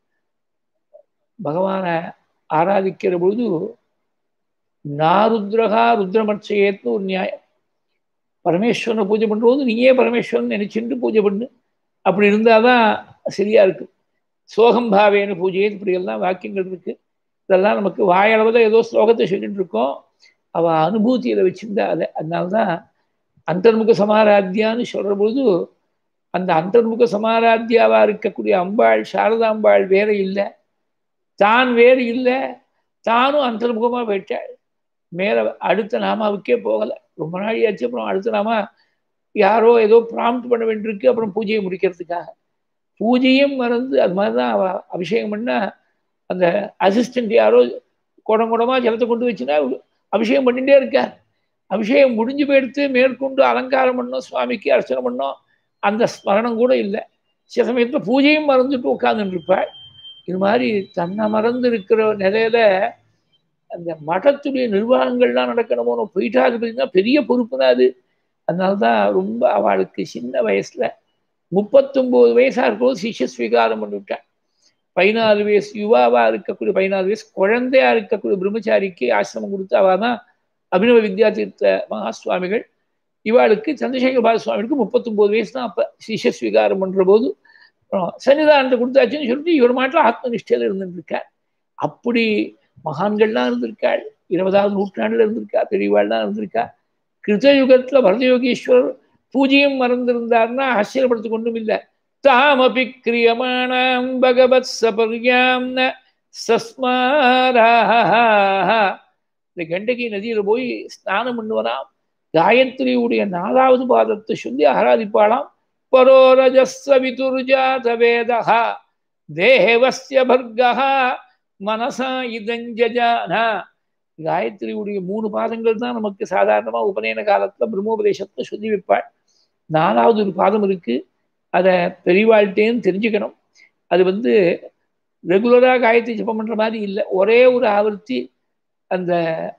பகவானை ஆராதிக்கிற பொழுது நாருத்ரகா ருத்ரமர்ச்சயேத்னு ஒரு நியாயம். பரமேஸ்வரனை பூஜை பண்ணும்போது நீயே பரமேஸ்வரன் நினைச்சுட்டு பூஜை பண்ணு, அப்படி இருந்தாதான் சரியா இருக்கு. சோகம் பாவேன பூஜை இப்படியெல்லாம் வாக்கியங்கள் இருக்கு. இதெல்லாம் நமக்கு வாயளவில் ஏதோ ஸ்லோகத்தை சொல்லிட்டு இருக்கோம், அவ அனுபூதியில வச்சிருந்தா அதை. அதனால்தான் அந்தர்முக சமாராத்தியான்னு சொல்ற பொழுது அந்த அந்தர்முக சமாராத்தியாவா இருக்கக்கூடிய அம்பாள் சாரதாம்பாள் வேற இல்லை, தான் வேறு இல்லை, தானும் அந்தர்முகமா போயிட்டாள். மேல அடுத்த நாமாவுக்கே போகலை. ரொம்ப நாள் ஆச்சு. அப்புறம் அடுத்த நாமா யாரோ ஏதோ ப்ராம்ப்ட் பண்ண வேண்டியிருக்கு, அப்புறம் பூஜையை முடிக்கிறதுக்காக. பூஜையும் மறந்து அது மாதிரிதான் அவ அபிஷேகம் பண்ணா அந்த அசிஸ்டன்ட் யாரோ குடம் குடமா ஜலத்தை கொண்டு வச்சுன்னா அபிஷேகம் பண்ணிட்டே இருக்கார். அபிஷேகம் முடிஞ்சு போயிடுத்து மேற்கொண்டு அலங்காரம் பண்ணோம், சுவாமிக்கு அர்ச்சனை பண்ணோம், அந்த ஸ்மரணம் கூட இல்லை. சில சமயத்துல பூஜையும் மறந்துட்டு உட்கார்ந்துட்டு இருப்பாள். இது மாதிரி தன்னை மறந்து இருக்கிற நிலையில அந்த மடத்துடைய நிர்வாகங்கள்லாம் நடக்கணுமோ பீட்டாதிபதினா பெரிய பொறுப்பு தான் அது. அதனால்தான் ரொம்ப அவளுக்கு சின்ன வயசுல முப்பத்தொன்பது வயசா இருக்கும்போது சிஷ்ய ஸ்வீகாரம் பண்ணிவிட்டான். பதினாலு வயசு யுவாவா இருக்கக்கூடிய பதினாலு வயசு குழந்தையா இருக்கக்கூடிய பிரம்மச்சாரிக்கு ஆசிரமம் கொடுத்து அவ தான் அபினவ வித்யா தீர்த்த மகாசுவாமிகள். இவாளுக்கு சந்திரசேகர பாரத சுவாமிகளுக்கு முப்பத்தொன்பது வயசு தான் அப்ப சிஷ்ய ஸ்வீகாரம் பண்ற போது சன்னிதானத்தை கொடுத்தாச்சுன்னு சொல்லிட்டு இவர் மாட்டில் ஆத்ம நிஷ்டையில இருந்துட்டு இருக்கார். அப்படி மகான்கள்லாம் இருந்திருக்காள். இருபதாவது நூற்றாண்டுல இருந்திருக்கா, பெரியவாள்லாம் இருந்திருக்கா. கிருத்தயுகத்துல பரதயோகீஸ்வரர் பூஜையும் மறந்திருந்தாருன்னா ஆச்சரியப்படுத்த கொண்டும் இல்லை. தாமபி கிரியமாணாம் பகவத் சபர்யாம் ந சஸ்மாராஹ. இந்த கண்டகி நதியில போய் ஸ்நானம் பண்ணுவனாம். காயத்ரியுடைய நாலாவது பாதத்தை சொல்லி ஆராதிப்பாளாம். பரோரஜஸ்விதுர்ஜாத வேதஹ தேவஸ்ய பர்கஹ மனசா இதஞ்சஜானா. காயத்ரியுடைய மூணு பாதங்கள் தான் நமக்கு சாதாரணமா உபநயன காலத்துல பிரம்மோபதேசத்தை சொல்லி வைப்பாள். நாலாவது ஒரு பாதம் இருக்கு, அதை பெரியவாழ்கிட்டேன்னு தெரிஞ்சுக்கணும். அது வந்து ரெகுலராக காயத்ரி ஜபம் பண்ற மாதிரி இல்லை. ஒரே ஒரு ஆவர்த்தி அந்த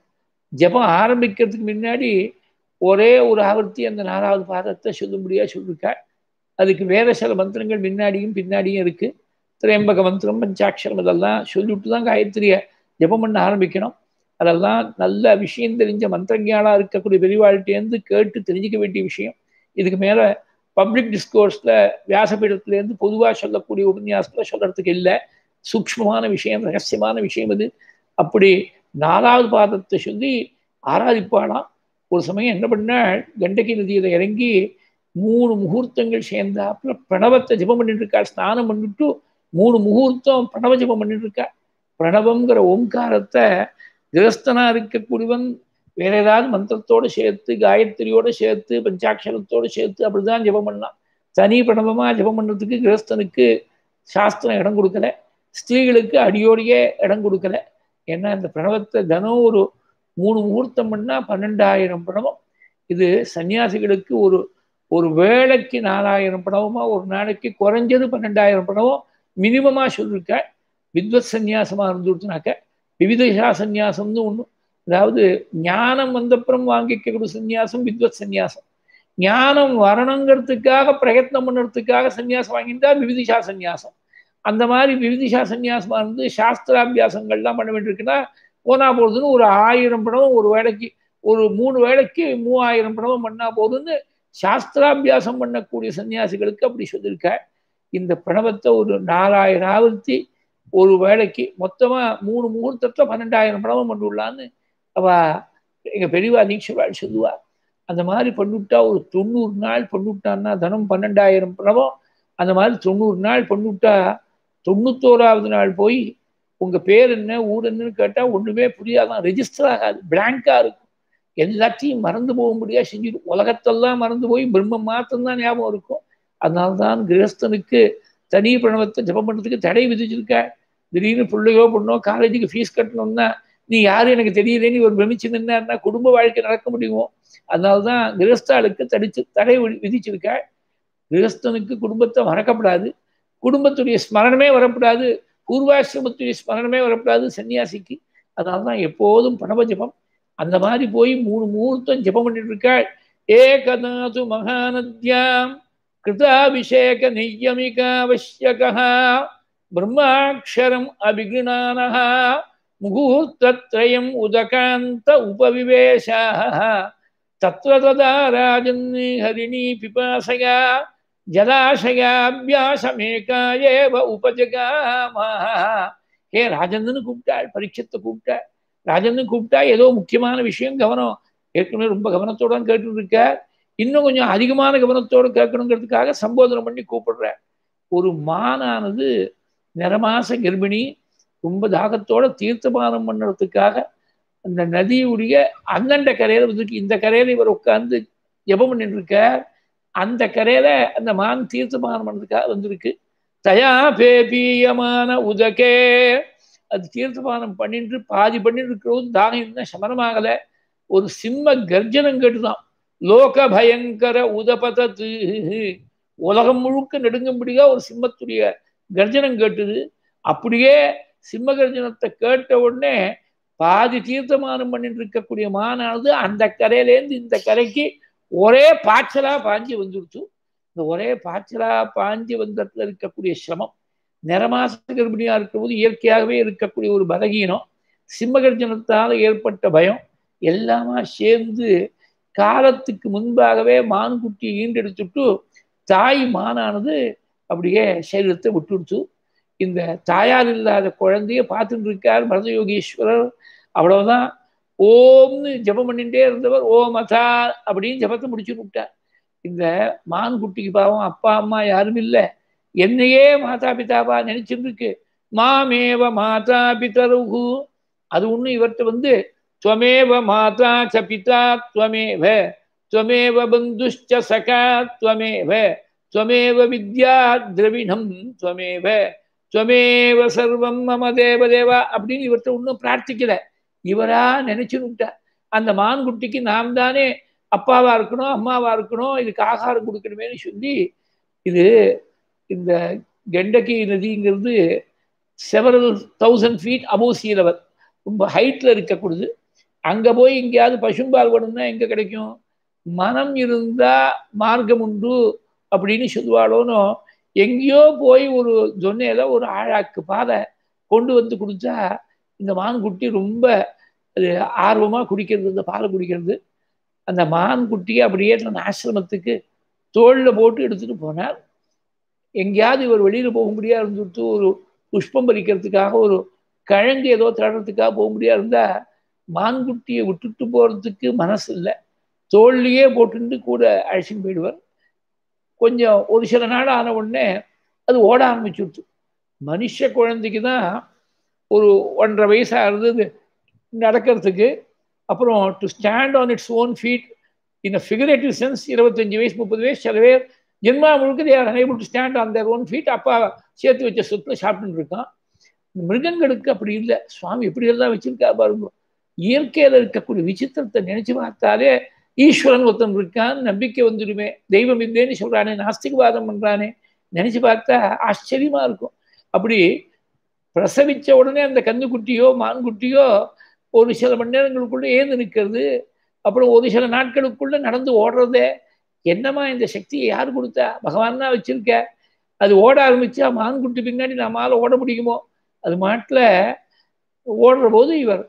ஜபம் ஆரம்பிக்கிறதுக்கு முன்னாடி ஒரே ஒரு ஆவர்த்தி அந்த நாலாவது பாதத்தை சொல்லும்படியா சொல்லியிருக்காள். அதுக்கு வேற சில மந்திரங்கள் முன்னாடியும் பின்னாடியும் இருக்கு. திரையம்பக மந்திரம், பஞ்சாட்சரம் இதெல்லாம் சொல்லிவிட்டு தான் காயத்ரியை ஜபம் பண்ண ஆரம்பிக்கணும். அதெல்லாம் நல்ல விஷயம் தெரிஞ்ச மந்திரஞானா இருக்கக்கூடிய பெரியவாழ்கிட்டேருந்து கேட்டு தெரிஞ்சுக்க வேண்டிய விஷயம். இதுக்கு மேல பப்ளிக் டிஸ்கோர்ஸ்ல வியாசபீடத்திலேருந்து பொதுவாக சொல்லக்கூடிய உபன்யாசத்துல சொல்றதுக்கு இல்லை. சூக்ஷ்மமான விஷயம், ரகசியமான விஷயம் இது. அப்படி நாலாவது பாதத்தை சொல்லி ஆராதிப்பாளாம். ஒரு சமயம் என்ன பண்ணால், கண்டகி நதியில இறங்கி மூணு முகூர்த்தங்கள் சேர்ந்தாப்புல பிரணவத்தை ஜபம் பண்ணிட்டு இருக்கா. ஸ்நானம் பண்ணிட்டு மூணு முகூர்த்தம் பிரணவ ஜபம் பண்ணிட்டு இருக்கா. பிரணவங்கிற ஓம்காரத்தை கிரஸ்தனா இருக்கக்கூடியவன் வேற ஏதாவது மந்திரத்தோடு சேர்த்து, காயத்ரியோடு சேர்த்து, பஞ்சாட்சரத்தோடு சேர்த்து அப்படிதான் ஜபம் பண்ணலாம். தனி பிரணவமா ஜபம் பண்ணுறதுக்கு கிரஸ்தனுக்கு சாஸ்திரம் இடம் கொடுக்கல. ஸ்திரீகளுக்கு அடியோடையே இடம் கொடுக்கல. ஏன்னா இந்த பிரணவத்தை தினம் ஒரு மூணு முகூர்த்தம் பண்ணா பன்னெண்டாயிரம் பிரணவம். இது சன்னியாசிகளுக்கு ஒரு ஒரு வேளைக்கு நாலாயிரம் பிரணவமா, ஒரு நாளைக்கு குறைஞ்சது பன்னெண்டாயிரம் பிரணவம் மினிமமா சொல்லியிருக்க. வித்வத் சன்னியாசமா இருந்துருச்சுனாக்க விவிதா சன்னியாசம்னு ஒண்ணு, அதாவது ஞானம் வந்தப்புறம் வாங்கிக்கக்கூடிய சன்னியாசம் வித்வத் சன்னியாசம். ஞானம் வரணுங்கிறதுக்காக பிரயத்னம் பண்ணுறதுக்காக சன்னியாசம் வாங்கிட்டா விவிதிஷா சன்னியாசம். அந்த மாதிரி விவிதிஷா சன்னியாசமா இருந்து சாஸ்திராபியாசங்கள்லாம் பண்ண வேண்டியிருக்குன்னா போனா போகுதுன்னு ஒரு ஆயிரம் பிரணவம் ஒரு வேலைக்கு, ஒரு மூணு வேலைக்கு மூவாயிரம் பிரணவம் பண்ணா போதுன்னு சாஸ்திராபியாசம் பண்ணக்கூடிய சன்னியாசிகளுக்கு அப்படி சொல்லியிருக்க. இந்த பிரணவத்தை ஒரு நாலாயிரம் ஆவர்த்தி ஒரு வேலைக்கு மொத்தமா மூணு முகூர்த்தத்துல பன்னெண்டாயிரம் பிரணவம் பண்ணிவிடலான்னு அவ எங்க பெரியவா நீச்சவாள் சொல்லுவா. அந்த மாதிரி பண்ணிவிட்டா ஒரு தொண்ணூறு நாள் பண்ணிவிட்டான்னா தனம் பன்னெண்டாயிரம் பிரணவம். அந்த மாதிரி தொண்ணூறு நாள் பண்ணிவிட்டா தொண்ணூத்தோராவது நாள் போய் உங்க பேர் என்ன, ஊர் என்னன்னு கேட்டா ஒண்ணுமே புரியாதான், ரெஜிஸ்டர் ஆகாது, பிளாங்கா இருக்கும். எல்லாத்தையும் மறந்து போகும்படியா செஞ்சிடும். உலகத்தெல்லாம் மறந்து போய் பிரம்மம் மாத்திரம்தான் ஞாபகம் இருக்கும். அதனால்தான் கிரகஸ்தனுக்கு தனி பிரணவத்தை ஜபம் பண்ணுறதுக்கு தடை விதிச்சிருக்க. திடீர்னு பிள்ளையோ பொண்ணோ காலேஜுக்கு ஃபீஸ் கட்டணும்னா நீ யாரும் எனக்கு தெரியலேன்னு ஒரு பிரமிச்சு நின்னா குடும்ப வாழ்க்கை நடக்க முடியுமோ? அதனால்தான் கிரகஸ்தாளுக்கு தடிச்சு தடை விதிச்சிருக்க. கிரகஸ்தனுக்கு குடும்பத்தை மறக்கப்படாது, குடும்பத்துடைய ஸ்மரணமே வரப்படாது, பூர்வாசிரமத்துடைய ஸ்மரணமே வரப்படாது சன்னியாசிக்கு. அதனால்தான் எப்போதும் பிரணவ ஜபம். அந்த மாதிரி போய் மூணு முகூர்த்தம் ஜபம் பண்ணிட்டு இருக்காள். ஏகதாது மகாநத்யாம் கிருதாபிஷேக நியமிகாவசியகா பிரம்மாட்சரம் அபிகிருணானஹ முகூர்த்தத்ரயம் உதகாந்த உபவிவேஷா தத்ர ததா ராஜன் ஹரிணி பிபாசயா ஜலாசயாபியாசமேகாயேவ உபஜகாமா. ஹே ராஜன்னு கூப்பிட்டாள், பரீட்சத்தை கூப்பிட்டாள். ராஜன்னு கூப்பிட்டா ஏதோ முக்கியமான விஷயம், கவனம் ஏற்கனவே ரொம்ப கவனத்தோட கேட்டு இருக்க, இன்னும் கொஞ்சம் அதிகமான கவனத்தோடு கேட்கணுங்கிறதுக்காக சம்போதனை பண்ணி கூப்பிடுற. ஒரு மானானது நிறமாச கர்ப்பிணி ரொம்ப தாகத்தோட தீர்த்தபானம் பண்ணுறதுக்காக அந்த நதியுடைய அந்தண்ட கரையில வந்துருக்கு. இந்த கரையில இவர் உட்கார்ந்து ஜபம் பண்ணிட்டு இருக்க, அந்த கரையில அந்த மான் தீர்த்தபானம் பண்ணதுக்காக வந்திருக்கு. தயா பேபியமான உதகே, அது தீர்த்தபானம் பண்ணிட்டு பாதி பண்ணிட்டு இருக்கிறது தாகம் இன்னும் சமனமாகல. ஒரு சிம்ம கர்ஜனம் கேட்டுதான், லோக பயங்கர உதபதத்து, உலகம் முழுக்க நெடுங்கும்படியா ஒரு சிம்மத்துடைய கர்ஜனம் கேட்டுது. அப்படியே சிம்ம கர்ஜனத்தை கேட்ட உடனே பாதி தீர்த்தமானம் பண்ணிட்டு இருக்கக்கூடிய மானானது அந்த கரையிலேருந்து இந்த கரைக்கு ஒரே பாய்ச்சலா பாஞ்சி வந்துடுச்சு. இந்த ஒரே பாய்ச்சலா பாஞ்சி வந்ததுல இருக்கக்கூடிய சிரமம், நிறமாச கர்ப்பிணியா இருக்கிற போது இயற்கையாகவே இருக்கக்கூடிய ஒரு பலகீனம், சிம்மகர்ஜனத்தால் ஏற்பட்ட பயம் எல்லாமா சேர்ந்து காலத்துக்கு முன்பாகவே மான்குட்டியை ஈண்டெடுத்துட்டு தாய் மானானது அப்படியே சரீரத்தை விட்டுடுச்சு. இந்த தாயார் இல்லாத குழந்தைய பார்த்துட்டு இருக்கார் பரத யோகீஸ்வரர். அவ்வளவுதான், ஓம்னு ஜபம் பண்ணிட்டே இருந்தவர் ஓம் அதா அப்படின்னு ஜபத்தை முடிச்சு விட்டார். இந்த மான்குட்டிக்கு பாவம் அப்பா அம்மா யாரும் இல்லை, என்னையே மாதா பிதாவா நினைச்சுட்டு இருக்கு. மாமேவ மாதா பிதருகு, அது ஒண்ணு இவர்கிட்ட வந்து துவமேவ மாதா ச பிதா துவமேவ துவமேவ பந்துஷ்ச சகா துவமேவ துவமேவ வித்யா திரவிணம் துவமேவ துவமேவ சர்வம் மம தேவ தேவா அப்படின்னு இவர்கிட்ட ஒன்றும் பிரார்த்திக்கல. இவரா நினைச்சுட்டா அந்த மான்குட்டிக்கு நாம் தானே அப்பாவா இருக்கணும், அம்மாவா இருக்கணும், இதுக்கு ஆகாரம் கொடுக்கணுமேனு சொல்லி, இது இந்த கெண்டகி நதிங்கிறது several thousand feet above sea level, ரொம்ப ஹைட்ல இருக்கக்கூடியது. அங்க போய் எங்கேயாவது பசும்பால் வேணும்னா எங்க கிடைக்கும்? மனம் இருந்தா மார்க்கம் உண்டு அப்படின்னு சொல்லுவாளோனோ, எங்கேயோ போய் ஒரு ஜொன்னையில ஒரு ஆழாக்கு பாலை கொண்டு வந்து குடிச்சா இந்த மான்குட்டி ரொம்ப அது ஆர்வமா குடிக்கிறது, இந்த பாலை குடிக்கிறது. அந்த மான்குட்டியை அப்படியே அந்த ஆசிரமத்துக்கு தோளில் போட்டு எடுத்துட்டு போனார். எங்கேயாவது இவர் வெளியில போக முடியாது இருந்துட்டு ஒரு புஷ்பம் பறிக்கிறதுக்காக ஒரு கிழங்கு ஏதோ தேடுறதுக்காக போக முடியாது இருந்தா மான்குட்டியை விட்டுட்டு போறதுக்கு மனசு இல்லை, தோல்லையே போட்டுட்டு கூட அழைச்சிட்டு போயிடுவார். கொஞ்சம் ஒரு சில நாள் ஆன உடனே அது ஓட ஆரம்பிச்சுடுச்சு. மனுஷ குழந்தைக்கு தான் ஒரு ஒன்றரை வயசா இருந்தது நடக்கிறதுக்கு. அப்புறம் to stand on its own feet in a figurative sense இருபத்தஞ்சு வயசு முப்பது வயசு சில பேர் ஜென்மா முழுக்க they are unable to stand on their own feet. அப்பா சேர்த்து வச்ச சொத்துல சாப்பிட்டுட்டு இருக்கான். மிருகங்களுக்கு அப்படி இல்லை. சுவாமி இப்படி எல்லாம் வச்சிருக்கா பாருங்க. இயற்கையில இருக்கக்கூடிய விசித்திரத்தை நினைச்சு பார்த்தாலே ஈஸ்வரன் ஒருத்தன் இருக்கான்னு நம்பிக்கை வந்துடுமே. தெய்வம் இல்லைன்னு சொல்றானே, நாஸ்திகவாதம் பண்றானே, நினைச்சு பார்த்தா ஆச்சரியமா இருக்கும். அப்படி பிரசவிச்ச உடனே அந்த கன்னுக்குட்டியோ மான்குட்டியோ ஒரு சில மணி நேரங்களுக்குள்ள ஏந்து நிற்கிறது. அப்புறம் ஒரு சில நாட்களுக்குள்ள நடந்து ஓடுறதே. என்னமா இந்த சக்தியை யார் கொடுத்தா? பகவான் தான் வச்சிருக்க. அது ஓட ஆரம்பிச்சா மான்குட்டி பின்னாடி நம்மால ஓட முடியுமோ? அது மாட்டில் ஓடுற போது இவர்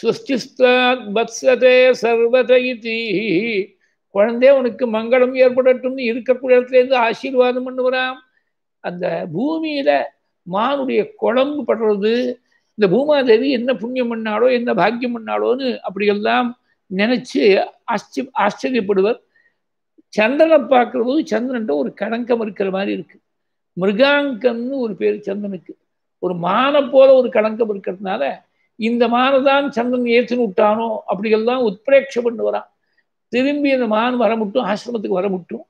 ஸ்வஸ்திஸ்தே சர்வதயிதி, குழந்தை உனக்கு மங்களம் ஏற்படட்டும்னு இருக்கக்கூடிய இடத்துலேருந்து ஆசீர்வாதம் பண்ணுவாராம். அந்த பூமியில மானுடைய குழம்பு படுறது, இந்த பூமாதேவி என்ன புண்ணியம் பண்ணாலோ என்ன பாக்கியம் பண்ணாலோன்னு அப்படியெல்லாம் நினைச்சு ஆச்சரிய ஆச்சரியப்படுவர். சந்திரனை பார்க்கிற போது சந்திரன்ட்ட ஒரு களங்கம் இருக்கிற மாதிரி இருக்கு. மிருகாங்கன்னு ஒரு பேர் சந்திரனுக்கு. ஒரு மானை போல ஒரு களங்கம் இருக்கிறதுனால இந்த மானை தான் சந்திரன் ஏற்றுன்னு விட்டானோ அப்படியெல்லாம் உத்பிரேட்ச பண்ணு வரான். திரும்பி அந்த மான் வர முட்டும், ஆசிரமத்துக்கு வர முட்டும்.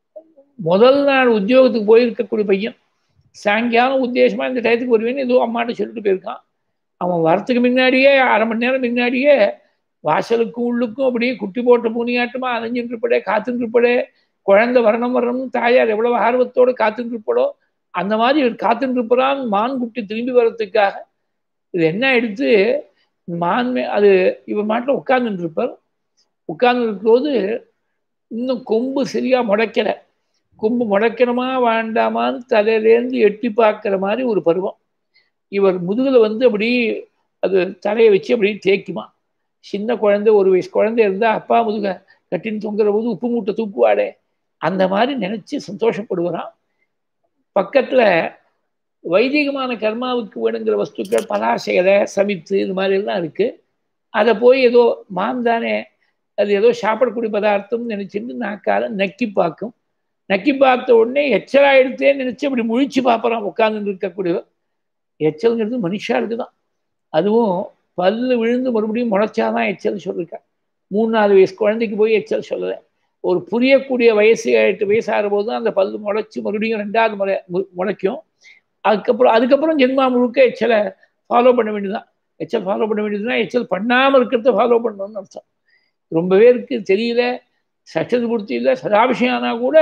முதல் நாள் உத்தியோகத்துக்கு போயிருக்கக்கூடிய பையன் சாயங்காலம் உத்தேசமா இந்த டயத்துக்கு வருவேன்னு ஏதோ அம்மாட்ட சொல்லிட்டு போயிருக்கான். அவன் வரத்துக்கு முன்னாடியே அரை மணி நேரம் முன்னாடியே வாசலுக்கும் உள்ளுக்கும் அப்படியே குட்டி போட்ட பூனியாட்டமா அலைஞ்சிட்டு இருப்படே, காத்துட்டு இருப்படே. குழந்தை வரணும் வரணும்னு தாயார் எவ்வளவு ஆர்வத்தோடு காத்துட்டு இருப்படோ அந்த மாதிரி இவர் காத்துட்டு இருப்பான் மான் குட்டி திரும்பி வர்றதுக்காக. இது என்ன எடுத்து மான் அது இவர் மாட்டில் உட்கார்ந்துட்டு இருப்பார். உட்கார்ந்து இருக்கும்போது இன்னும் கொம்பு சரியா முளைக்கல. கொம்பு முளைக்கணுமா வேண்டாமான்னு தலையிலேருந்து எட்டி பார்க்குற மாதிரி ஒரு பருவம். இவர் முதுகில் வந்து அப்படி அது தலையை வச்சு அப்படி தேய்க்குமா. சின்ன குழந்தை, ஒரு வயசு குழந்தை இருந்தால் அப்பா முதுக கட்டின்னு தொங்குற போது உப்பு மூட்டை தூக்குவாடே அந்த மாதிரி நினச்சி சந்தோஷப்படுவாராம். பக்கத்தில் வைதிகமான கர்மாவுக்கு வேணுங்கிற வஸ்துக்கள் பலாசைகளை சமித்து இது மாதிரி எல்லாம் இருக்குது. அதை போய் ஏதோ மாந்தானே அது ஏதோ சாப்பிடக்கூடிய பதார்த்தம்னு நினச்சிட்டு நாக்கால நக்கி பார்க்கும். நக்கி பார்த்த உடனே எச்சலா எடுத்தேன்னு நினச்சி அப்படி முழிச்சு பார்ப்பறான் உட்கார்ந்து இருக்கக்கூடியவர். எச்சல்ங்கிறது மனுஷாளுக்கு தான். அதுவும் பல்லு விழுந்து மறுபடியும் முளைச்சாதான் எச்சல் சொல்லியிருக்கா. மூணு நாலு வயசு குழந்தைக்கு போய் எச்சல் சொல்லலை. ஒரு புரியக்கூடிய வயசு எட்டு வயசு ஆகிற போது தான் அந்த பல்லு முளைச்சி மறுபடியும் ரெண்டாவது முறை முளைக்கும். அதுக்கப்புறம் அதுக்கப்புறம் ஜென்மா முழுக்க எச்சலை ஃபாலோ பண்ண வேண்டியதுதான். எச்சல் ஃபாலோ பண்ண வேண்டியதுதான். எச்சல் பண்ணாமல் இருக்கிறத ஃபாலோ பண்ணணும்னு அர்த்தம். ரொம்ப பேருக்கு தெரியல. சட்டது கொடுத்து இல்லை சதாபிஷயம் ஆனால் கூட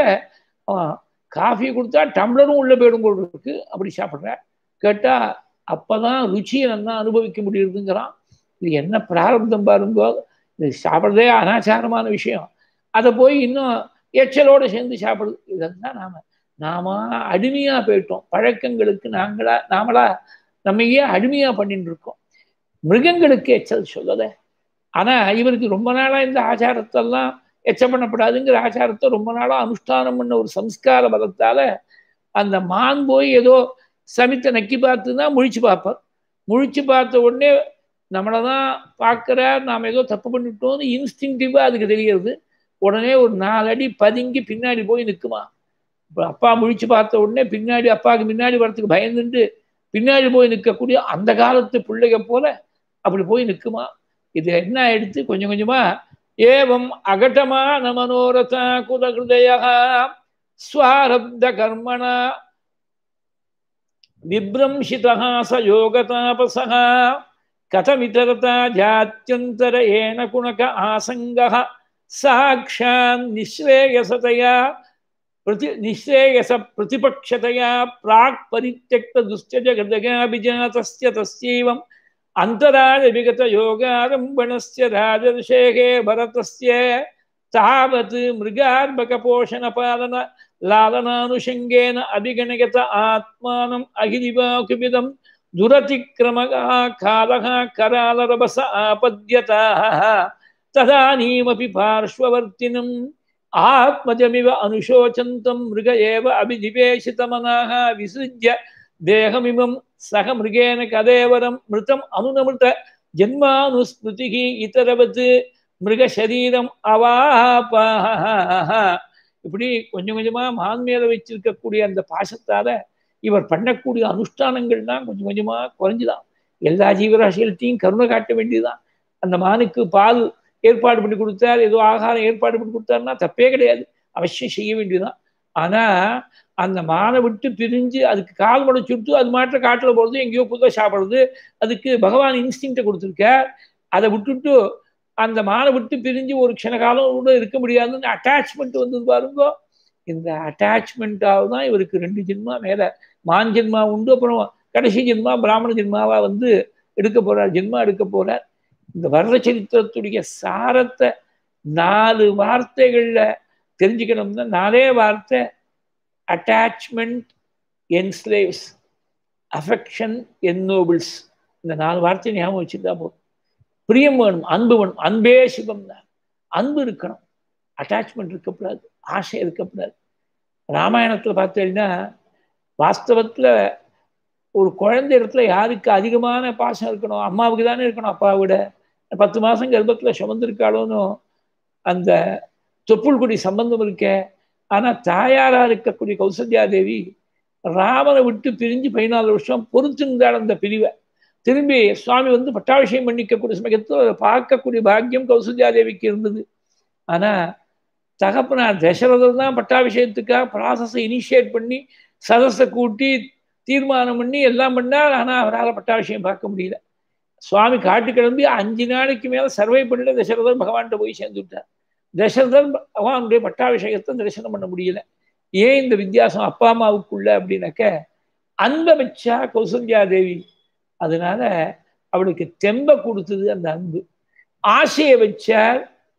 காஃபி கொடுத்தா டம்ளரும் உள்ளே போயிடும் போல் இருக்கு, அப்படி சாப்பிட்றேன். கேட்டால் அப்போதான் ருச்சியை நல்லா அனுபவிக்க முடியுதுங்கிறான். இது என்ன பிராரப்தம் பாருங்கோ. இது சாப்பிட்றதே அனாச்சாரமான விஷயம். அதை போய் இன்னும் எச்சலோடு சேர்ந்து சாப்பிடுது. இதெல்லாம் நாம நாம அடிமையாக போயிட்டோம். பழக்கங்களுக்கு நாங்களா நாமளா நம்மையே அடிமையாக பண்ணிட்டு இருக்கோம். மிருகங்களுக்கு எச்சல் சொல்லலை. ஆனால் இவருக்கு ரொம்ப நாளாக இந்த ஆச்சாரத்தெல்லாம் எச்சம் பண்ணப்படாதுங்கிற ஆச்சாரத்தை ரொம்ப நாளாக அனுஷ்டானம் பண்ண ஒரு சம்ஸ்கார பலத்தால் அந்த மான் போய் ஏதோ சமித்தை நக்கி பார்த்துதான் முழிச்சு பார்ப்பார். முழிச்சு பார்த்த உடனே நம்மளை தான் பார்க்குற, நாம் ஏதோ தப்பு பண்ணிட்டோம்னு இன்ஸ்டிங்டிவாக அதுக்கு தெரிகிறது. உடனே ஒரு நாலு அடி பதுங்கி பின்னாடி போய் நிற்குமா. அப்பா முழிச்சு பார்த்த உடனே பின்னாடி அப்பாவுக்கு முன்னாடி வரத்துக்கு பயந்துட்டு பின்னாடி போய் நிற்கக்கூடிய அந்த காலத்து பிள்ளைக போல அப்படி போய் நிற்குமா? இது என்ன ஆயிடுத்து? கொஞ்சம் கொஞ்சமா ஏவம் அகட்டமா நமனோரத குலகிருதய ஸ்வாரப்த கர்மணா விப்ரம்ஷிதா ச யோகதாபசः கதமிதரதா ஜாத்யந்தர ஏன குணக ஆசங்கः சாக்ஷான் நிஸ்ரேயசதயா प्रति निःश्रेयस प्रतिपक्षतया प्राक् परित्यक्त दुश्चर्य गदगाभिजातस्य तस्यैवम् अंतराल विगत योगारंभणस्य राजर्षेः भरतस्य तावत् मृगार्भक पोषण पालन लालनानुषंगेन अभिगणगत आत्मानम् अहिरिवाकुविदं दुरतिक्रमः कालः करालरभस आपद्यताः तदानीमपि पार्श्ववर्तिनं आत्मजमिव अनुशोचन्तं मृग एव अभिनिवेशितमनाः विसृज्य देहमिमं सह मृगेन कदेवरं मृतम् अनुनमृत जन्मानुस्मृतिः इतरवत् मृग शरीरम अवापाः. இப்படி கொஞ்சம் கொஞ்சமா மான் மேல வச்சிருக்கக்கூடிய அந்த பாசத்தால இவர் பண்ணக்கூடிய அனுஷ்டானங்கள்லாம் கொஞ்சம் கொஞ்சமா குறைஞ்சுதான். எல்லா ஜீவராசிகள்கிட்டையும் கருணை காட்ட வேண்டியதுதான். அந்த மானுக்கு பால் ஏற்பாடு பண்ணி கொடுத்தார், ஏதோ ஆகாரம் ஏற்பாடு பண்ணி கொடுத்தாருன்னா தப்பே கிடையாது, அவசியம் செய்ய வேண்டியதுதான். ஆனா அந்த மானை விட்டு பிரிஞ்சு அதுக்கு கால் முளைச்சுட்டு அது மாற்ற காட்டுல போறது, எங்கேயோ புதுசாக சாப்பிடுறது, அதுக்கு பகவான் இன்ஸ்டிங்க்டை கொடுத்துருக்கார். அதை விட்டுட்டு அந்த மானை விட்டு பிரிஞ்சு ஒரு க்ஷண காலம் கூட இருக்க முடியாதுன்னு அட்டாச்மெண்ட் வந்தது பாருங்க. இந்த அட்டாச்மெண்ட்டாக தான் இவருக்கு ரெண்டு ஜென்மா மேல மான் ஜென்மா உண்டு, அப்புறம் கடைசி ஜென்மா பிராமண ஜென்மாவா வந்து எடுக்க போறார், ஜென்மா எடுக்க போறார். இந்த வரத சரித்திரத்துடைய சாரத்தை நாலு வார்த்தைகள்ல தெரிஞ்சுக்கணும்னா நாலே வார்த்தை: அட்டாச்மெண்ட் என்ஸ்லேவ்ஸ், அஃபெக்ஷன் என்னோபிள்ஸ். இந்த நாலு வார்த்தை ஞாபகம் வச்சுருந்தா போதும். பிரியம் வேணும், அன்பு வேணும். அன்பே சிவம் தான். அன்பு இருக்கணும், அட்டாச்மெண்ட் இருக்கக்கூடாது, ஆசை இருக்கக்கூடாது. ராமாயணத்தில் பார்த்தீங்கன்னா வாஸ்தவத்தில் ஒரு குழந்தை இடத்துல யாருக்கு அதிகமான பாசம் இருக்கணும்? அம்மாவுக்கு தானே இருக்கணும். அப்பாவை விட பத்து மாதம் கர்ப்பத்தில் சுமந்திருக்காளோன்னு அந்த தொப்புள் குடி சம்பந்தம் இருக்க. ஆனால் தாயாராக இருக்கக்கூடிய கௌசல்யா தேவி ராமனை விட்டு பிரிஞ்சு பதினாலு வருஷம் பொறுத்திருந்தாள் அந்த பிரிவை. திரும்பி சுவாமி வந்து பட்டாபிஷேகம் பண்ணிக்கக்கூடிய சமயத்தில் அதை பார்க்கக்கூடிய பாக்கியம் கௌசல்யா தேவிக்கு இருந்தது. ஆனால் தகப்பனார் தசரதர் தான் பட்டாபிஷேகத்துக்காக ப்ராசஸை இனிஷியேட் பண்ணி சதஸை கூட்டி தீர்மானம் பண்ணி எல்லாம் பண்ணார். ஆனால் அவரால் பட்டாபிஷேகம் பார்க்க முடியல. சுவாமி காட்டு கிளம்பி அஞ்சு நாளைக்கு மேலே சர்வை பண்ணிட்டு தசரதர் பகவான்கிட்ட போய் சேர்ந்து விட்டார். தசரதர் பகவானுடைய பட்டாபிஷேகத்தை தரிசனம் பண்ண முடியல. ஏன் இந்த வித்தியாசம் அப்பா அம்மாவுக்குள்ள அப்படின்னாக்க, அன்பை வச்சா கௌசல்யா தேவி, அதனால அவளுக்கு தெம்ப கொடுத்தது அந்த அன்பு. ஆசையை வச்சார்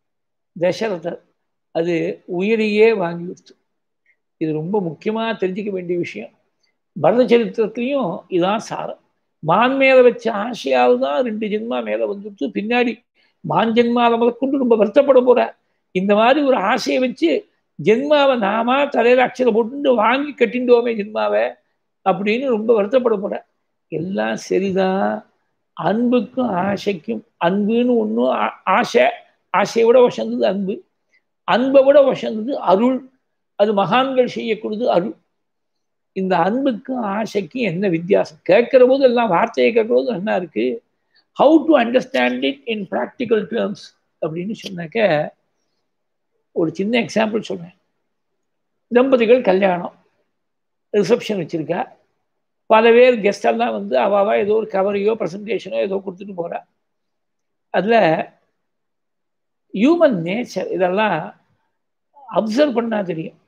தசரதர், அது உயிரையே வாங்கி கொடுத்து. இது ரொம்ப முக்கியமாக தெரிஞ்சிக்க வேண்டிய விஷயம். பரத சரித்திரத்திலையும் இதான் சாரம். மான் மேல வச்ச ஆசையாவது தான் ரெண்டு ஜென்மா மேல வந்துட்டு பின்னாடி மான் ஜென்மாவை முதற்கொண்டு ரொம்ப வருத்தப்பட போற. இந்த மாதிரி ஒரு ஆசையை வச்சு ஜென்மாவை நாம தலையில அக்ஷரை போட்டு வாங்கி கட்டிண்டோமே ஜென்மாவை அப்படின்னு ரொம்ப வருத்தப்பட போற. எல்லாம் சரிதான். அன்புக்கும் ஆசைக்கும், அன்புன்னு ஒன்றும் ஆசை, ஆசையை விட வசந்தது அன்பு, அன்பை விட வசந்தது அருள். அது மகான்கள் செய்யக்கூடியது அருள். இந்த அன்புக்கும் ஆசைக்கும் என்ன வித்தியாசம்? கேட்கிற போது எல்லாம் வார்த்தையை கேட்கிற போது என்ன இருக்கு? How to understand it in practical terms அப்படின்னு சொன்னாக்க ஒரு சின்ன எக்ஸாம்பிள் சொல்றேன். தம்பதிகள் கல்யாணம் ரிசப்ஷன் வச்சிருக்கா. பல பேர் கெஸ்ட் எல்லாம் வந்து அவாவா ஏதோ ஒரு கவரையோ ப்ரெசன்டேஷனோ ஏதோ கொடுத்துட்டு போறா. அதுல ஹியூமன் நேச்சர் இதெல்லாம் அப்சர்வ் பண்ணா தெரியும்.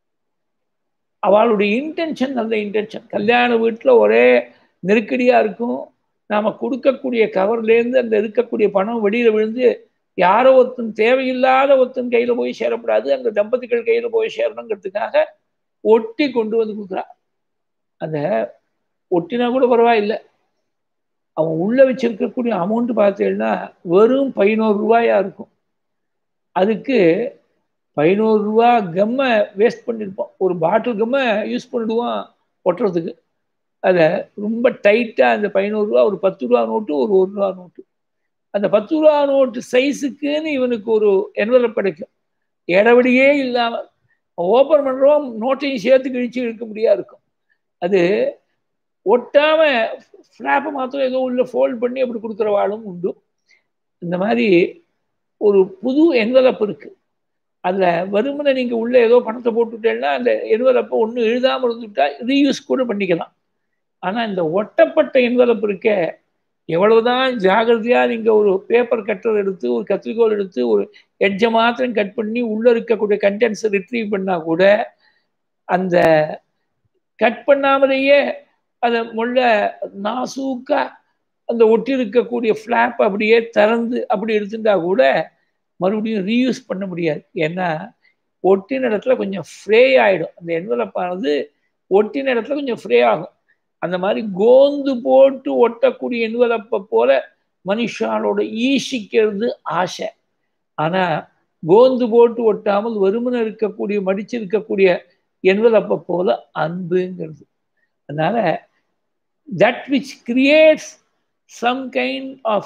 அவளுடைய இன்டென்ஷன் நல்ல இன்டென்ஷன். கல்யாண வீட்டில் ஒரே நெருக்கடியாக இருக்கும். நாம் கொடுக்கக்கூடிய கவர்லேருந்து அந்த இருக்கக்கூடிய பணம் வெளியில் விழுந்து யாரோ ஒருத்தன் தேவையில்லாத ஒருத்தன் கையில் போய் சேரக்கூடாது, அந்த தம்பதிகள் கையில் போய் சேரணுங்கிறதுக்காக ஒட்டி கொண்டு வந்து கொடுக்குறா. அந்த ஒட்டினா கூட பரவாயில்லை, அவன் உள்ளே வச்சிருக்கக்கூடிய அமௌண்ட் பார்த்தீங்கன்னா வெறும் பதினோரு ரூபாயா இருக்கும். அதுக்கு பதினோரு ரூபா கம்மை வேஸ்ட் பண்ணியிருப்போம். ஒரு பாட்டில் கம்மை யூஸ் பண்ணிடுவோம் ஒட்டுறதுக்கு. அதை ரொம்ப டைட்டாக அந்த பதினோரு ரூபா ஒரு பத்து ரூபா நோட்டு, ஒரு ஒரு ரூபா நோட்டு, அந்த பத்து ரூபா நோட்டு சைஸுக்குன்னு இவனுக்கு ஒரு என்வலப் கிடைக்கும். இடவெளியே இல்லாமல் ஓப்பன் பண்ணுறோம், நோட்டையும் சேர்த்து கிழிச்சு இழுக்க முடியாது இருக்கும். அது ஒட்டாமல் ஃப்ளாப்பை மாத்திரம் ஏதோ உள்ள ஃபோல்ட் பண்ணி அப்படி கொடுக்குறவாளும் உண்டு. இந்த மாதிரி ஒரு புது என்வலப் இருக்கு. அதில் வருமுனை நீங்கள் உள்ளே ஏதோ பணத்தை போட்டுட்டேன்னா அந்த என்வலப்பை ஒன்றும் எழுதாமல் இருந்துவிட்டா ரீயூஸ் கூட பண்ணிக்கலாம். ஆனால் இந்த ஒட்டப்பட்ட என்வலப் இருக்க எவ்வளவுதான் ஜாகிரதையாக நீங்கள் ஒரு பேப்பர் கட்டர் எடுத்து ஒரு கத்திரிக்கோள் எடுத்து ஒரு எட்ஜை மாத்திரம் கட் பண்ணி உள்ளே இருக்கக்கூடிய கண்டென்ட்ஸை ரிட்ரீவ் பண்ணால் கூட அந்த கட் பண்ணாமலேயே அதை முள்ள நாசூக்கா அந்த ஒட்டி இருக்கக்கூடிய ஃப்ளாப் அப்படியே திறந்து அப்படி எடுத்துட்டா கூட மறுபடியும் ரீயூஸ் பண்ண முடியாது. ஏன்னா ஒட்டின இடத்துல கொஞ்சம் ஃப்ரே ஆகிடும். அந்த என்வலப்பானது ஒட்டின இடத்துல கொஞ்சம் ஃப்ரே ஆகும். அந்த மாதிரி கோந்து போட்டு ஒட்டக்கூடிய என்வலப்பை போல மனுஷாலோட ஈசிக்கிறது ஆசை. ஆனால் கோந்து போட்டு ஒட்டாமல் வெறுமனை இருக்கக்கூடிய மடிச்சு இருக்கக்கூடிய என்வலப்பை போல அன்புங்கிறது. அதனால that which creates some kind of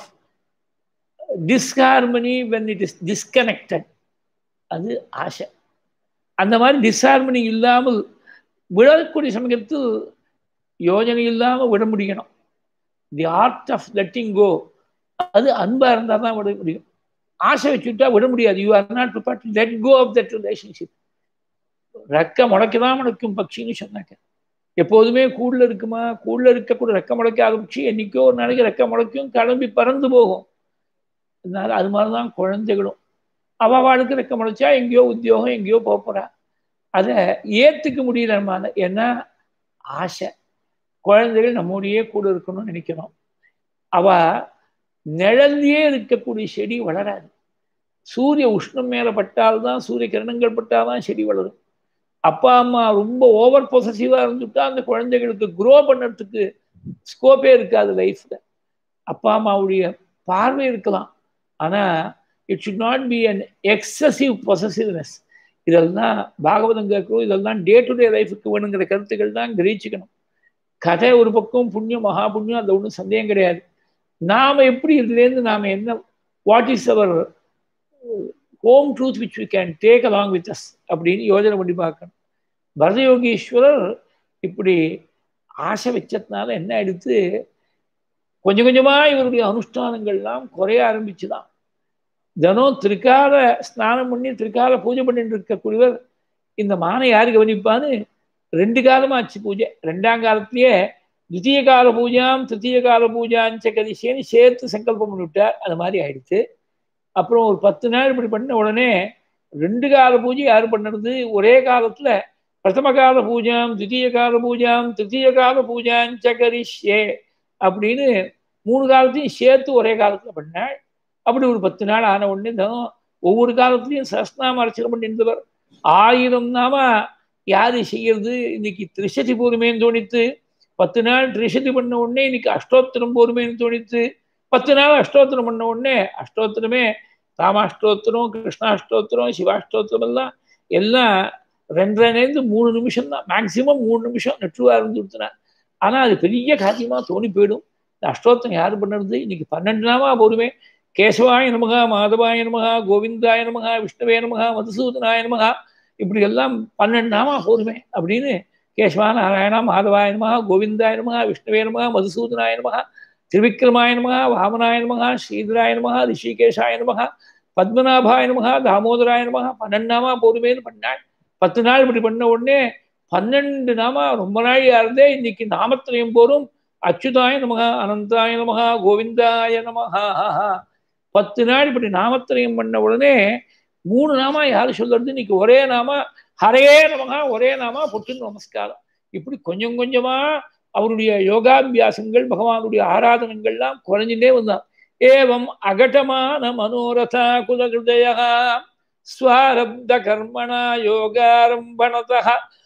disharmony when it is disconnected, அது ஆசை. அந்த மாதிரி டிஸ்ஹார்மனி இல்லாமல் விடக்கூடிய சமயத்தில் யோஜனை இல்லாமல் விட முடியணும். The art of letting go, அது அன்பாக இருந்தால் தான் விட முடியும். ஆசை வச்சுட்டா விட முடியாது. You are not prepared to let go of that relationship. ரெக்க முளைக்கதான் முளைக்கும் பட்சின்னு சொன்னாங்க. எப்போதுமே கூடுல இருக்குமா? கூடுல இருக்கக்கூட ரெக்க முளைக்காத பட்சி என்னைக்கோ ஒரு நாளைக்கு ரெக்க முளைக்கும், கிளம்பி பறந்து போகும். அதனால அது மாதிரிதான் குழந்தைகளும். அவளுக்கு ரெக்க முளைச்சா எங்கேயோ உத்தியோகம் எங்கேயோ போறா. அதை ஏத்துக்க முடியல நம்மால. ஏன்னா ஆசை. குழந்தைகள் நம்மோடையே கூட இருக்கணும்னு நினைக்கிறோம். அவ நிழல்லையே இருக்கக்கூடிய செடி வளராது. சூரிய உஷ்ணம் மேல பட்டால்தான், சூரிய கிரணங்கள் பட்டால்தான் செடி வளரும். அப்பா அம்மா ரொம்ப ஓவர் பொசசிவா இருந்துட்டா அந்த குழந்தைகளுக்கு குரோ பண்ணுறதுக்கு ஸ்கோப்பே இருக்காது லைஃப்ல. அப்பா அம்மாவுடைய பார்வை இருக்கலாம், ஆனா it should not be an excessive possessiveness. இதெல்லாம் பாகவதம் கேட்கும். இதெல்லாம் டே டு டே லைஃபுக்கு வேணுங்கிற கருத்துக்கள் தான் கிரகிச்சுக்கணும். கதை ஒரு பக்கம், புண்ணியம் மகா புண்ணியம், அதில் ஒன்றும் சந்தேகம் கிடையாது. நாம் எப்படி இதுலேருந்து நாம் என்ன, what is our home truth which we can take along with us அப்படின்னு யோஜனை பண்ணி பார்க்கணும். பரதயோகீஸ்வரர் இப்படி ஆசை வச்சதுனால என்ன ஆயிடுத்து, கொஞ்சம் கொஞ்சமாக இவருடைய அனுஷ்டானங்கள்லாம் குறைய ஆரம்பிச்சுதான். தினம் திருக்கால ஸ்நானம் பண்ணி திருக்கால பூஜை பண்ணிட்டு இருக்கக்கூடியவர் இந்த மானை யாரு கவனிப்பான்னு ரெண்டு காலமாச்சு பூஜை. ரெண்டாம் காலத்திலேயே தித்திய கால பூஜாம் திருத்திய கால பூஜாஞ்ச கதிசேன்னு சேர்த்து சங்கல்பம் பண்ணிவிட்டார். அது மாதிரி ஆயிடுச்சு. அப்புறம் ஒரு பத்து நாள் இப்படி பண்ண உடனே ரெண்டு கால பூஜை யாரு பண்ணுறது? ஒரே காலத்துல பிரதம கால பூஜாம் தித்திய கால பூஜாம் திருத்திய கால பூஜாஞ்ச கரிஷ்யே அப்படின்னு மூணு காலத்தையும் சேர்த்து ஒரே காலத்துல பண்ணாள். அப்படி ஒரு பத்து நாள் ஆன உடனே தான் ஒவ்வொரு காலத்துலையும் சஹஸ்ரநாம அர்ச்சனை பண்ணிருந்தவர். ஆயிரம் நாம யாரு செய்யறது? இன்னைக்கு திரிசதி போருமேன்னு தோணித்து. பத்து நாள் திரிசதி பண்ண உடனே இன்னைக்கு அஷ்டோத்திரம் போருமேன்னு தோணித்து. பத்து நாள் அஷ்டோத்திரம் பண்ண உடனே அஷ்டோத்திரமே ராமாஷ்டோத்திரம், கிருஷ்ணாஷ்டோத்திரம், சிவாஷ்டோத்திரம் எல்லாம் எல்லாம் ரெண்டரைலேருந்து மூணு நிமிஷம் தான், மேக்சிமம் மூணு நிமிஷம் நெற்றுவா இருந்து கொடுத்தினார். ஆனால் அது பெரிய காரியமா தோணி போயிடும். இந்த அஷ்டோத்திரம் யாரு பண்ணுறது? இன்னைக்கு பன்னெண்டு நாமா போருமே. கேசவாய நமகா, மாதவாய நமகா, கோவிந்தாய நமகா, விஷ்ணுவே நமகா, மதுசூதனாய நமகா, இப்படி எல்லாம் பன்னெண்டு நாமா போருமே அப்படின்னு கேசவா நாராயணா மாதவாய நமகா, கோவிந்தாய நமகா, விஷ்ணுவே நமகா, மதுசூதனாய நமகா, திரிவிக்ரமாய நமகா, வாமனாய நமகா, ஸ்ரீதராய நமகா, ரிஷிகேஷாய நமகா, பத்மநாபாய நமகா, தாமோதராய நமகா, பன்னெண்டு நாமா போருமேன்னு பண்ணாள். பத்து நாள் இப்படி பண்ண உடனே பன்னெண்டு நாமா ரொம்ப நாள் இருந்தே இன்னைக்கு நாமத்திரையும் போரும். அச்சுதாய நமகா, அனந்தாய நமகா, கோவிந்தாய நமகா. பத்து நாள் இப்படி நாமத்திரையும் பண்ண உடனே மூணு நாமா யாரு சொல்றது? இன்னைக்கு ஒரே நாமா ஹரே நமகா, ஒரே நாமா பொட்டு நமஸ்காரம். இப்படி கொஞ்சம் கொஞ்சமா அவருடைய யோகாபியாசங்கள், பகவானுடைய ஆராதனங்கள்லாம் குறைஞ்சுட்டே வந்தான். ஏவம் அகட்டமான மனோரதா குலகிருதய ஸ்வாரப்த கர்மணா யோகாரம்பணதः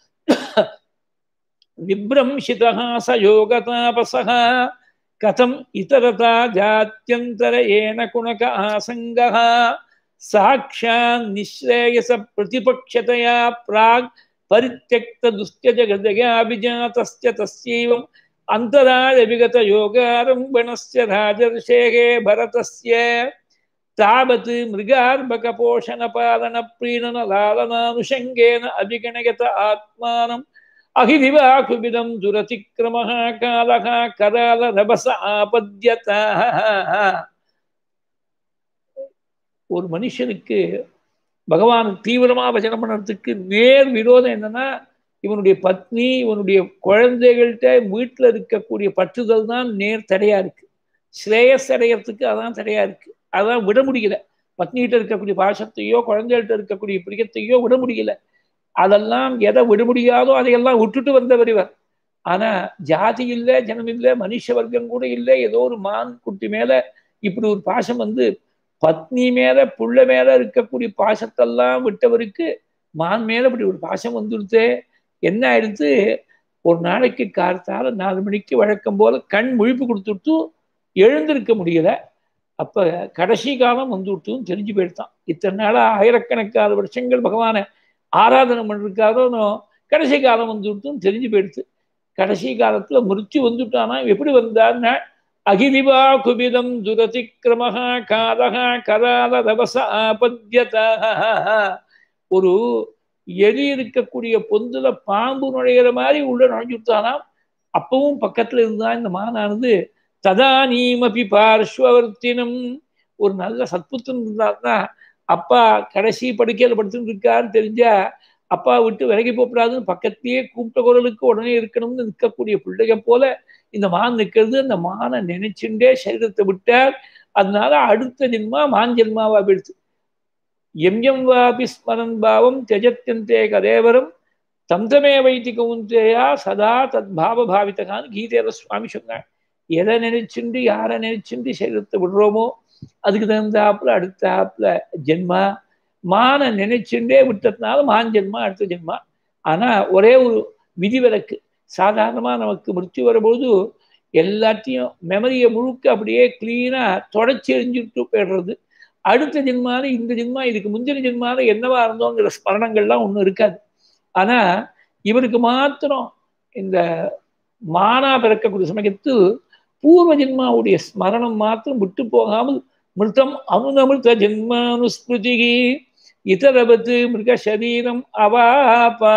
விப்ரம்சிதः ச யோகதாபசः கதம் இதரதா ஜாத்யந்தர ஏன குணக ஆசங்கः சாக்ஷான் நிஸ்ரேயச பிரதிபக்ஷதயா பிராக் பரித்யக்த துஸ்த்யஜ ஹிருதயாபிஜாதஸ்ய தஸ்யைவம் அந்தராய விகத யோகாரம்பணஸ்ய ராஜர்ஷேகே பரதஸ்ய தாபத் மிருகார்பக போஷண பாலன பிரீணன லாலனானுஷங்கேன அபிகணயத ஆத்மானம் அகிதிவா குபிதம் துரதிக்ரமஹ காலஹ கரால ரபச ஆபத்யதா. ஒரு மனுஷனுக்கு பகவான் தீவிரமா பஜனை பண்ணுறதுக்கு நேர் விரோதம் என்னன்னா, இவனுடைய பத்னி இவனுடைய குழந்தைகள்கிட்ட வீட்டில் இருக்கக்கூடிய பற்றுதல் தான் நேர் தடையா இருக்கு. ஸ்ரேயஸ் அடையறதுக்கு அதான் தடையா இருக்கு. அதான் விட முடியல. பத்னிகிட்ட இருக்கக்கூடிய பாசத்தையோ குழந்தைகள்கிட்ட இருக்கக்கூடிய பிரியத்தையோ விட முடியல. அதெல்லாம் எதை விட முடியாதோ அதையெல்லாம் விட்டுட்டு வந்தவர் இவர். ஆனா ஜாதி இல்லை, ஜனம் இல்லை, மனுஷ வர்க்கம் கூட இல்லை. ஏதோ ஒரு மான் குட்டி மேல இப்படி ஒரு பாசம் வந்து, பத்னி மேல புள்ள மேல இருக்கக்கூடிய பாசத்தெல்லாம் விட்டவருக்கு மான் மேல இப்படி ஒரு பாசம் வந்துடுத்தே. என்ன ஆயிடுத்து, ஒரு நாளைக்கு கார்த்தால நாலு மணிக்கு வழக்கம் போல கண் முழிப்பு கொடுத்துட்டு எழுந்திருக்க முடியல. அப்ப கடைசி காலம் வந்து விட்டுன்னு தெரிஞ்சு போயிடுத்தான். இத்தனை நாளா ஆயிரக்கணக்கான வருஷங்கள் பகவானை ஆராதனை பண்ணிருக்காரோ, கடைசி காலம் வந்து விட்டுன்னு தெரிஞ்சு போயிடுத்து. கடைசி காலத்துல மிருத்யு வந்துட்டானா. எப்படி வந்தான்னா, அகிலிவா குபிதம் துரதிக்ரமஹ காலஹ கரால ரபச ஆபத்யதா. ஒரு எலி இருக்கக்கூடிய பொந்துல பாம்பு நுழையிற மாதிரி உள்ள நுழைஞ்சுட்டானா. அப்பவும் பக்கத்துல இருந்தா இந்த மானானது ததானீமபி பார்ஸ்வவர்த்தினம். ஒரு நல்ல சத்புத்தன் இருந்தாருன்னா, அப்பா கடைசி படுக்கையில் படுத்துட்டு இருக்காருன்னு தெரிஞ்சா அப்பா விட்டு விலகி போகக்கூடாதுன்னு பக்கத்திலேயே கூப்பிட்ட குரலுக்கு உடனே இருக்கணும்னு நிற்கக்கூடிய பிள்ளைக போல இந்த மான் நிற்கிறது. அந்த மானை நினைச்சுட்டே சரீரத்தை விட்டார். அதனால அடுத்த ஜென்மா மான் ஜென்மாவா போயிடுச்சு. எம் எம் வாபி ஸ்மரன் பாவம் தெஜத்தியந்தே கதேவரம் தந்தமே வைத்தி கவுந்தேயா சதா தத் பாவ பாவித்தகான்னு கீதையில சுவாமி சொன்னார். எதை நினைச்சுண்டு யாரை நினைச்சுண்டு சரீரத்தை விடுறோமோ அதுக்கு தகுந்தாப்புல அடுத்த ஆப்புல ஜென்மா. மான நினைச்சுட்டே விட்டதுனால மான் ஜென்மா அடுத்த ஜென்மா. ஆனா ஒரே ஒரு விதிவிலக்கு. சாதாரணமா நமக்கு மிருத்யு வரும்போது எல்லாத்தையும் மெமரியை முழுக்க அப்படியே கிளீனா தொடச்சி எரிஞ்சுட்டு போயிடுறது. அடுத்த ஜென்மால இந்த ஜென்மா இதுக்கு முந்தின ஜென்மால என்னவா இருந்தோங்கிற ஸ்மரணங்கள்லாம் ஒன்றும் இருக்காது. ஆனா இவருக்கு மாத்திரம் இந்த மானா பிறக்கக்கூடிய சமயத்து பூர்வ ஜென்மாவுடைய ஸ்மரணம் மாத்திரம் விட்டு போகாமல் மிருத்தம் அனுநமிருத்த ஜென்மானுஸ்மிருதி இதரபத்து மிருக சரீரம் அவாபா.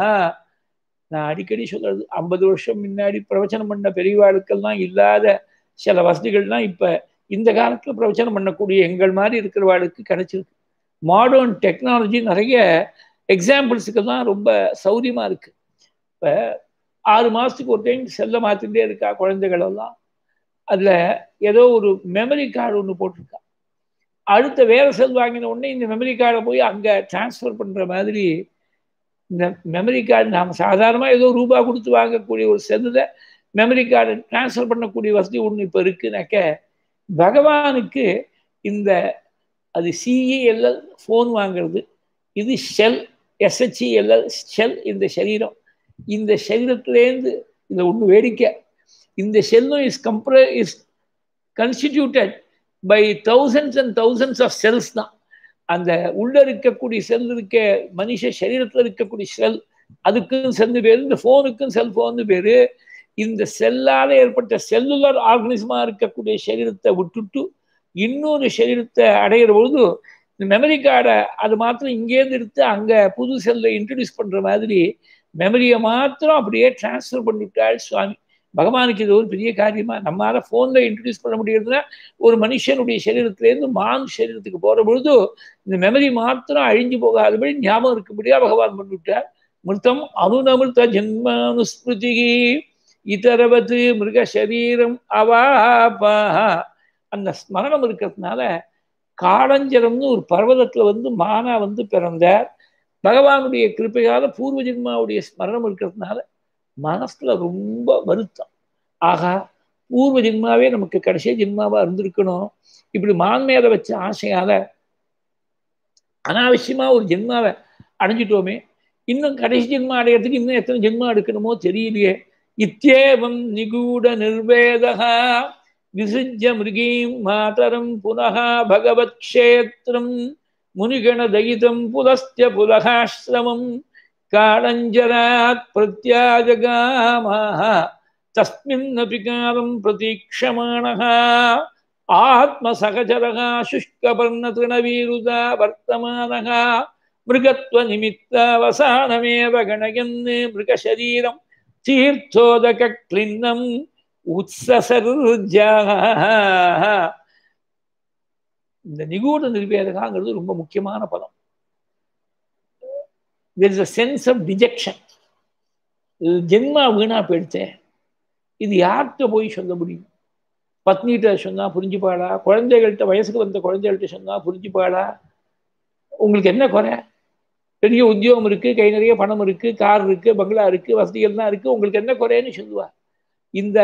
நான் அடிக்கடி சொல்றது, ஐம்பது வருஷம் முன்னாடி பிரவச்சனம் பண்ண பெரியவாளுக்கெல்லாம் இல்லாத சில வசதிகள்லாம் இப்ப இந்த காலத்துல பிரவச்சனம் பண்ணக்கூடிய எங்கள் மாதிரி இருக்கிறவாளுக்கு கிடைச்சிருக்கு. மாடர்ன் டெக்னாலஜி நிறைய எக்ஸாம்பிள்ஸுக்கு தான் ரொம்ப சௌரியமா இருக்கு. இப்ப ஆறு மாசத்துக்கு ஒரு டைம் செல்ல மாத்திட்டே இருக்கா குழந்தைகள் எல்லாம். அதுல ஏதோ ஒரு மெமரி கார்டு ஒன்று போட்டிருக்கா. அடுத்த வேற செல் வாங்கின உடனே இந்த மெமரி கார்டை போய் அங்க டிரான்ஸ்ஃபர் பண்ற மாதிரி இந்த மெமரி கார்டு நாம் சாதாரணமாக ஏதோ ரூபா கொடுத்து வாங்கக்கூடிய ஒரு செல்லில் மெமரி கார்டு டிரான்ஸ்ஃபர் பண்ணக்கூடிய வசதி ஒன்று இப்போ இருக்குனாக்க, பகவானுக்கு இந்த அது சிஇஎல்எல் ஃபோன் வாங்கிறது, இது ஷெல் எஸ்ஹெச்இஎல்எல் ஷெல். இந்த சரீரம், இந்த சரீரத்திலேருந்து இந்த ஒன்று வேடிக்கை, இந்த ஷெல்லும் இஸ் கம்ப்ர is constituted by thousands and thousands of cells தான். அந்த உள்ள இருக்கக்கூடிய செல் இருக்க மனுஷ சரீரத்தில் இருக்கக்கூடிய செல், அதுக்கும் செல்லு பேரு, இந்த போனுக்கும் செல்போன் பேரு. இந்த செல்லால ஏற்பட்ட செல்லுலர் ஆர்கனிசமா இருக்கக்கூடிய சரீரத்தை விட்டுட்டு இன்னொரு சரீரத்தை அடையிற பொழுது இந்த மெமரி கார்டை அது மாத்திரம் இங்கேருந்து எடுத்து அங்க புது செல்ல இன்ட்ரடியூஸ் பண்ற மாதிரி மெமரியை மாத்திரம் அப்படியே டிரான்ஸ்ஃபர் பண்ணிவிட்டாள் சுவாமி. பகவானுக்கு இது ஒரு பெரிய காரியமா? நம்மளால போன்ல இன்ட்ரடியூஸ் பண்ண முடியறதுன்னா ஒரு மனுஷனுடைய சரீரத்திலேருந்து மான் சரீரத்துக்கு போற பொழுது இந்த மெமரி மாத்திரம் அழிஞ்சு போகாதபடி ஞாபகம் இருக்கும்படியா பகவான் பண்ணிவிட்டார். மிருத்தம் அனுநமிருத்த ஜென்மானுஸ்மிருதி இதரவது மிருக சரீரம் அவாபா. அந்த ஸ்மரணம் இருக்கிறதுனால காலஞ்சரம்னு ஒரு பர்வதத்துல வந்து மானா வந்து பிறந்தார். பகவானுடைய கிருப்பையால பூர்வ ஜென்மாவுடைய ஸ்மரணம் இருக்கிறதுனால மனசுல ரொம்ப வருத்தம். ஆகா, பூர்வ ஜென்மாவே நமக்கு கடைசி ஜென்மாவா இருந்திருக்கணும். இப்படி மான் மேல வச்ச ஆசையால அனாவசியமா ஒரு ஜென்மாவை அடைஞ்சிட்டோமே, இன்னும் கடைசி ஜென்மா அடையிறதுக்கு இன்னும் எத்தனை ஜென்மா எடுக்கணுமோ தெரியலையே. இத்தியேவம் நிகூட நிர்வேதா விசிஜ்ய மிருகீம் மாதரம் புனः பகவத் க்ஷேத்ரம் முனிகண தயிதம் புலஸ்ய புலகாஸ்ரமம் காலஞ்சராத் பிரத்யாஜகாமः தஸ்மின்னபி காலம் பிரதீக்ஷமாணः ஆத்ம சகஜரகா சுஷ்கபர்ண திருணவீருதா வர்த்தமானகா மிருகத்வ நிமித்தாவசானமேவ கணயன்னு மிருகசரீரம் தீர்த்தோதக கிளின்னம் உத்சசர்ஜா. இந்த நிகூட நிர்வேதகாங்கிறது ரொம்ப முக்கியமான பதம். There is a sense of dejection. ஜென்மா வீணா போயிடுச்சேன், இது யார்கிட்ட போய் சொல்ல முடியும்? பத்னிகிட்ட சொன்னா புரிஞ்சுப்பாளா? குழந்தைகள்கிட்ட, வயசுக்கு வந்த குழந்தைகள்கிட்ட சொன்னா புரிஞ்சுப்பாளா? உங்களுக்கு என்ன குறை? பெரிய உத்தியோகம் இருக்கு, கை நிறைய பணம் இருக்கு, கார் இருக்கு, பங்களா இருக்கு, வசதிகள்லாம் இருக்கு, உங்களுக்கு என்ன குறைன்னு சொல்லுவா? இந்த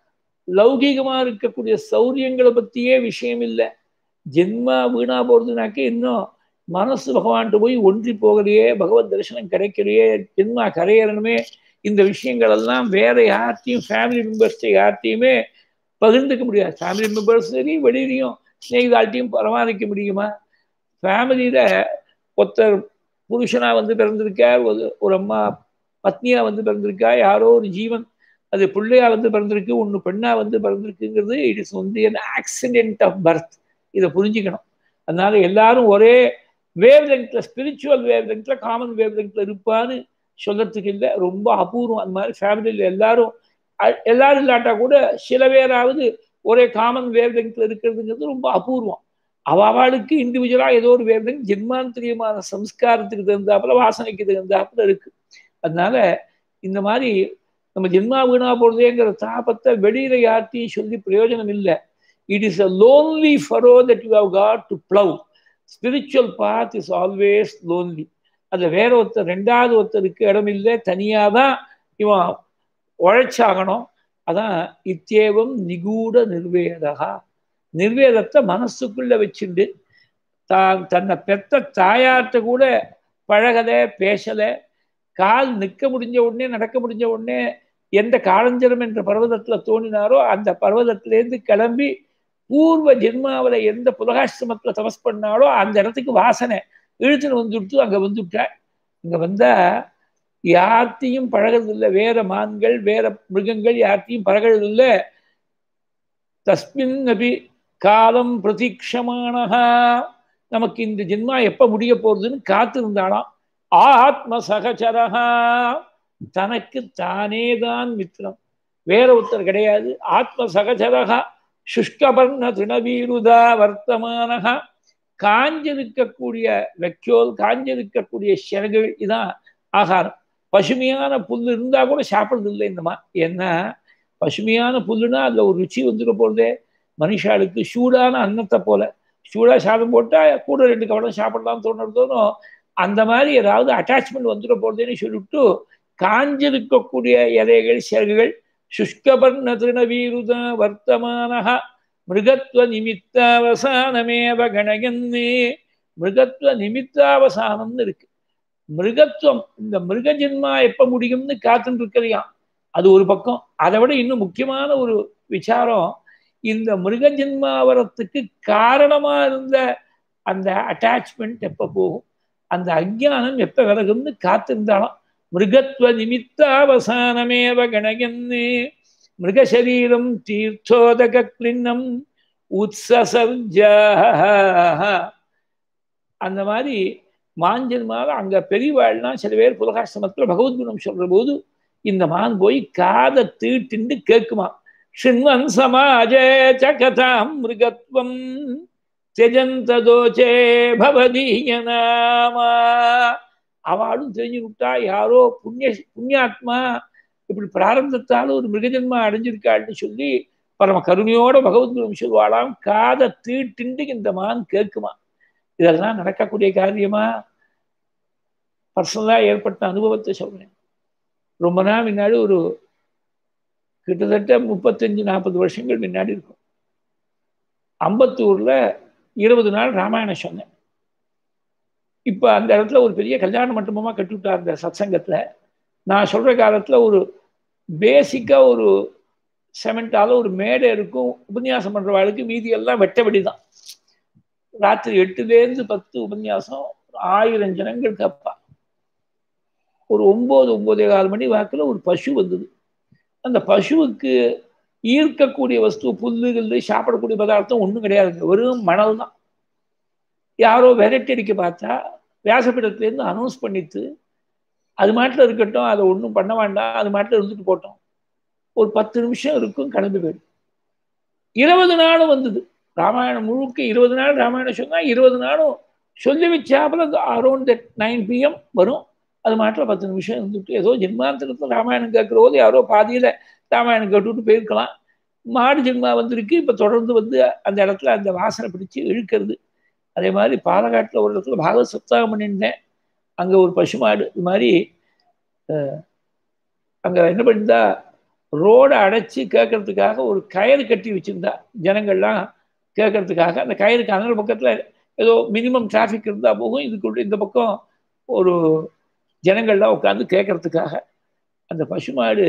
லௌகீகமா இருக்கக்கூடிய சௌரியங்களை பத்தியே விஷயம் இல்லை. ஜென்மா வீணா போறதுனாக்க இன்னும் மனசு பகவான்ட்டு போய் ஒன்றி போகலையே, பகவத் தரிசனம் கிடைக்கலையே, ஜென்மா கரையறணுமே. இந்த விஷயங்கள் எல்லாம் வேற யார்ட்டையும், ஃபேமிலி மெம்பர்ஸ்ட யார்ட்டையுமே பகிர்ந்துக்க முடியாது. ஃபேமிலி மெம்பர்ஸ் சரி, வெளியிலையும் ஸ்நேகிதால்ட்டையும் பராமரிக்க முடியுமா? ஃபேமிலியில ஒருத்தர் புருஷனா வந்து பிறந்திருக்கார், ஒரு ஒரு அம்மா பத்னியா வந்து பிறந்திருக்கா, யாரோ ஒரு ஜீவன் அது பிள்ளையா வந்து பிறந்திருக்கு, ஒன்று பெண்ணா வந்து பிறந்திருக்குங்கிறது it is only an accident of birth. இதை புரிஞ்சுக்கணும். அதனால எல்லாரும் ஒரே வேவ் லெங்க்ல, ஸ்பிரிச்சுவல் வேவ் லெங்க்ல, காமன் வேவ் லெங்க்ல இருப்பான்னு சொல்றதுக்கு இல்லை, ரொம்ப அபூர்வம். அந்த மாதிரி ஃபேமிலியில் எல்லாரும் எல்லாரும் இல்லாட்டா கூட சில பேராவது ஒரே காமன் வேவ் லெங்க்ல இருக்கிறதுங்கிறது ரொம்ப அபூர்வம். அவளுக்கு இண்டிவிஜுவலா ஏதோ ஒரு வேவ் லெங்க் ஜென்மாந்திரியமான சம்ஸ்காரத்துக்கு தகுந்தாப்புல, வாசனைக்கு தகுந்தாப்புல இருக்கு. அதனால இந்த மாதிரி நம்ம ஜென்மா வீணா போறதேங்கிற தாபத்தை வெளியில யார்த்தையும் சொல்லி பிரயோஜனம் இல்லை. It is a lonely furrow that you have got to plough. Spiritual path is always lonely. அதுல வேற ஒருத்தர், ரெண்டாவது ஒருத்தருக்கு இடம் இல்லை, தனியாதான் இவன் உழைச்சாகணும். அதான் இத்தேவம் நிகூட நிர்வேதகா. நிர்வேதத்தை மனசுக்குள்ள வச்சுண்டு தான் தன்னை பெத்த தாயார்கிட்ட கூட பழகலை, பேசலை. கால் நிற்க முடிஞ்ச உடனே, நடக்க முடிஞ்ச உடனே எந்த காலஞ்சரம் என்ற பர்வதத்துல தோணினாரோ அந்த பர்வதத்திலேருந்து கிளம்பி பூர்வ ஜென்மாவில எந்த புலகாசிரமத்துல தபஸ் பண்ணாலோ அந்த இடத்துக்கு வாசனை இழுத்துன்னு வந்துவிட்டு அங்க வந்துவிட்டாள். இங்க வந்தா யார்த்தையும் பழகிறதில்லை, வேற மான்கள் வேற மிருகங்கள் யார்த்தையும் பழகிறதில்லை. தஸ்மின் அபி காலம் பிரதீட்சமானஹா. நமக்கு இந்த ஜென்மா எப்ப முடிய போறதுன்னு காத்திருந்தாலாம். ஆத்ம சகச்சரஹா. தனக்கு தானே தான் மித்திரம், வேற ஒருத்தர் கிடையாது. ஆத்ம சகச்சரஹா சுஷ்கபர்ண திருணவீருதா வர்த்தமானஹா. காஞ்சிருக்கக்கூடிய வைக்கோல், காஞ்சிருக்கக்கூடிய சிறகுகள் இதான் ஆகாரம். பசுமையான புல் இருந்தா கூட சாப்பிட்றது இல்லை இந்தமா. ஏன்னா பசுமையான புல்லுனா அதுல ஒரு ருச்சி வந்துட போறதே. மனுஷாளுக்கு சூடான அன்னத்தை போல சூடா சாதம் போட்டா கூட ரெண்டு கவடம் சாப்பிடலாம் தோணுறதோனும் அந்த மாதிரி ஏதாவது அட்டாச்மெண்ட் வந்துட போறதுன்னு சொல்லிவிட்டு காஞ்சிருக்கக்கூடிய இலைகள், சிறகுகள் சுஷ்கபர்ண திருணவீருத வர்த்தமானஹா மிருகத்வ நிமித்தாவசானமேவ கணயன்னு. மிருகத்வ நிமித்தாவசானம்னு இருக்கு. மிருகத்துவம், இந்த மிருக ஜென்மா எப்ப முடியும்னு காத்துட்டு இருக்கிறையாம். அது ஒரு பக்கம். அதை விட இன்னும் முக்கியமான ஒரு விசாரம், இந்த மிருக ஜென்மாவரத்துக்கு காரணமா இருந்த அந்த அட்டாச்மெண்ட் எப்ப போகும், அந்த அஜ்ஞானம் எப்ப விலகும்னு காத்திருந்தாலும். மிருகத்வ நிமித்தாவசானமேவ கணயன்னு மிருகசரீரம் தீர்த்தோதக கிளின்னம் உத்சசர்ஜா. அந்த மாதிரி மாஞ்சன்மாவை அங்க பெரியவாழ்னா சில பேர் புலகாசிரமத்தில் பகவத்குணம் சொல்ற போது இந்த மான் போய் காதை தீட்டிண்டு கேட்குமா. ஷின்வன் சமாஜே சகதாம் மிருகத்வம் தெஜந்ததோச்சே பவதீயநாமா. அவளும் தெரிஞ்சு விட்டா யாரோ புண்ணிய புண்ணியாத்மா இப்படி பிராரம்பத்தால ஒரு மிருகஜன்மா அடைஞ்சிருக்காள்னு சொல்லி பரம கருணையோட பகவத்குணம் சொல்வாளாம். காதை தீட்டிண்டு இந்த மான் கேட்குமா. இதெல்லாம் நடக்கக்கூடிய காரியமா? பர்சனலா ஏற்பட்ட அனுபவத்தை சொல்றேன். ரொம்ப நாள் முன்னாடி, ஒரு கிட்டத்தட்ட முப்பத்தஞ்சு நாற்பது வருஷங்கள் முன்னாடி இருக்கும், அம்பத்தூர்ல இருபது நாள் ராமாயணம் சொன்னேன். இப்ப அந்த இடத்துல ஒரு பெரிய கல்யாண மண்டபமா கட்டிவிட்டார். அந்த சத்சங்கத்துல நான் சொல்ற காலத்துல ஒரு பேசிக்கா ஒரு செமெண்டால ஒரு மேடை இருக்கும். உபன்யாசம் பண்றவாளுக்கு மீதி எல்லாம் வெட்டவெடிதான். ராத்திரி எட்டுலேருந்து பத்து உபன்யாசம், ஆயிரம் ஜனங்கள் கப்பா. ஒரு ஒன்பது ஒன்பதே கால் மணி வாக்கில் ஒரு பசு வந்தது. அந்த பசுவுக்கு ஈர்க்கக்கூடிய வஸ்து புல்லு கில்லு சாப்பிடக்கூடிய பதார்த்தம் ஒன்றும் கிடையாதுங்க, வெறும் மணல் தான். யாரோ வெரைட்டி அடிக்க பார்த்தா வியாசப்பீடத்துலேருந்து அனௌன்ஸ் பண்ணிட்டு அது மாட்டில் இருக்கட்டும், அதை ஒன்றும் பண்ண வேண்டாம், அது மாட்டில் இருந்துட்டு போட்டோம், ஒரு பத்து நிமிஷம் இருக்கும், கிளம்பி போயிடும். இருபது நாளும் வந்தது ராமாயணம் முழுக்க. இருபது நாள் ராமாயணம் சொன்னால் இருபது நாளும் சொல்லி வச்சாப்புல அரௌண்ட் தட் நைன் பிஎம் வரும். அது மாட்டில் பத்து நிமிஷம் இருந்துட்டு ஏதோ ஜென்மாந்திரத்தில் ராமாயணம் கேட்குற போது யாரோ பாதியில் ராமாயணம் கேட்டுவிட்டு போயிருக்கலாம். மாடு ஜென்மா வந்திருக்கு, இப்போ தொடர்ந்து வந்து அந்த இடத்துல அந்த வாசனை பிடிச்சி இழுக்கிறது. அதே மாதிரி பாலக்காட்டில் ஒரு இடத்துல பாகவத சப்தாகம் பண்ணியிருந்தேன். அங்கே ஒரு பசுமாடு இது மாதிரி அங்கே என்ன பண்ணியிருந்தா, ரோடை அடைச்சி கேட்கறதுக்காக ஒரு கயிறு கட்டி வச்சுருந்தா, ஜனங்கள்லாம் கேட்கறதுக்காக. அந்த கயிறுக்கு அந்த பக்கத்தில் ஏதோ மினிமம் டிராஃபிக் இருந்தால் போகும், இதுக்குள்ள இந்த பக்கம் ஒரு ஜனங்கள்லாம் உட்காந்து கேட்கறதுக்காக. அந்த பசுமாடு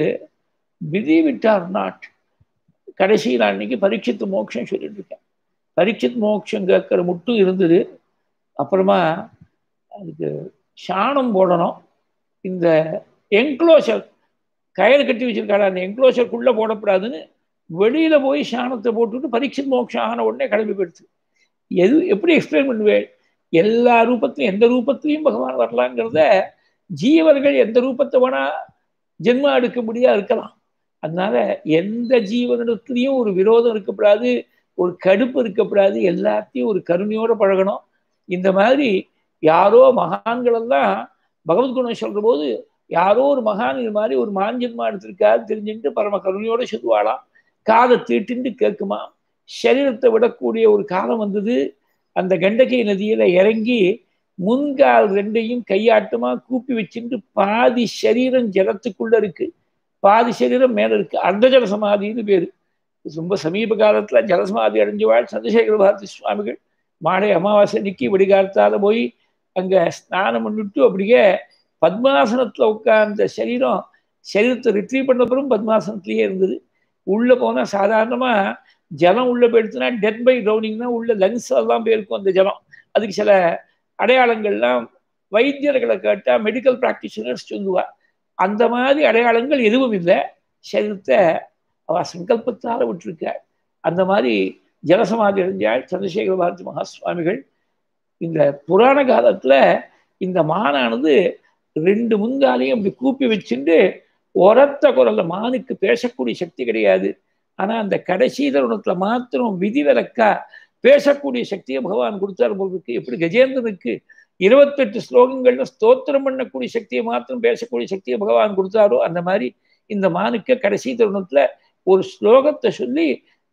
பிலீவ் இட் ஆர் நாட், கடைசியில் அன்னைக்கு பரீட்சித்து மோட்சம் சொல்லிட்டு இருக்கேன். பரீட்சித் மோட்சம் கேட்குற முட்டும் இருந்தது. அப்புறமா அதுக்கு சாணம் போடணும். இந்த என்க்ளோஷர் கயிறு கட்டி வச்சிருக்காரு, அந்த என்க்ளோஷருக்குள்ளே போடக்கூடாதுன்னு வெளியில் போய் சாணத்தை போட்டுவிட்டு பரீட்சித் மோட்சம் ஆன உடனே கிளம்பி போயிடுச்சு. எது எப்படி எக்ஸ்பிளைன் பண்ணுவேன்? எல்லா ரூபத்திலையும் எந்த ரூபத்திலையும் பகவான் வரலாங்கிறத ஜீவர்கள் எந்த ரூபத்தை வேணா ஜென்மா எடுக்க முடியாது இருக்கலாம். அதனால எந்த ஜீவனிடத்துலையும் ஒரு விரோதம் இருக்கக்கூடாது, ஒரு கடுப்பு இருக்கக்கூடாது, எல்லாத்தையும் ஒரு கருணையோடு பழகணும். இந்த மாதிரி யாரோ மகான்களெல்லாம் பகவத்குணம் சொல்கிற போது யாரோ ஒரு மகான் இது மாதிரி ஒரு மாஞ்சன்மா எடுத்திருக்காரு தெரிஞ்சுட்டு பரம கருணையோடு சொல்லுவாளாம். காதை தீட்டுண்டு கேட்குமா. சரீரத்தை விடக்கூடிய ஒரு காலம் வந்தது. அந்த கண்டகி நதியில் இறங்கி முன்கால் ரெண்டையும் கையாட்டமா கூப்பி வச்சுட்டு பாதி சரீரம் ஜலத்துக்குள்ள இருக்கு, பாதி சரீரம் மேல இருக்கு. அர்த்த ஜல சமாதின்னு பேரு. ரொம்ப சமீப காலத்துல ஜலசமாதி அடைஞ்சவாள் சந்திரசேகர பாரதி சுவாமிகள் மாலை அமாவாசை நிக்கி வெடிகாலத்தால போய் அங்க ஸ்நானம் பண்ணிட்டு அப்படியே பத்மாசனத்துல உட்கார்ந்த சரீரம் சரீரத்தை ரிட்ரீவ் பண்ண பிறகும் பத்மாசனத்திலேயே இருந்தது. உள்ள போனா சாதாரணமா ஜலம் உள்ள போயிடுச்சுன்னா டெத் பை ட்ரௌனிங்னா உள்ள லங்ஸ் எல்லாம் போயிருக்கும் அந்த ஜலம். அதுக்கு சில அடையாளங்கள்லாம் வைத்தியர்களை கேட்டா மெடிக்கல் பிராக்டிஷனர்ஸ் சொல்லுவா. அந்த மாதிரி அடையாளங்கள் எதுவும் இல்லை. சரீரத்தை அவ சங்கல்பத்தால் விட்டுருக்காள். அந்த மாதிரி ஜலசமாதி அடைஞ்சாள் சந்திரசேகர பாரதி மகா சுவாமிகள். இந்த புராண காலத்துல இந்த மானானது ரெண்டு முன்காலையும் அப்படி கூப்பி வச்சுட்டு உரத்த குரல்ல, மானுக்கு பேசக்கூடிய சக்தி கிடையாது, ஆனா அந்த கடைசி தருணத்துல மாத்திரம் விதிவிலக்கா பேசக்கூடிய சக்தியை பகவான் கொடுத்தார் போருக்கு. எப்படி கஜேந்திரனுக்கு இருபத்தெட்டு ஸ்லோகங்கள்ல ஸ்தோத்திரம் பண்ணக்கூடிய சக்தியை மாத்திரம் பேசக்கூடிய சக்தியை பகவான் கொடுத்தாரோ அந்த மாதிரி இந்த மானுக்கு கடைசி தருணத்துல ஒரு ஸ்லோகத்தை சொல்லி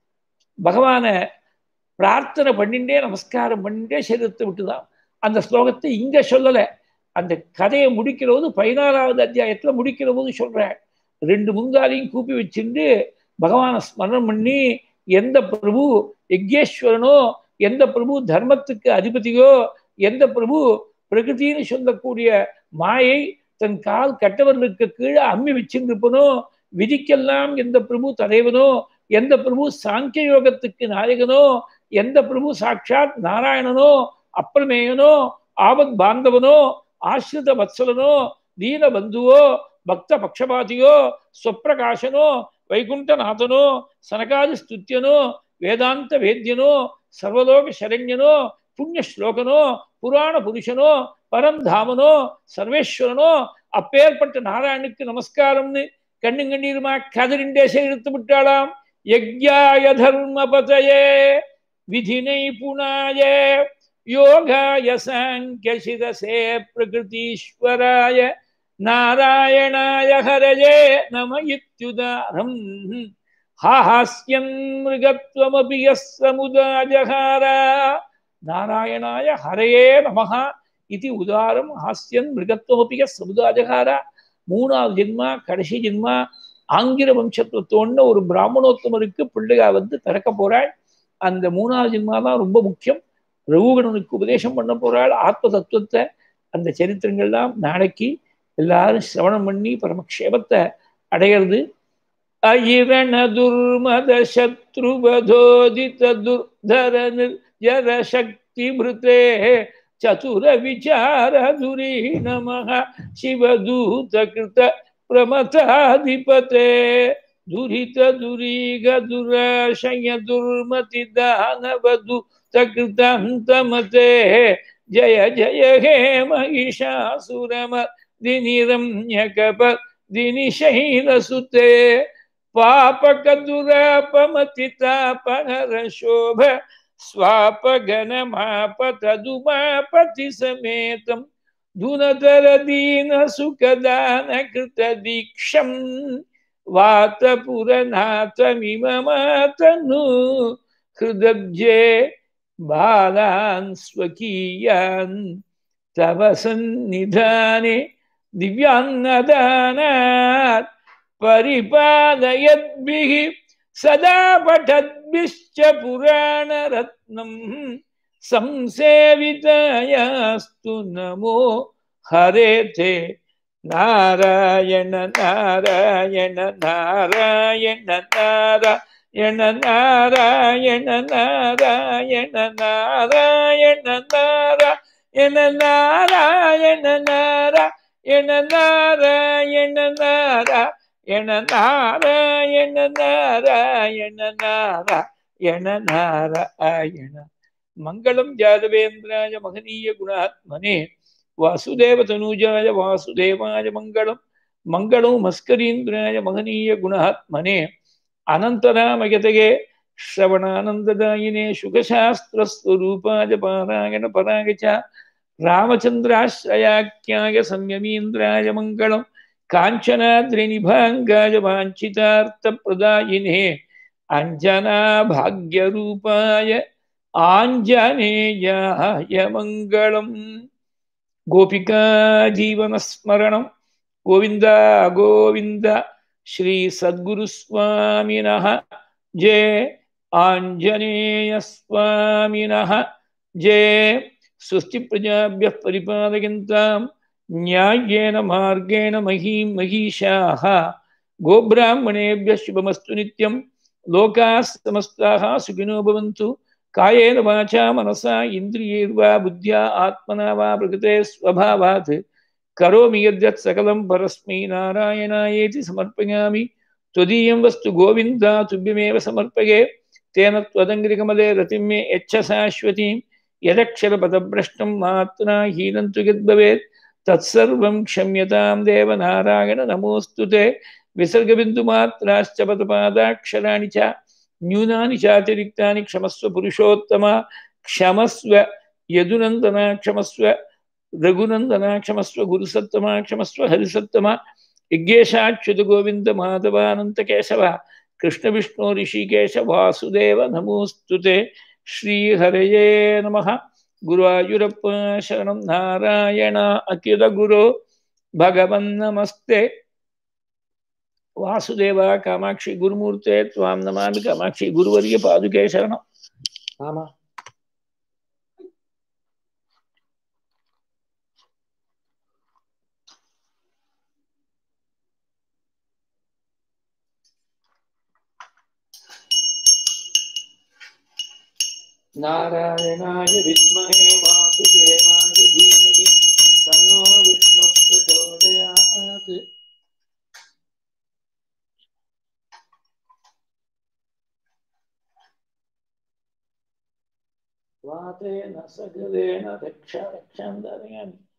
பகவானை பிரார்த்தனை பண்ணிட்டே நமஸ்காரம் பண்ணிட்டே சரீரத்தை விட்டுதான். அந்த ஸ்லோகத்தை இங்க சொல்லலை, அந்த கதையை முடிக்கிற போது பதினாறாவது அத்தியாயத்துல முடிக்கிற போது சொல்றேன். ரெண்டு முன்காலையும் கூப்பி வச்சுட்டு பகவானை ஸ்மரணம் பண்ணி எந்த பிரபு யக்ஞேஸ்வரனோ, எந்த பிரபு தர்மத்துக்கு அதிபதியோ, எந்த பிரபு பிரகிருத்தின்னு சொல்லக்கூடிய மாயை தன் கால் கட்டவர்களுக்கு கீழே அம்மி வச்சிருப்பனோ, விதிக்கெல்லாம் எந்த பிரபு தலைவனோ, எந்த பிரபு சாங்கிய யோகத்துக்கு நாயகனோ, எந்த பிரபு சாட்சாத் நாராயணனோ, அப்பிரமேயனோ, ஆபத் பாந்தவனோ, ஆசிரித வத்சலனோ, தீன பந்துவோ, பக்த பக்ஷபாதியோ, ஸ்வப்பிரகாசனோ, வைகுண்டநாதனோ, சனகாதி ஸ்துத்தியனோ, வேதாந்த வேத்யனோ, சர்வலோக சரண்யனோ, புண்ணிய ஸ்லோகனோ, புராண புருஷனோ, பரந்தாமனோ, சர்வேஸ்வரனோ, அப்பேற்பட்ட நாராயணுக்கு நமஸ்காரம்னு கண்ணு கண்ணீருமா கதறிண்டே சேர்த்து விட்டாளாம். யக்ஞாய தர்மபதயே விதினை புனாய யோகாய சாங்கிய சிரசே பிரகிருதீஸ்வராய நாராயணாய ஹரயே நம இத்யுதாரம் ஹாஸ்யம் மிருகத்வமபி யஸ்ஸமுதாஜஹாரா நாராயணாய ஹரயே நமஹ இது உதாரம் ஹாஸ்யம் மிருகத்வமபி யஸ்ஸமுதாஜஹாரா. மூணாவது ஜென்மா கடைசி ஜென்மா ஆங்கில வம்சத்துல தோன்ற ஒரு பிராமணோத்தமருக்கு பிள்ளையா வந்து பிறக்க போறாள். அந்த மூணாவது ஜென்மா தான் ரொம்ப முக்கியம். ரகுகணனுக்கு உபதேசம் பண்ண போறாள் ஆத்ம தத்துவத்தை. அந்த சரித்திரங்கள்லாம் நாளைக்கு எல்லாரும் சிரவணம் பண்ணி பரமக்ஷேபத்தை அடையிறது. அயிரண துர்மத சத்ருவதோதித துர்தர நிர்ஜர சக்தி மிருதே சதுர விசார துரி நமஹ சிவதூத கிருத பிரமதாதிபதே दुरित दुरीग दुराशय दुर्मति दानवदु तकृतान्तमते जय जय हे महिषासुरमर्दिनिरम्यकप दिनिशैलसुते पापकदुरापमतितापहरशोभ स्वापगणमापतदुमापति समेतं धुनतरदीनसुखदानकृतदीक्षम् वातपुरनाथमिममातनु हृदब्जे बालान् स्वकीयान् तव सन्निधाने दिव्यान्नदानात् परिपालयद्भिः सदा पठद्भिश्च पुराणरत्नम् संसेवितायास्तु नमो हरे ते नारायण नारायण नारायण नारायण नारायण नारायण नारायण नारायण नारायण नारायण नारायण नारायण नारायण नारायण नारायण नारायण मंगलम जादवेन्द्राय महनीय गुणात्मने वासुदेव तनूजाय वासुदेवाय मंगलम मंगलम मस्करीन्द्राय महनीय गुणात्मने अनंतरामयतगे श्रवणानंददायिने सुखशास्त्रस्वरूपाय पारायण पराय च रामचंद्राश्रयाख्याय संयमीन्द्राय मंगलम कांचनाद्रिनिभांगाय वाञ्छितार्थप्रदायिने अंजना भाग्यरूपाय आञ्जनेयाय मंगलम गोपिका जीवन स्मरणं गोविंद गोविंद श्री सद्गुरु स्वामिनः जय आंजनेय स्वामिनः जय स्वस्ति प्रजाभ्यः परिपालयन्तां न्याय्येन मार्गेण महीं महिषाः गोब्राह्मणेभ्यः शुभमस्तु नित्यं लोकाः समस्ताः सुखिनो भवन्तु कायेन वाचा मनसा इन्द्रियैर्वा बुद्ध्या आत्मना वा प्रकृते स्वभावात् करोमि यद्यत् सकलं परस्मै नारायणायेति समर्पयामि त्वदीयं वस्तु गोविन्द तुभ्यमेव समर्पये तेन त्वदङ्घ्रिकमले रतिं मे यच्छ शाश्वतीं यदक्षरपदभ्रष्टं मात्रा हीनं तु यद्भवेत् तत्सर्वं क्षम्यतां देव नारायण नमोऽस्तु ते विसर्गबिन्दुमात्राश्च पदपादाक्षराणि च न्यूनानि चातिरिक्तानि क्षमस्व पुरुषोत्तम क्षमस्व यदुनन्दना क्षमस्व रघुनन्दना क्षमस्व गुरुसत्तमा क्षमस्व हरिसत्तमा यज्ञेशाच्युत गोविंद माधवानंत केशव कृष्ण विष्णु ऋषिकेश वासुदेव नमोऽस्तु ते श्रीहरये नमः गुरुवायूरप्प शरणं नारायण अखिल गुरु भगवन्नमस्ते वासुदेव कामाक्षि गुरुमूर्ते त्वां नमामि कामाक्षि गुरुवर्य पादुके शरणं आमा नारायणाय विद्महे वासुदेवाय धीमहि तन्नो विष्णुः प्रचोदयात् वातेन सकलेन रक्षा रक्षां दारयामि